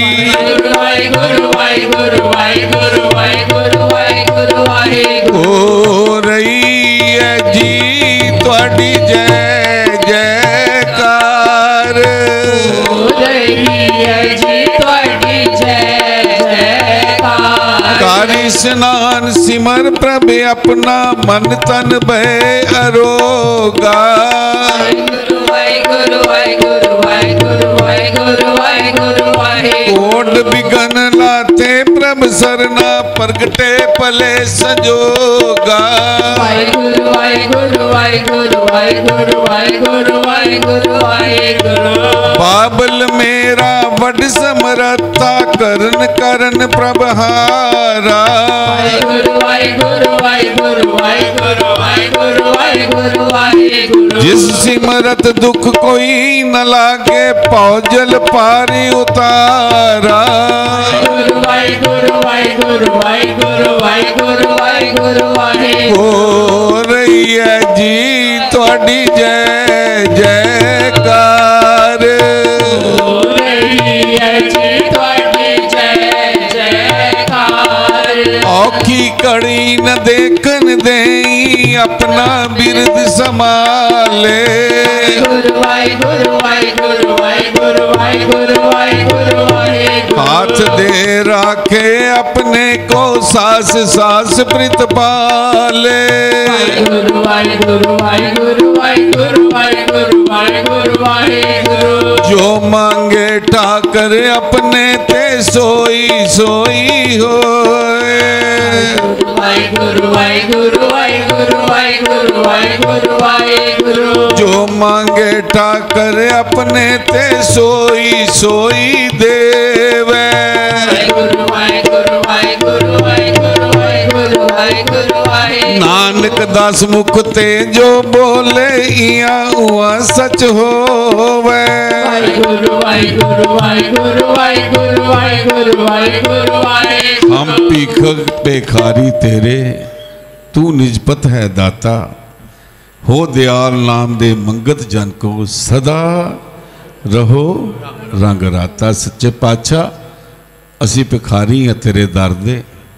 हो रही है जी तुहाडी जय जयकार हो रही है जी तुहाडी जय जयकार कारी स्नान सिमर प्रभ अपना मन तन भय अरोगा कोट बिगन लाते प्रभ सरना प्रगटे पले संजोगा बाबल मेरा वड समरता करन करन प्रभहारा जिस सिमरत दुख कोई न लागे पौजल पारी उतारा हो रही है जी तुहाडी जय जयकार हो रही है जी तुहाडी जय जयकार औखी कड़ी न देखन देई अपना बिरद संभाले हाथ दे राखे अपने को सास सास प्रीत पाले वाहिगुरु वाहिगुरु वाहिगुरु वाहिगुरु वाहिगुरु वाहिगुरु वाहिगुरु। जो मांगे ठाकर अपने ते सोई सोई होए। वाहिगुरु वाहिगुरु वाहिगुरु वाहिगुरु वाहिगुरु वाहिगुरु। जो मांगे ठाकर अपने ते सोई सोई देवे। वाहिगुरु वाहिगुरु वाहिगुरु वाहिगुरु वाहिगुरु वाहिगुरु वाहिगुरु। नानक दास मुख ते जो बोले इया हुआ सच होवे। वाहिगुरु वाहिगुरु वाहिगुरु वाहिगुरु वाहिगुरु वाहिगुरु वाहिगुरु। हम भीख भिखारी तेरे, तू निजपत है दाता। हो दयाल नाम दे मंगत जन को, सदा रहो रंग राता। सच्चे पातशाह असी भिखारी हैं तेरे दर दे,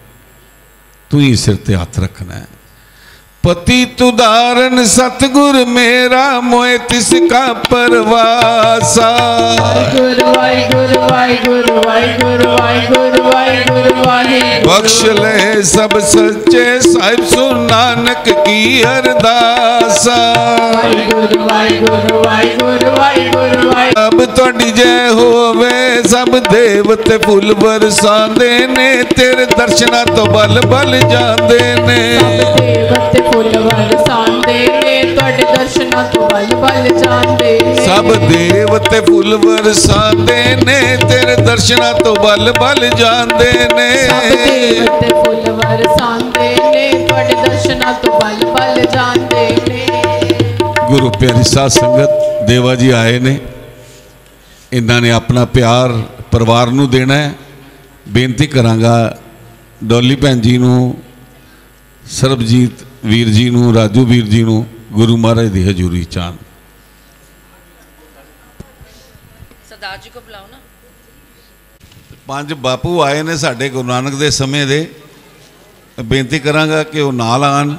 तू ही सिर ते हथ रखना है। पति तुदारन सतगुर मेरा, मोए तिसका परवासा। वाहिगुरु वाहिगुरु वाहिगुरु वाहिगुरु वाहिगुरु वाहिगुरु वाहिगुरु। बख्श ले सब सच्चे साहिब सुन नानक की अरदासा। वाहिगुरु वाहिगुरु वाहिगुरु वाहिगुरु वाहिगुरु। अब तुहाडी जय होवे, सब देवते फुल बरसांदे ने, तेरे दर्शना तो बल बल जांदे ने। देवते फुल बरसांदे ने, तुहाडे दर्शना तो बल बल जांदे ने। सब देवते फुल बरसांदे ने, तेरे दर्शना तो बल बल जांदे ने। सब देवते फुल बरसांदे ने, तुहाडे दर्शना तो बल बल जांदे ने। गुरु प्यारी साध संगत, देवा जी आए ने, इन्होंने अपना प्यार परिवार नूं देना है। बेनती करांगा डोली भैन जी नूं, सरबजीत वीर जी नूं, राजू वीर जी नूं गुरु महाराज की हजूरी चान। सरदार जी को बुलाओ ना। 5 बापू आए ने साडे गुरु नानक दे समय दे, बेनती करांगा कि वो नाल आन।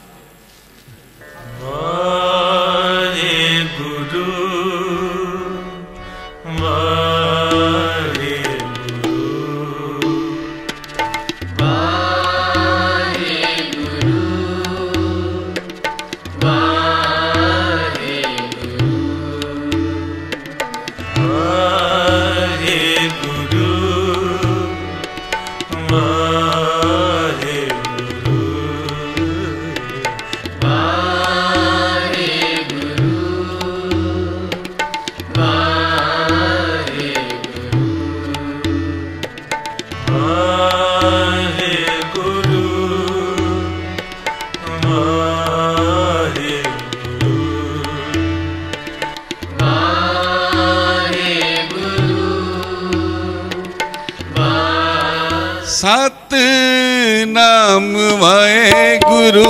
सतनाम वाहेगुरु,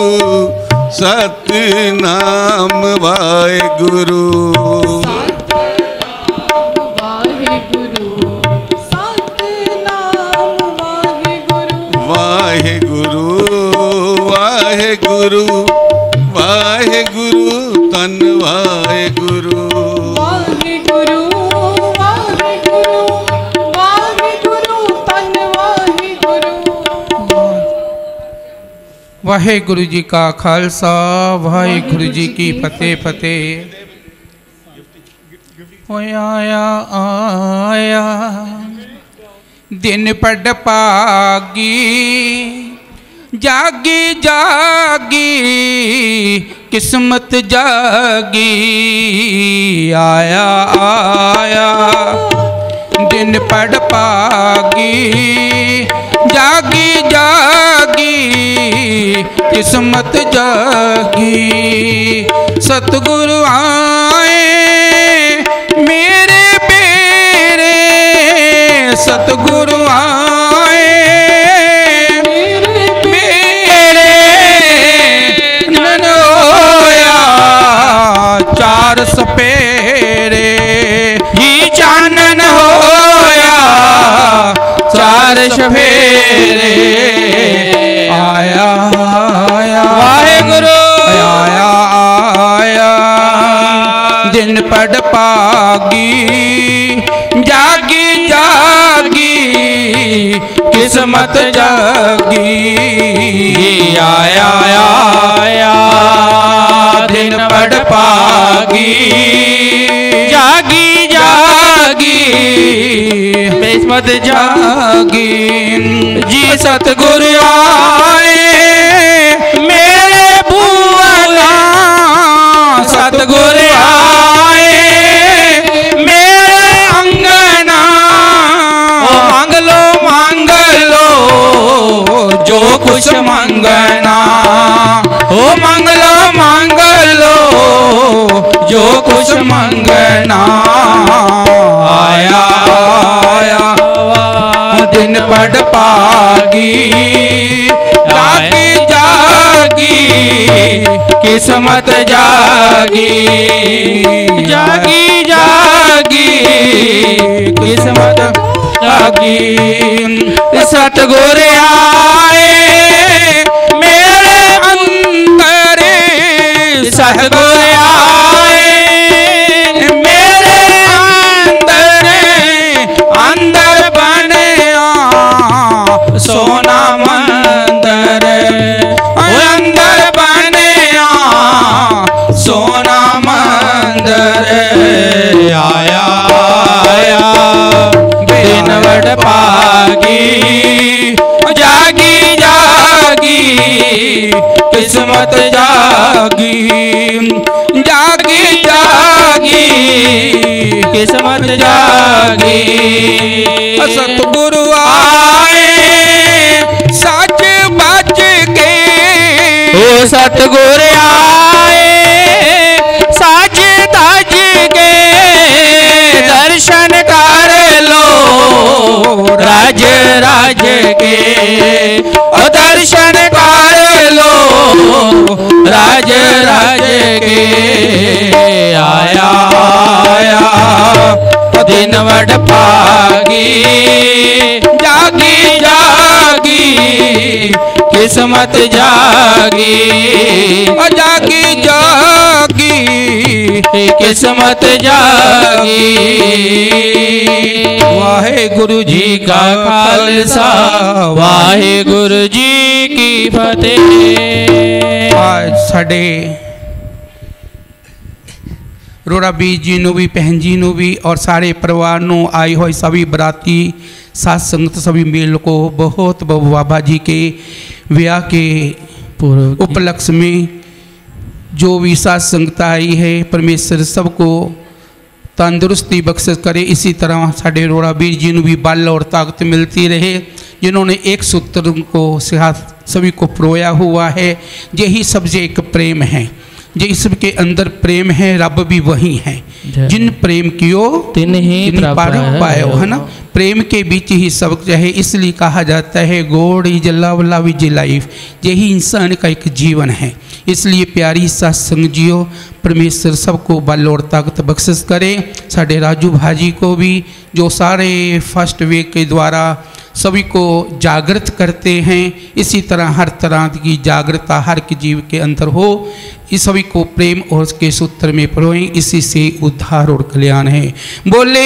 सतनाम वाहेगुरु। वाहेगुरु वाहेगुरु वाहेगुरु तन वाहेगुरु। वाहेगुरु जी का खालसा, वाहेगुरु जी की फतेह फतेह। आया आया दिन पड़ पागी, जागी जागी किस्मत जागी। आया आया दिन पड़ पागी, जागी जागी किस्मत जागी। सतगुरु आए मेरे बेरे, सतगुरु आए मेरे बेरे। नन होया 4 सपेरे, ही चानन होया 4 सफेरे। आया आया वाहेगुरु, आया आया दिन पड़ पागी, जागी जागी किस्मत जागी। आया आया किस्मत जागी जी सतगुर आए मेरे भुवना सतगुर आए मेरे अंगना मांग लो जो कुछ मंगना ओ मांग लो जो कुछ मंगना आया दिन पड़ पागी जागी जागी किस्मत जागी जागी जागी किस्मत जागी सतगुर आए मेरे अंतरे सतगुर आए मेरे अंदर बने सोना मंदिर अंदर बने सोना मंदिर आया दिन वड़ पागी जागी जागी किस्मत जागी जागी जागी किस्मत जागी सतगुरु आए सच बच के ओ सतगुर आए सच तज के दर्शन कर लो राज राज के ओ दर्शन कर लो राज राज के आया दिन वड़ पागी जागी जागी किस्मत जागी जागी जागी किस्मत जागी वाहे गुरु जी का खालसा वाहे गुरु जी की फतेह। आज साडे रोड़ा बीर जी नू भी भैन जी नू भी और सारे परिवार नू आई हुई सभी बराती साथ संगत सभी मेल को बहुत बहुत बाबा जी के विवाह के उपलक्ष्य में जो भी साथ संगत आई है परमेश्वर सबको तंदुरुस्ती बख्शिश करे। इसी तरह साढ़े रोड़ा बीर जी नू भी बल और ताकत मिलती रहे जिन्होंने एक सूत्र को सभी को परोया हुआ है। यही सबसे एक प्रेम है जिस के अंदर प्रेम है रब भी वही है जिन प्रेम कियो तिन ही पायो है ना। प्रेम के बीच ही सब है इसलिए कहा जाता है God is love love is life. यही इंसान का एक जीवन है। इसलिए प्यारी सत्संग जियो परमेश्वर सबको बल और ताकत बख्शिश करे। साढ़े राजू भाजी को भी जो सारे फर्स्ट वे के द्वारा सभी को जागृत करते हैं इसी तरह हर तरह की जागृतता हर के जीव के अंदर हो। इस सभी को प्रेम और उसके सूत्र में परोएं इसी से उद्धार और कल्याण है। बोले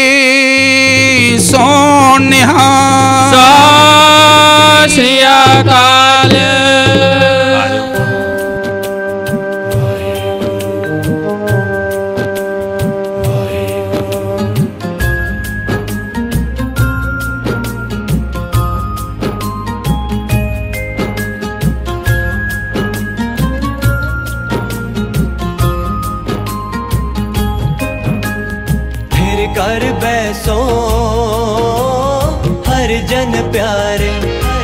सोनिहा श्री अकाल। कर बैसो हर जन प्यारे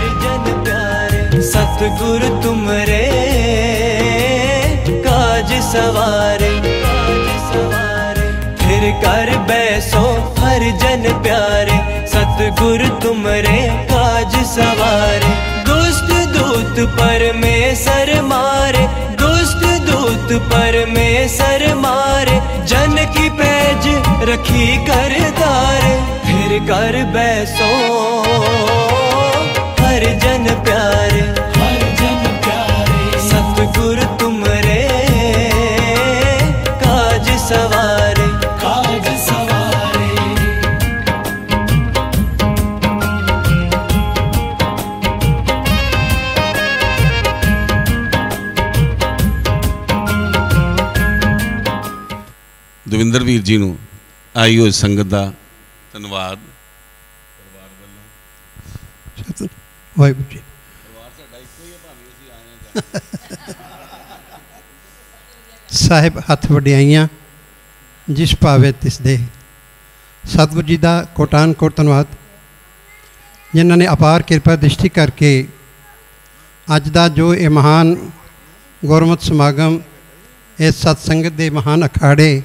सतगुर तुमरे काज सवारे फिर कर बैसो हर जन प्यारे सतगुर तुमरे काज सवारे। दुष्ट दूत परमेश्वर मारे दुष्ट दूत परमेश्वर मारे जन की पैज रखी कर तारे फिर कर बैसो हर जन प्यारे सतगुर तुमरे काज सवारे ਦਵਿੰਦਰ ਵੀਰ ਜੀ ਨੂੰ आई हुई संगत का धन्यवाद। ਵਾਹਿਗੁਰੂ ਜੀ। ਸਾਹਿਬ ਹੱਥ ਵਡਿਆਈਆਂ ਜਿਸ ਭਾਵੇ ਤਿਸ ਦੇ। ਸਤਿਗੁਰੂ ਜੀ ਦਾ ਕੋਟਾਨ ਕੋਟ ਧੰਨਵਾਦ, ਜਿਨ੍ਹਾਂ ਨੇ ਅਪਾਰ ਕਿਰਪਾ ਦ੍ਰਿਸ਼ਟੀ ਕਰਕੇ ਅੱਜ ਦਾ ਜੋ ਇਹ ਮਹਾਨ ਗੁਰਮਤਿ ਸਮਾਗਮ, ਇਸ ਸਤਸੰਗਤ ਦੇ ਮਹਾਨ ਅਖਾੜੇ,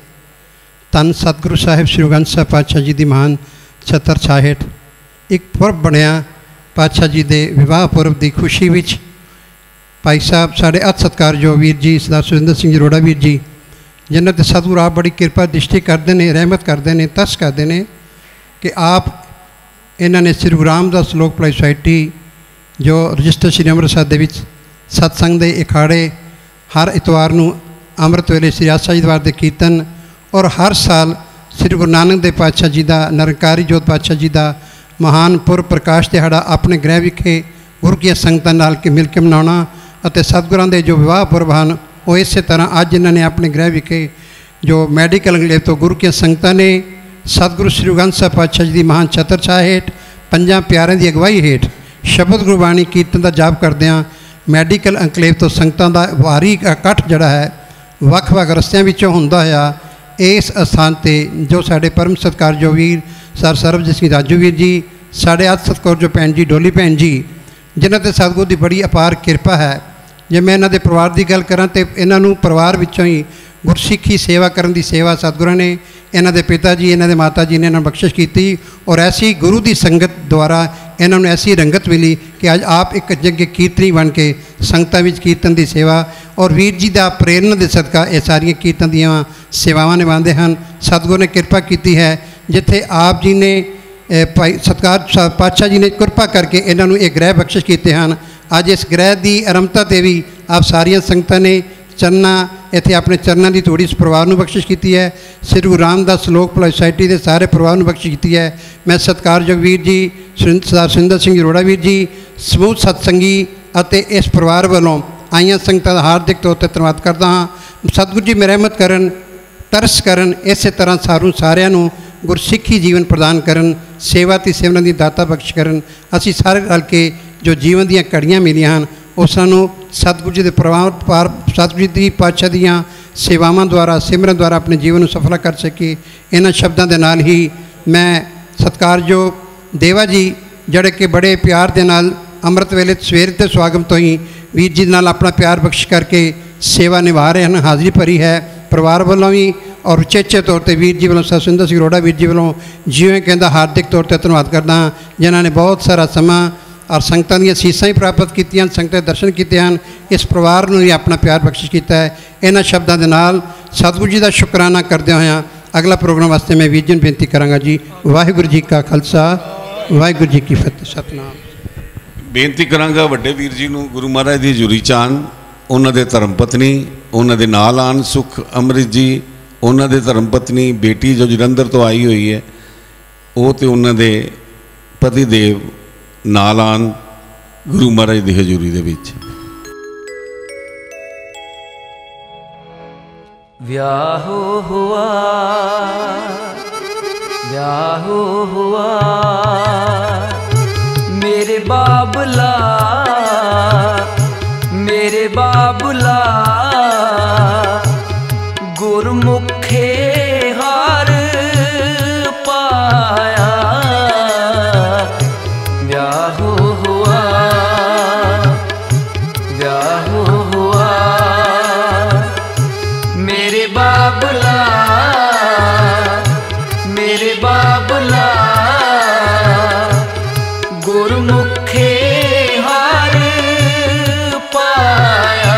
ਧੰਨ ਸਤਿਗੁਰੂ ਸਾਹਿਬ ਸ੍ਰੀ ਗੁਰੂ ਗ੍ਰੰਥ ਸਾਹਿਬ ਪਾਤਸ਼ਾਹ ਜੀ ਦੀ ਮਹਾਨ ਛਤਰ ਛਾਹਟ ਇੱਕ ਪੁਰਬ ਬਣਿਆ। ਪਾਤਸ਼ਾਹ ਜੀ ਦੇ ਵਿਵਾਹ ਪੁਰਬ ਦੀ ਖੁਸ਼ੀ ਵਿੱਚ ਭਾਈ ਸਾਹਿਬ ਸਾਡੇ ਅਤਿ ਸਤਿਕਾਰਯੋਗ ਵੀਰ ਜੀ ਸਰਦਾਰ ਸੁਰਿੰਦਰ ਸਿੰਘ ਜੀ ਅਰੋੜਾ ਵੀਰ ਜੀ, ਜਿਨ੍ਹਾਂ 'ਤੇ ਸਤਿਗੁਰੂ ਆਪ ਬੜੀ ਕਿਰਪਾ ਦ੍ਰਿਸ਼ਟੀ ਕਰਦੇ ਨੇ, ਰਹਿਮਤ ਕਰਦੇ ਨੇ, ਤਰਸ ਕਰਦੇ ਨੇ ਕਿ ਆਪ ਇਹਨਾਂ ਨੇ ਸ੍ਰੀ ਗੁਰੂ ਰਾਮਦਾਸ ਲੋਕ ਭਲਾਈ ਸੁਸਾਇਟੀ ਜੋ ਰਜਿਸਟਰ ਸ੍ਰੀ ਅੰਮ੍ਰਿਤਸਰ ਦੇ ਵਿੱਚ ਸਤਸੰਗ ਦੇ ਅਖਾੜੇ ਹਰ ਇਤਵਾਰ ਨੂੰ ਅੰਮ੍ਰਿਤ ਵੇਲੇ ਸ੍ਰੀ ਆਸਾ ਜੀ ਦਰਬਾਰ ਦੇ ਕੀਰਤਨ ਔਰ ਹਰ ਸਾਲ ਸ੍ਰੀ ਗੁਰੂ ਨਾਨਕ ਦੇਵ ਪਾਤਸ਼ਾਹ ਜੀ ਦਾ ਨਿਰੰਕਾਰੀ ਜੋਤ ਪਾਤਸ਼ਾਹ ਜੀ ਦਾ ਮਹਾਨ ਪੁਰਬ ਪ੍ਰਕਾਸ਼ ਦਿਹਾੜਾ ਆਪਣੇ ਗ੍ਰਹਿ ਵਿਖੇ ਗੁਰੂ ਕੀਆਂ ਸੰਗਤਾਂ ਨਾਲ ਮਿਲ ਕੇ ਮਨਾਉਣਾ ਅਤੇ ਸਤਿਗੁਰਾਂ ਦੇ ਜੋ ਵਿਵਾਹ ਪੁਰਬ ਹਨ ਉਹ ਇਸੇ ਤਰ੍ਹਾਂ ਅੱਜ ਇਹਨਾਂ ਨੇ ਆਪਣੇ ਗ੍ਰਹਿ ਵਿਖੇ ਜੋ ਮੈਡੀਕਲ ਅੰਗਲੇਵ ਤੋਂ ਗੁਰੂ ਕੀਆਂ ਸੰਗਤਾਂ ਨੇ ਸਤਿਗੁਰੂ ਸ੍ਰੀ ਗੁਰੂ ਗ੍ਰੰਥ ਸਾਹਿਬ ਪਾਤਸ਼ਾਹ ਜੀ ਦੀ ਮਹਾਨ ਛਤਰ ਛਾਹ ਹੇਠ ਪੰਜਾਂ ਪਿਆਰਿਆਂ ਦੀ ਅਗਵਾਈ ਹੇਠ ਸ਼ਬਦ ਗੁਰਬਾਣੀ ਕੀਰਤਨ ਦਾ ਜਾਪ ਕਰਦਿਆਂ ਮੈਡੀਕਲ ਅੰਕਲੇਵ ਤੋਂ ਸੰਗਤਾਂ ਦਾ ਭਾਰੀ ਇਕੱਠ ਜਿਹੜਾ ਹੈ ਵੱਖ-ਵੱਖ ਰਸਤਿਆਂ ਵਿੱਚੋਂ ਹੁੰਦਾ ਹੋਇਆ ਇਸ ਅਸਥਾਨ 'ਤੇ ਜੋ ਸਾਡੇ ਪਰਮ ਸਤਿਕਾਰਯੋਗ ਵੀਰ ਸਰ ਸਰਬਜੀਤ ਸਿੰਘ ਰਾਜੂ ਵੀਰ ਜੀ, ਸਾਡੇ ਅਤਿ ਸਤਿਕਾਰਯੋਗ ਭੈਣ ਜੀ ਡੋਲੀ ਭੈਣ ਜੀ, ਜਿਨ੍ਹਾਂ 'ਤੇ ਸਤਿਗੁਰੂ ਦੀ ਬੜੀ ਅਪਾਰ ਕਿਰਪਾ ਹੈ। ਜੇ ਮੈਂ ਇਹਨਾਂ ਦੇ ਪਰਿਵਾਰ ਦੀ ਗੱਲ ਕਰਾਂ ਤਾਂ ਇਹਨਾਂ ਨੂੰ ਪਰਿਵਾਰ ਵਿੱਚੋਂ ਹੀ ਗੁਰਸਿੱਖੀ ਸੇਵਾ ਕਰਨ ਦੀ ਸੇਵਾ ਸਤਿਗੁਰਾਂ ਨੇ ਇਹਨਾਂ ਦੇ ਪਿਤਾ ਜੀ, ਇਹਨਾਂ ਦੇ ਮਾਤਾ ਜੀ ਨੇ ਇਹਨਾਂ ਨੂੰ ਬਖਸ਼ਿਸ਼ ਕੀਤੀ ਔਰ ਐਸੀ ਗੁਰੂ ਦੀ ਸੰਗਤ ਦੁਆਰਾ ਇਹਨਾਂ ਨੂੰ ਐਸੀ ਰੰਗਤ ਮਿਲੀ ਕਿ ਅੱਜ ਆਪ ਇੱਕ ਜੱਗੇ ਕੀਰਤਨੀ ਬਣ ਕੇ ਸੰਗਤਾਂ ਵਿੱਚ ਕੀਰਤਨ ਦੀ ਸੇਵਾ ਔਰ ਵੀਰ ਜੀ ਦਾ ਪ੍ਰੇਰਨਾ ਦੇ ਸਦਕਾ ਇਹ ਸਾਰੀਆਂ ਕੀਰਤਨ ਦੀਆਂ ਸੇਵਾਵਾਂ ਨਿਭਾਉਂਦੇ ਹਨ। ਸਤਿਗੁਰੂ ਨੇ ਕਿਰਪਾ ਕੀਤੀ ਹੈ, ਜਿੱਥੇ ਆਪ ਜੀ ਨੇ ਭਾਈ ਸਤਿਕਾਰ ਪਾਤਸ਼ਾਹ ਜੀ ਨੇ ਕਿਰਪਾ ਕਰਕੇ ਇਹਨਾਂ ਨੂੰ ਇਹ ਗ੍ਰਹਿ ਬਖਸ਼ਿਸ਼ ਕੀਤੇ ਹਨ। ਅੱਜ ਇਸ ਗ੍ਰਹਿ ਦੀ ਆਰੰਭਤਾ 'ਤੇ ਵੀ ਆਪ ਸਾਰੀਆਂ ਸੰਗਤਾਂ ਨੇ ਚਰਨਾਂ ਇੱਥੇ ਆਪਣੇ ਚਰਨਾਂ ਦੀ ਥੋੜੀ ਇਸ ਪਰਿਵਾਰ ਨੂੰ ਬਖਸ਼ਿਸ਼ ਕੀਤੀ ਹੈ। ਸ੍ਰੀ ਗੁਰੂ ਰਾਮਦਾਸ ਲੋਕ ਭਲਾਈ ਸੁਸਾਇਟੀ ਦੇ ਸਾਰੇ ਪਰਿਵਾਰ ਨੂੰ ਬਖਸ਼ਿਸ਼ ਕੀਤੀ ਹੈ। ਮੈਂ ਸਤਿਕਾਰਯੋਗ ਵੀਰ ਜੀ ਸਰਦਾਰ ਸੁਰਿੰਦਰ ਸਿੰਘ ਅਰੋੜਾ ਵੀਰ ਜੀ, ਸਮੂਹ ਸਤਸੰਗੀ ਅਤੇ ਇਸ ਪਰਿਵਾਰ ਵੱਲੋਂ ਆਈਆਂ ਸੰਗਤਾਂ ਦਾ ਹਾਰਦਿਕ ਤੌਰ 'ਤੇ ਧੰਨਵਾਦ ਕਰਦਾ ਹਾਂ। ਸਤਿਗੁਰੂ ਜੀ ਰਹਿਮਤ ਕਰਨ, ਤਰਸ ਕਰਨ, ਇਸੇ ਤਰ੍ਹਾਂ ਸਾਰਿਆਂ ਨੂੰ ਗੁਰਸਿੱਖੀ ਜੀਵਨ ਪ੍ਰਦਾਨ ਕਰਨ, ਸੇਵਾ ਅਤੇ ਸਿਮਰਨ ਦੀ ਦਾਤਾ ਬਖਸ਼ ਕਰਨ। ਅਸੀਂ ਸਾਰੇ ਰਲ ਕੇ ਜੋ ਜੀਵਨ ਦੀਆਂ ਘੜੀਆਂ ਮਿਲੀਆਂ ਹਨ ਉਹ ਸਾਨੂੰ ਸਤਿਗੁਰੂ ਜੀ ਦੇ ਪਰਿਵਾਰ ਸਤਿਗੁਰੂ ਜੀ ਦੀ ਪਾਤਸ਼ਾਹ ਦੀਆਂ ਸੇਵਾਵਾਂ ਦੁਆਰਾ ਸਿਮਰਨ ਦੁਆਰਾ ਆਪਣੇ ਜੀਵਨ ਨੂੰ ਸਫਲ ਕਰ ਸਕੇ। ਇਹਨਾਂ ਸ਼ਬਦਾਂ ਦੇ ਨਾਲ ਹੀ ਮੈਂ ਸਤਿਕਾਰਯੋਗ ਦੇਵਾ ਜੀ, ਜਿਹੜੇ ਕਿ ਬੜੇ ਪਿਆਰ ਦੇ ਨਾਲ ਅੰਮ੍ਰਿਤ ਵੇਲੇ ਸਵੇਰ ਤੇ ਸਵਾਗਤ ਤੋਂ ਹੀ ਵੀਰ ਜੀ ਨਾਲ ਆਪਣਾ ਪਿਆਰ ਬਖਸ਼ ਕਰਕੇ ਸੇਵਾ ਨਿਭਾ ਰਹੇ ਹਨ, ਹਾਜ਼ਰੀ ਭਰੀ ਹੈ ਪਰਿਵਾਰ ਵੱਲੋਂ ਵੀ ਔਰ ਉਚੇਚੇ ਤੌਰ 'ਤੇ ਵੀਰ ਜੀ ਵੱਲੋਂ ਸੁਰਿੰਦਰ ਸਿੰਘ ਅਰੋੜਾ ਵੀਰ ਜੀ ਵੱਲੋਂ ਜਿਵੇਂ ਕਹਿੰਦਾ ਹਾਰਦਿਕ ਤੌਰ 'ਤੇ ਧੰਨਵਾਦ ਕਰਦਾ ਹਾਂ, ਜਿਨ੍ਹਾਂ ਨੇ ਬਹੁਤ ਸਾਰਾ ਸਮਾਂ ਔਰ ਸੰਗਤਾਂ ਦੀਆਂ ਅਸੀਸਾਂ ਹੀ ਪ੍ਰਾਪਤ ਕੀਤੀਆਂ, ਸੰਗਤਾਂ ਦੇ ਦਰਸ਼ਨ ਕੀਤੇ ਹਨ। ਇਸ ਪਰਿਵਾਰ ਨੂੰ ਵੀ ਆਪਣਾ ਪਿਆਰ ਬਖਸ਼ਿਸ਼ ਕੀਤਾ ਹੈ। ਇਹਨਾਂ ਸ਼ਬਦਾਂ ਦੇ ਨਾਲ ਸਤਿਗੁਰੂ ਜੀ ਦਾ ਸ਼ੁਕਰਾਨਾ ਕਰਦਿਆਂ ਹੋਇਆਂ ਅਗਲਾ ਪ੍ਰੋਗਰਾਮ ਵਾਸਤੇ ਮੈਂ ਵੀਰ ਜੀ ਨੂੰ ਬੇਨਤੀ ਕਰਾਂਗਾ ਜੀ। ਵਾਹਿਗੁਰੂ ਜੀ ਕਾ ਖਾਲਸਾ, ਵਾਹਿਗੁਰੂ ਜੀ ਕੀ ਫਤਿਹ। ਸਤਿਨਾਮ। ਬੇਨਤੀ ਕਰਾਂਗਾ ਵੱਡੇ ਵੀਰ ਜੀ ਨੂੰ ਗੁਰੂ ਮਹਾਰਾਜ ਦੀ ਹਜ਼ੂਰੀ 'ਚ ਆਉਣ, ਉਹਨਾਂ ਦੇ ਧਰਮ ਪਤਨੀ ਉਹਨਾਂ ਦੇ ਨਾਲ ਆਉਣ, ਸੁਖ ਅੰਮ੍ਰਿਤ ਜੀ ਉਹਨਾਂ ਦੇ ਧਰਮ ਪਤਨੀ ਬੇਟੀ ਜੋ ਜਲੰਧਰ ਤੋਂ ਆਈ ਹੋਈ ਹੈ ਉਹ ਤੇ ਉਹਨਾਂ ਦੇ ਪਤੀ ਦੇਵ ਨਾਲ ਆਉਣ ਗੁਰੂ ਮਹਾਰਾਜ ਦੀ ਹਜ਼ੂਰੀ ਦੇ ਵਿੱਚ। ਵਿਆਹ ਹੁਆ ਮੇਰੇ ਬਾਬਲਾ ਗੁਰਮੁਖੇ ਹਰ ਪਾਇਆ। ਵਿਆਹ ਹੁਆ ਮੇਰੇ ਬਾਬਲਾ ਗੁਰਮੁਖੇ ਹਰ ਪਾਇਆ।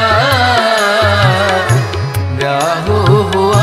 ਵਿਆਹ ਹੁਆ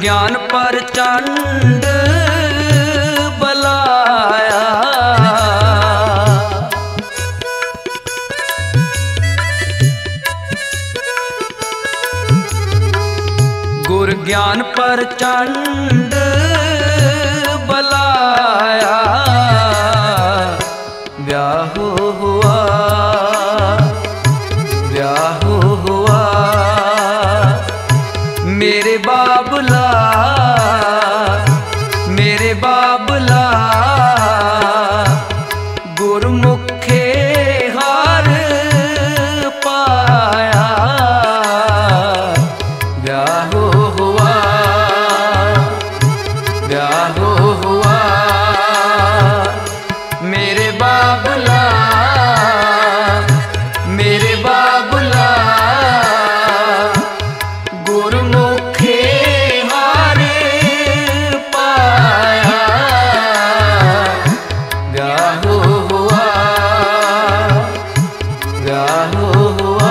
ज्ञान प्रचंड बलाया। गुर ज्ञान प्रचंड बलाया। ब्याह हुआ ब्याह हुआ मेरे बाबला मेरे बाबला। गुरमुखे हार पाया। ब्याह हुआ ब्याह हुआ मेरे बाबला मेरे बाबला। गुरमुखे हार पाया। ब्याह हुआ ब्याह हुआ।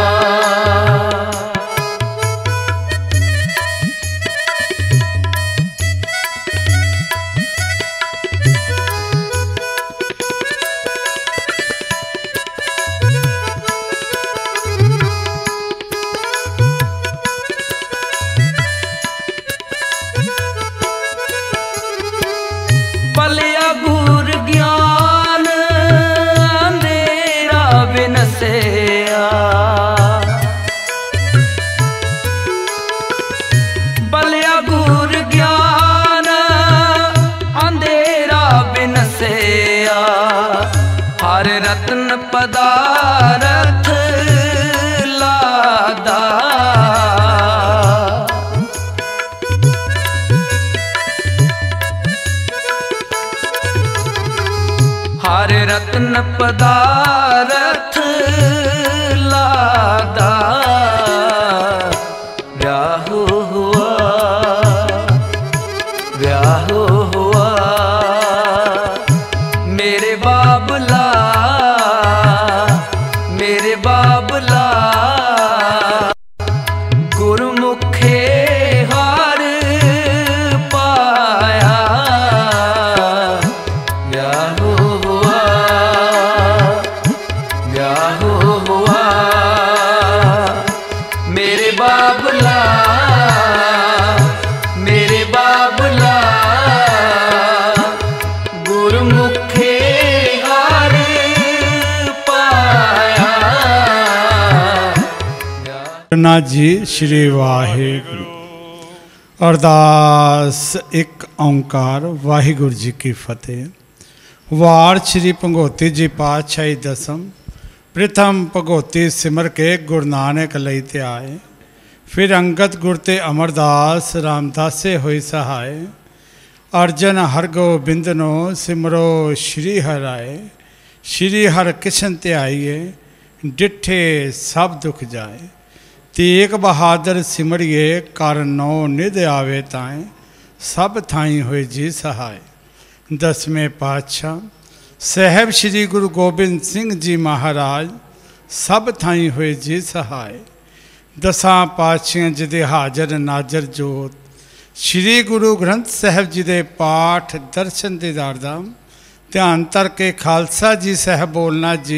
बलिया गुर ज्ञान अंधेरा बिनसेया। बलिया गुर ज्ञान अंधेरा बिनसेया। हर रत्न पदारथ लादा। हर रत्न पदारथ लादा। ब्याह हुआ ब्याह हुआ मेरे बाबला मेरे बाबला। गुरमुखे हार पाया। ब्याह हुआ ब्याह हुआ मेरे बाबला मेरे बाबला। गुरमुखे हार पाया। ना जी श्री वाहिगुरु। अरदास एक ओंकार वाहिगुरु जी की फतेह। वार श्री भगवती जी पातशाही दसम। प्रथम भगवती सिमर के गुरु नानक लई ते आए। फिर अंगद गुर ते अमरदास रामदासे होई सहाय। अर्जन हरगोबिंद नो सिमरो श्री हराए। श्री हर किशन ते आइए डिठे सब दुख जाए। तेग बहादुर सिमरिए कर नौ निध आवे ताए। सब थाई होए जी सहाय। दसवें पातशाह साहब श्री गुरु गोबिंद सिंह जी महाराज सब थाई होए जी सहाय। दसां पातशाह जी दे हाजर नाजर जोत। श्री गुरु ग्रंथ साहब जी दे पाठ दर्शन दीदार दा ध्यान तर के खालसा जी साहब बोलना जी।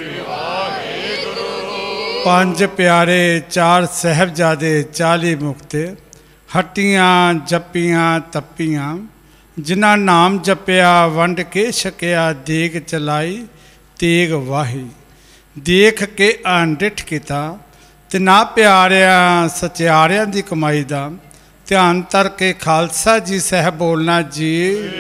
पंज प्यारे चार साहबजादे 40 मुक्ते। हट्टियां जपियां तपियां जिन्हां नाम जपिया वंड के छकिया। देग चलाई तेग वाही देख के अनडिठ किता। तिना प्यारिया सचियारियां दी कमाई दा ध्यान तर के खालसा जी साहब बोलना जी।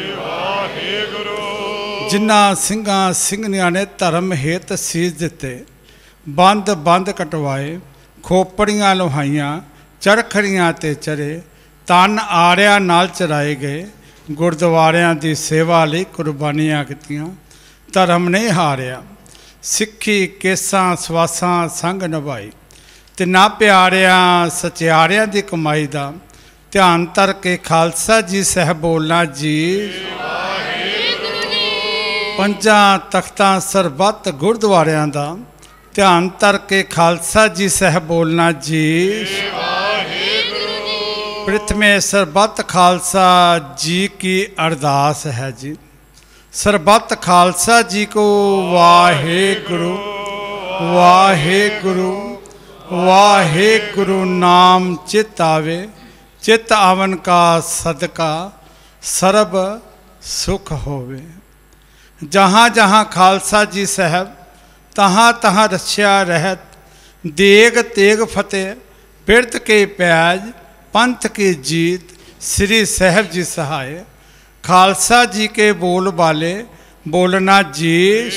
जिन्हां ਸਿੰਘਾਂ ਸਿੰਘਣੀਆਂ ने धर्म हेत सीस दिते। बंद बंद कटवाए खोपड़ियां लोहाइयां चरखड़ियां ते चरे। तन आरिया नाल चराए गए। गुरद्वारियां दी सेवा लई कुर्बानियां कीतियां। धर्म नहीं हारिया सिक्खी केसां सवासां संग निभाई। तिना प्यारिया सचियारियां दी कमाई दा ध्यान तर के खालसा जी साहब बोलना जी। पंजां तख्तां सरबत गुरद्वारियां दा ध्यान तर के खालसा जी साहब बोलना जी। प्रथमे सरबत खालसा जी की अरदास है जी। सरबत खालसा जी को वाहे गुरु वाहे गुरु वाहे गुरु नाम चित आवे, चित आवन का सदका सरब सुख होवे। जहाँ जहाँ खालसा जी साहब तहाँ तहाँ रक्षा रहत, देग तेग फतेह बिरत के प्याज पंथ की जीत, श्री साहब जी सहाय। खालसा जी के बोल बाले बोलना जी,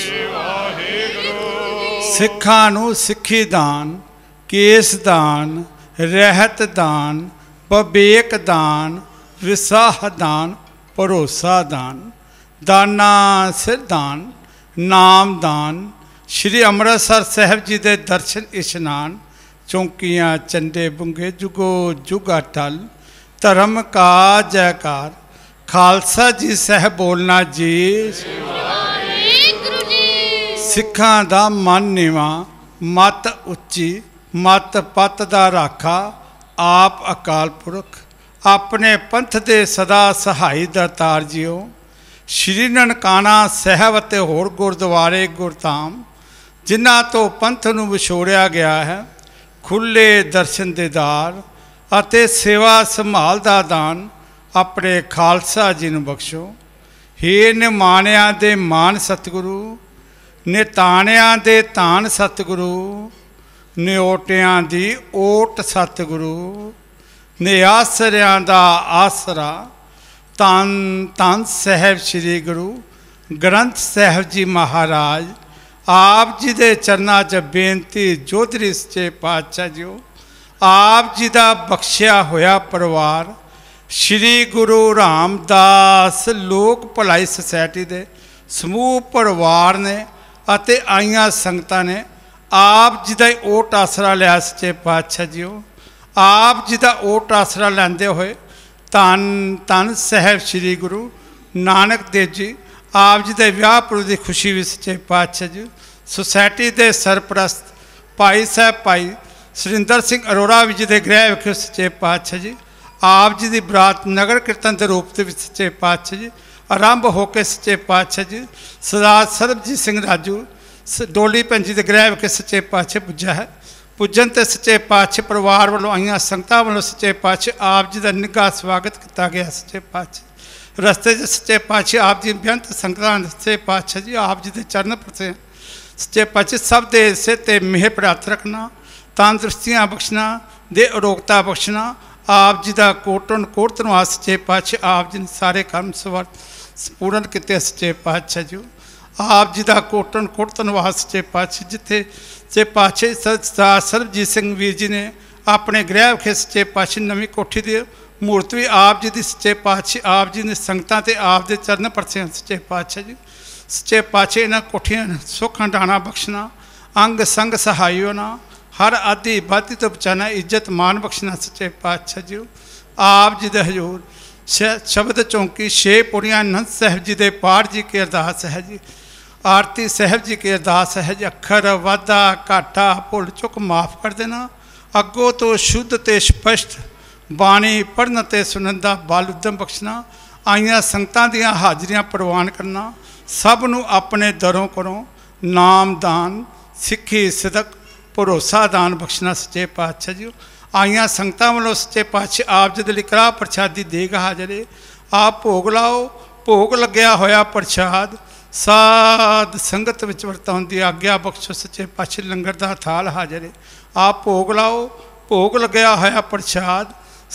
सिखा नू सिखी दान, केस दान, रहत दान, बबेक दान, विसाह दान, भरोसा दान, दाना सिर दान, नाम दान। श्री अमृतसर साहब जी के दर्शन इशनान, चौंकियाँ चंडे बुंगे जुगो जुगा टल, धर्म का जयकार। खालसा जी साहब बोलना जी, सिखा दा मन निवा, मत उच्ची, मत पत दा राखा, आप अकाल पुरख, अपने पंथ दे सदा सहाई दरतार जियो। श्री ननकाना साहब ते होर गुरुद्वारे गुरधाम जिन्हां तो पंथ नूं विछोड़िया गया है, खुले दर्शन दीदार अते सेवा संभाल दा दान अपने खालसा जी नूं बख्शो। हे निमाणिया दे मान सतगुरु, निताणिया दे तान सतगुरु, निओटिया दी ओट सतगुरु, निआसरियां दा आसरा। धन धन साहब श्री गुरु ग्रंथ साहब जी महाराज, आप जी दे चरना च बेनती जोधरी सच्चे पातशाह जी, आप जी दा बख्शिया होया परिवार श्री गुरु रामदास लोक भलाई सोसाइटी दे समूह परिवार ने अते आईयां संगतां ने आप जी दा ओट आसरा लिया सच्चे पातशाह जी। आप जी दा ओट आसरा लैंदे होए धन धन साहब श्री गुरु नानक देव जी, आप जी के विआह पुरब की खुशी भी सच्चे पातशाह जी। सोसाइटी के सरप्रस्त भाई साहब भाई सुरिंदर सिंह अरोड़ा जी के गृह विखे सच्चे पातशाह जी, आप जी की बरात नगर कीर्तन के रूप से सच्चे पातशाह जी आरंभ होकर सच्चे पातशाह जी। सरदार सरबजीत सिंह राजू डोली पंजी के गृह विखे सच्चे पातशाह पुज्जा है। पुजन ते सच्चे पातशाह परिवार वालों आईयां संगतां वालों सच्चे पातशाह आप जी का निघा स्वागत किया गया। सच्चे पातशाह रस्ते सच्चे पातशाह आप जी बेअंत संगतां सच्चे पातशाह जी, आप जी के चरण परसे सच्चे पातशाह सब दे सिर ते मेहर प्राप्त रखना, तंदुरुस्तियां बख्शना, दे अरोगता बख्शना। आप जी का कोटन कोट धन्नवाद सच्चे पातशाह, आप जी ने सारे कर्म सवर पूर्ण किए सच्चे पातशाह जी। आप जी का कोटन कोट धन्नवाद सच्चे पातशाह, जिथे सच्चे पातशाह सरदार सरबजीत सिंह वीर जी ने अपने गृह विखे सच्चे पातशाह नवीं कोठी दी मूर्त भी आप जी की सच्चे पातशाह, आप जी ने संगतां ते आप दे चरण परसे सच्चे पातशाह जी। सच्चे पातशाह इन्हां कोठियां सुख हंडाना बख्शना, अंग संग सहाई होना, हर आदि बाती तो बचाना, इज्जत मान बख्शना सच्चे पातशाह जी। आप जी दे हजूर शब्द चौंकी छे पुड़ियाँ नंद साहब जी के पाठ जी की अरदास है जी। आरती साहब जी की अरदास है जी। अखर वाधा घाटा भुल चुक माफ़ कर देना, अगों तो शुद्ध ते स्पष्ट बाणी पढ़न ते सुनन दा बल उद्यम बख्शना, आईयां संगतां दियां हाजरियां प्रवान करना, सब नूं अपने दरों करो नाम दान सिक्खी सिदक भरोसा दान बख्शना सच्चे पातशाह जी। आईयां संगतां वालों सच्चे पातशाह आप जी दे लई कड़ाह प्रसादी देग हाजरे, आप भोग लाओ, भोग लग्या होया प्रसाद साध संगत विच वरताउण दी आग्या बख्शो सच्चे पातशाह। लंगर दा थाल हाजरे, आप भोग लाओ, भोग लग्या होया प्रसाद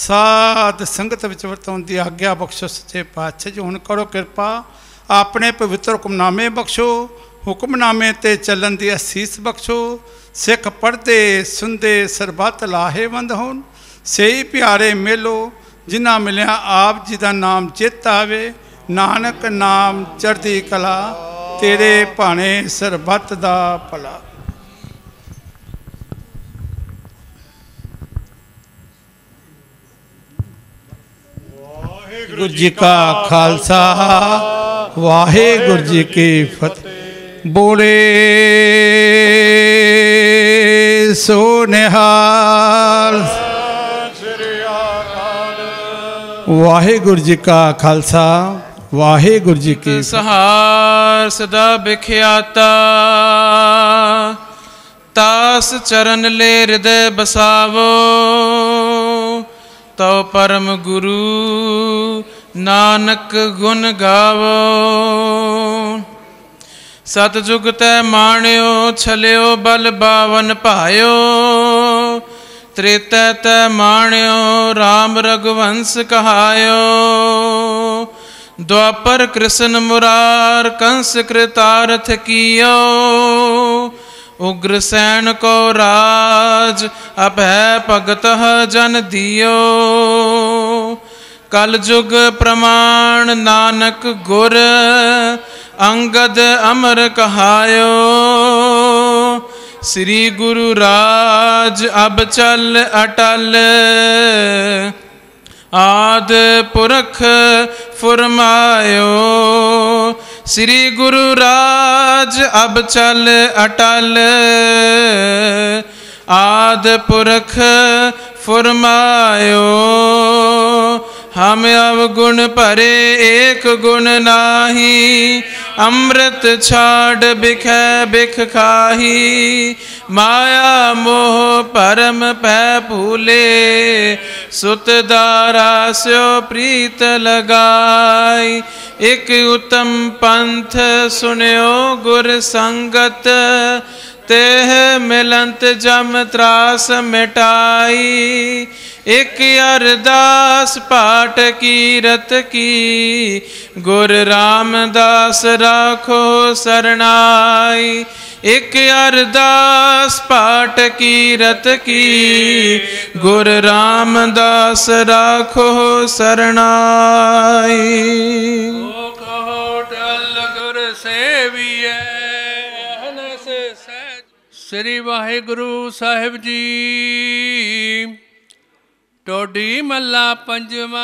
साध संगत विच वरताउण दी आग्या बख्शो सच्चे पातशाह जी। हुण करो किरपा अपने पवित्र हुक्मनामे बख्शो, हुक्मनामे ते चलन दी असीस बख्शो। सिख पढ़ते सुनते सरबत लाहेवंद होन, सही प्यारे मेलो जिन्ना मिलिया आप जी का नाम चित आवे। नानक नाम चढ़दी कला, तेरे भाने सरबत दा भला। वाहिगुरू जी का खालसा, वाहिगुरू जी की फतेह। बोले सो निहाल। ਵਾਹਿਗੁਰੂ ਜੀ ਕਾ ਖਾਲਸਾ ਵਾਹਿਗੁਰੂ ਜੀ ਕੀ ਸਹਾਰ ਸਦਾ ਵਿਖਿਆਤਾ ਤਾਸ ਚਰਨ ਲੈ ਹਿਰਦੈ ਬਸਾਵੋ ਤਉ ਪਰਮ ਗੁਰੂ ਨਾਨਕ ਗੁਣ ਗਾਵੋ ਸਤਿਜੁਗ ਤੈ ਮਾਣਿਓ ਛਲਿਓ ਬਲ ਬਾਵਨ ਭਾਇਓ ਤ੍ਰੇਤੈ ਤੈ ਮਾਣਿਓ ਰਾਮ ਰਘੁਵੰਸ ਕਹਾਇਓ द्वापर कृष्ण मुरार कंस कृतार्थ कियो उग्र सैन को राज अभय भगत जन दियो कल जुग प्रमाण नानक गुर अंगद अमर कहायो श्री गुरु राज अब चल अटल आद पुरख फुरमायो श्री गुरु राज अब चल अटल आद पुरख फुरमायो हम अवगुण परे एक गुण नाही अमृत छाड़ बिखै बिख खाही माया मोह परम पै भूले सुत दारा स्यो प्रीत लगाई एक उत्तम पंथ सुनियो गुर संगत तेह मिलंत जम त्रास मिटाई एक अरदास पाठ कीरत की गुर रामदास राखो सरनाई एक अरदास पाठ कीरत की गुर रामदास राखो सरनाई गुर सेविए श्री वाहिगुरु साहिब जी टोडी मल्ला पंजवा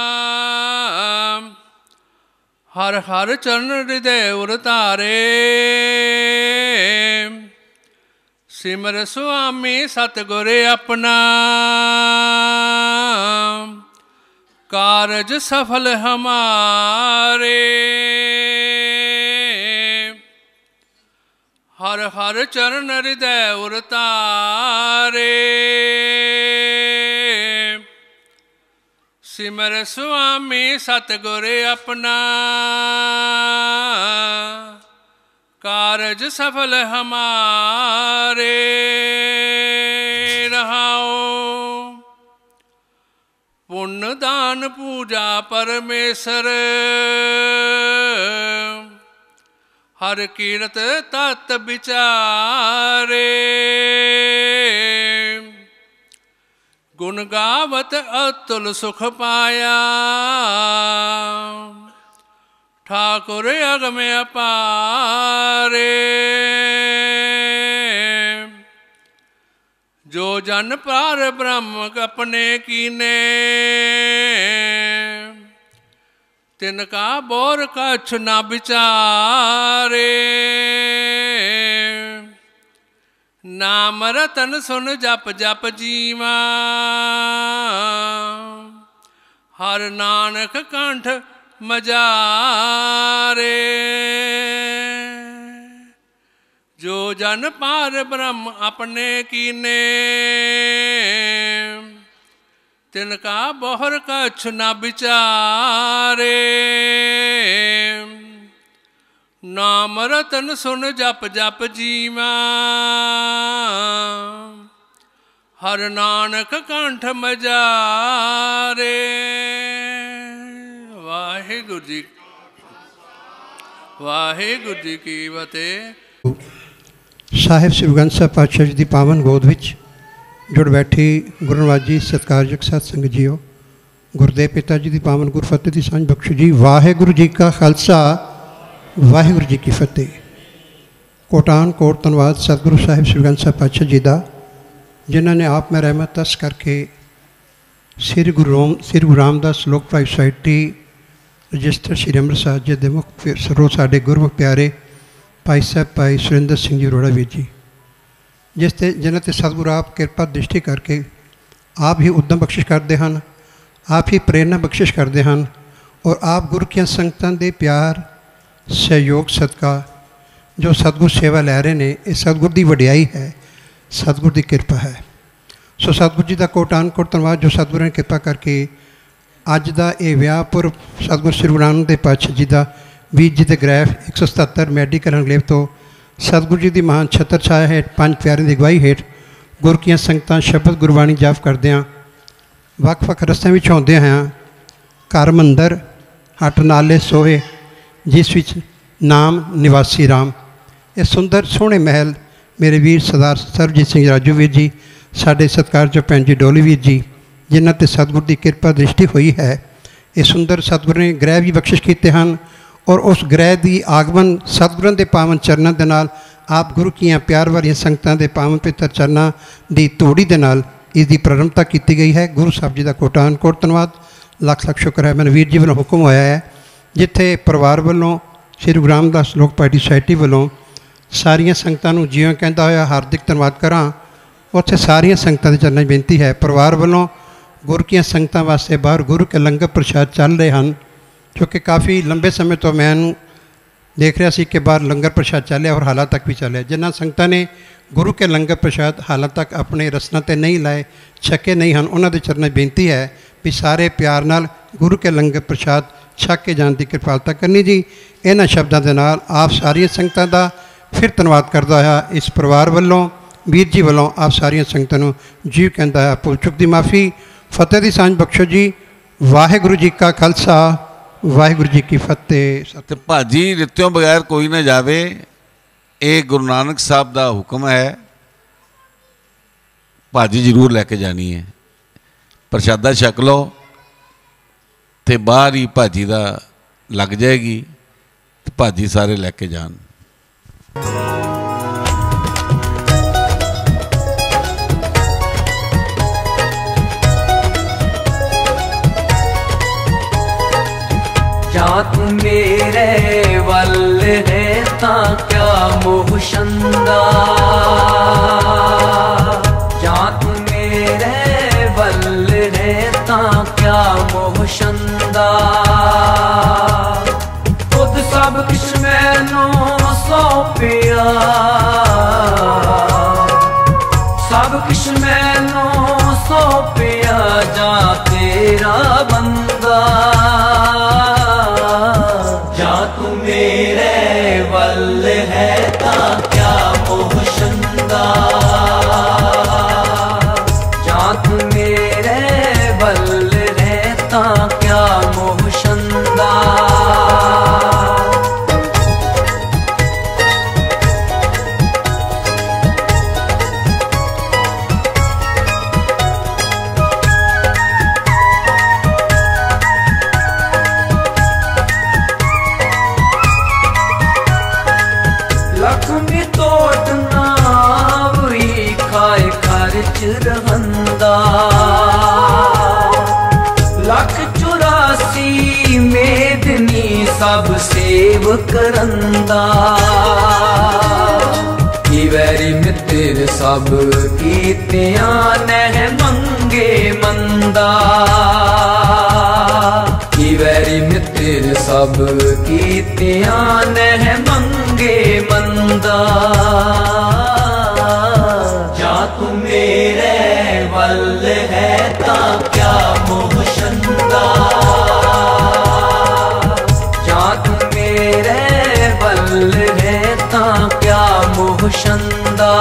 हर हर चरण हृदय उर तारे सिमर स्वामी सतगुर अपना कारज सफल हमारे हर हर चरण हृदय उर तारे सिमर स्वामी सतगुर अपना कारज सफल हमारे रहाओ पुण्य दान पूजा परमेश्वर हर कीरत तत् विचारे गुण गावत अतुल सुख पाया ठाकुर अगम अपारे जो जन पार ब्रह्म अपने कीने तिनका बोर कछ न विचारे नाम रतन सुन जप जप जीवा हर नानक कंठ मजारे जो जन पार ब्रह्म अपने कीने तिनका बोहर कछ न विचारे नाम रतन सुन जप जप जीवा हर नानक कंठ मजारे वाहिगुरु जी की फतेह। ਸਾਹਿਬ ਸ੍ਰੀ ਗੁਰੂ ਗ੍ਰੰਥ ਸਾਹਿਬ ਪਾਤਸ਼ਾਹ ਜੀ ਦੀ ਪਾਵਨ ਗੋਦ ਵਿੱਚ ਜੁੜ ਬੈਠੀ ਗੁਰਨਵਾਜ ਜੀ ਸਤਿਕਾਰਯੋਗ ਸਾਧ ਸੰਗਤ ਜੀਓ ਗੁਰਦੇਵ ਪਿਤਾ ਜੀ ਦੀ ਪਾਵਨ ਗੁਰਫਤਿਹ ਦੀ ਸਾਂਝ ਬਖਸ਼ੋ ਜੀ। ਵਾਹਿਗੁਰੂ ਜੀ ਕਾ ਖਾਲਸਾ ਵਾਹਿਗੁਰੂ ਜੀ ਕੀ ਫਤਿਹ। ਕੋਟਾਨ ਕੋਟ ਧੰਨਵਾਦ ਸਤਿਗੁਰੂ ਸਾਹਿਬ ਸ੍ਰੀ ਗੁਰੂ ਗ੍ਰੰਥ ਸਾਹਿਬ ਪਾਤਸ਼ਾਹ ਜੀ ਦਾ ਜਿਨ੍ਹਾਂ ਨੇ ਆਪ ਮੈਂ ਰਹਿਮਤ ਤਸ ਕਰਕੇ ਸ੍ਰੀ ਗੁਰੂ ਰਾਮਦਾਸ ਲੋਕ ਭਲਾਈ ਸੁਸਾਇਟੀ ਰਜਿਸਟਰ ਸ੍ਰੀ ਅੰਮ੍ਰਿਤਸਰ ਜੀ ਦੇ ਮੁੱਖ ਸਰੋ ਸਾਡੇ ਗੁਰਮੁਖ ਪਿਆਰੇ ਭਾਈ ਸਾਹਿਬ ਭਾਈ ਸੁਰਿੰਦਰ ਸਿੰਘ ਜੀ ਅਰੋੜਾ ਵੀਰ ਜੀ ਜਿਨ੍ਹਾਂ 'ਤੇ ਸਤਿਗੁਰੂ ਆਪ ਕਿਰਪਾ ਦ੍ਰਿਸ਼ਟੀ ਕਰਕੇ ਆਪ ਹੀ ਉੱਦਮ ਬਖਸ਼ਿਸ਼ ਕਰਦੇ ਹਨ आप ही प्रेरणा बख्शिश करते हैं और आप गुरु की संगतां दे प्यार सहयोग सदका जो सतगुर सेवा लै रहे हैं, ये सतगुर की वडियाई है, सतगुर की कृपा है। सो सतगुर जी का कोटान कोट धन्नवाद जो सतगुर ने कृपा करके अज का ये विआह पुरब सतगुर श्री गुरु नानक देव पातशाह जी का 20 जी के ग्रैफ 177 मैडिकल एनक्लेव तो सतगुरु जी की महान छत्र छाया हेठ पंज प्यारिਆਂ की अगवाई हेठ गुर की संगतां शब्द गुरबाणी जाप करदियां ਵੱਖ-ਵੱਖ रस्तियां विच आउंदे हैं घर मंदिर हट नाले सोहे जिस विच नाम निवासी राम। ये सुंदर सोहने महल मेरे वीर सरदार सरबजीत सिंह राजू वीर जी, साडे सत्कारयोग भैन जी डोली वीर जी, जिन्हां ते सतगुर की कृपा दृष्टि हुई है। ये सुंदर सतगुर ने ग्रह भी बख्शिश किए हैं और उस ग्रह की आगमन सतगुਰਾਂ के पावन चरणों के नाल आप गुरु की प्यार वाली संगतां के पावन पितर चरणों की तोड़ी के नाल इसकी प्रारंभता की गई है। गुरु साहब जी का कोटान कोट धन्नवाद, लख लख शुक्र है। मैंने वीर जी वालों हुक्म होया है जिथे परिवार वालों श्री गुरु रामदास लोक पार्टी सोसाइटी वालों सारिया संगतां नूं जिवें कहंदा होया हार्दिक धन्नवाद करां, उत्थे सारिया संगतां दे चरणों बेनती है। परिवार वालों गुरु की संगतां वास्ते बाहर गुरु के लंगर प्रशाद चल रहे हैं, क्योंकि काफ़ी लंबे समय तो मैं देख रहा सी कि बाहर लंगर प्रशाद चलिया और हालां तक भी चलिया। जिन्हां संगतां ने गुरु के लंगर प्रशाद हालां तक अपने रसना ते नहीं लाए, छके नहीं हैं, उन्हां दे चरणों बेनती है भी सारे प्यार नाल गुरु के लंगर प्रशाद छक के जाने की कृपालता करनी जी। इन्हां शब्दों के नाल आप सारिया संगतां दा फिर धन्नवाद करदा होया इस परिवार वालों वीर जी वालों आप सारिया संगतां नूं जी कहंदा है भुल चुक दी माफ़ी, फतेह दी सांझ बख्शो जी। वाहिगुरू जी का खालसा वाहिगुरू जी की फतेह। तो भाजी रित्यों बगैर कोई ना जावे, ये गुरु नानक साहब का हुक्म है, भाजी जरूर लैके जानी है। प्रशादा छक लो तो बाहर ही भाजी का लग जाएगी, तो भाजी सारे लैके जान। जात मेरे वल है ता क्या मोह शंदा, जात मेरे वल है ता क्या मोह शंदा, खुद सब किश मैनू सौंपिया, सब किश मैनू सौंपिया जा तेरा बंदा, जा तू मेरे वल है ता क्या मोह शंदा, जा तू मेरे वल है ता क्या मोह शंदा। रहंदा लख 84 मेदनी सब सेव करंदा, की वैरी मित्र सब कीतियां नह मंगे मंदा, की वैरी मित्र सब कीतियां नह मंगे मंदा, जा तू मेरे वल है ता क्या मोह शंदा, जा तू मेरे वल है ता क्या मोह शंदा।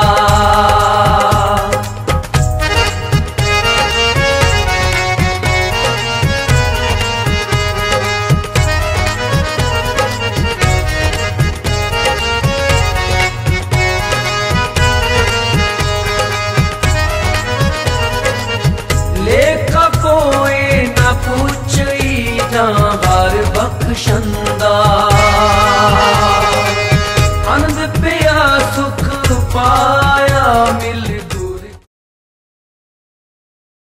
हर बख्शंदा आनंद पिया सुख पाया मिल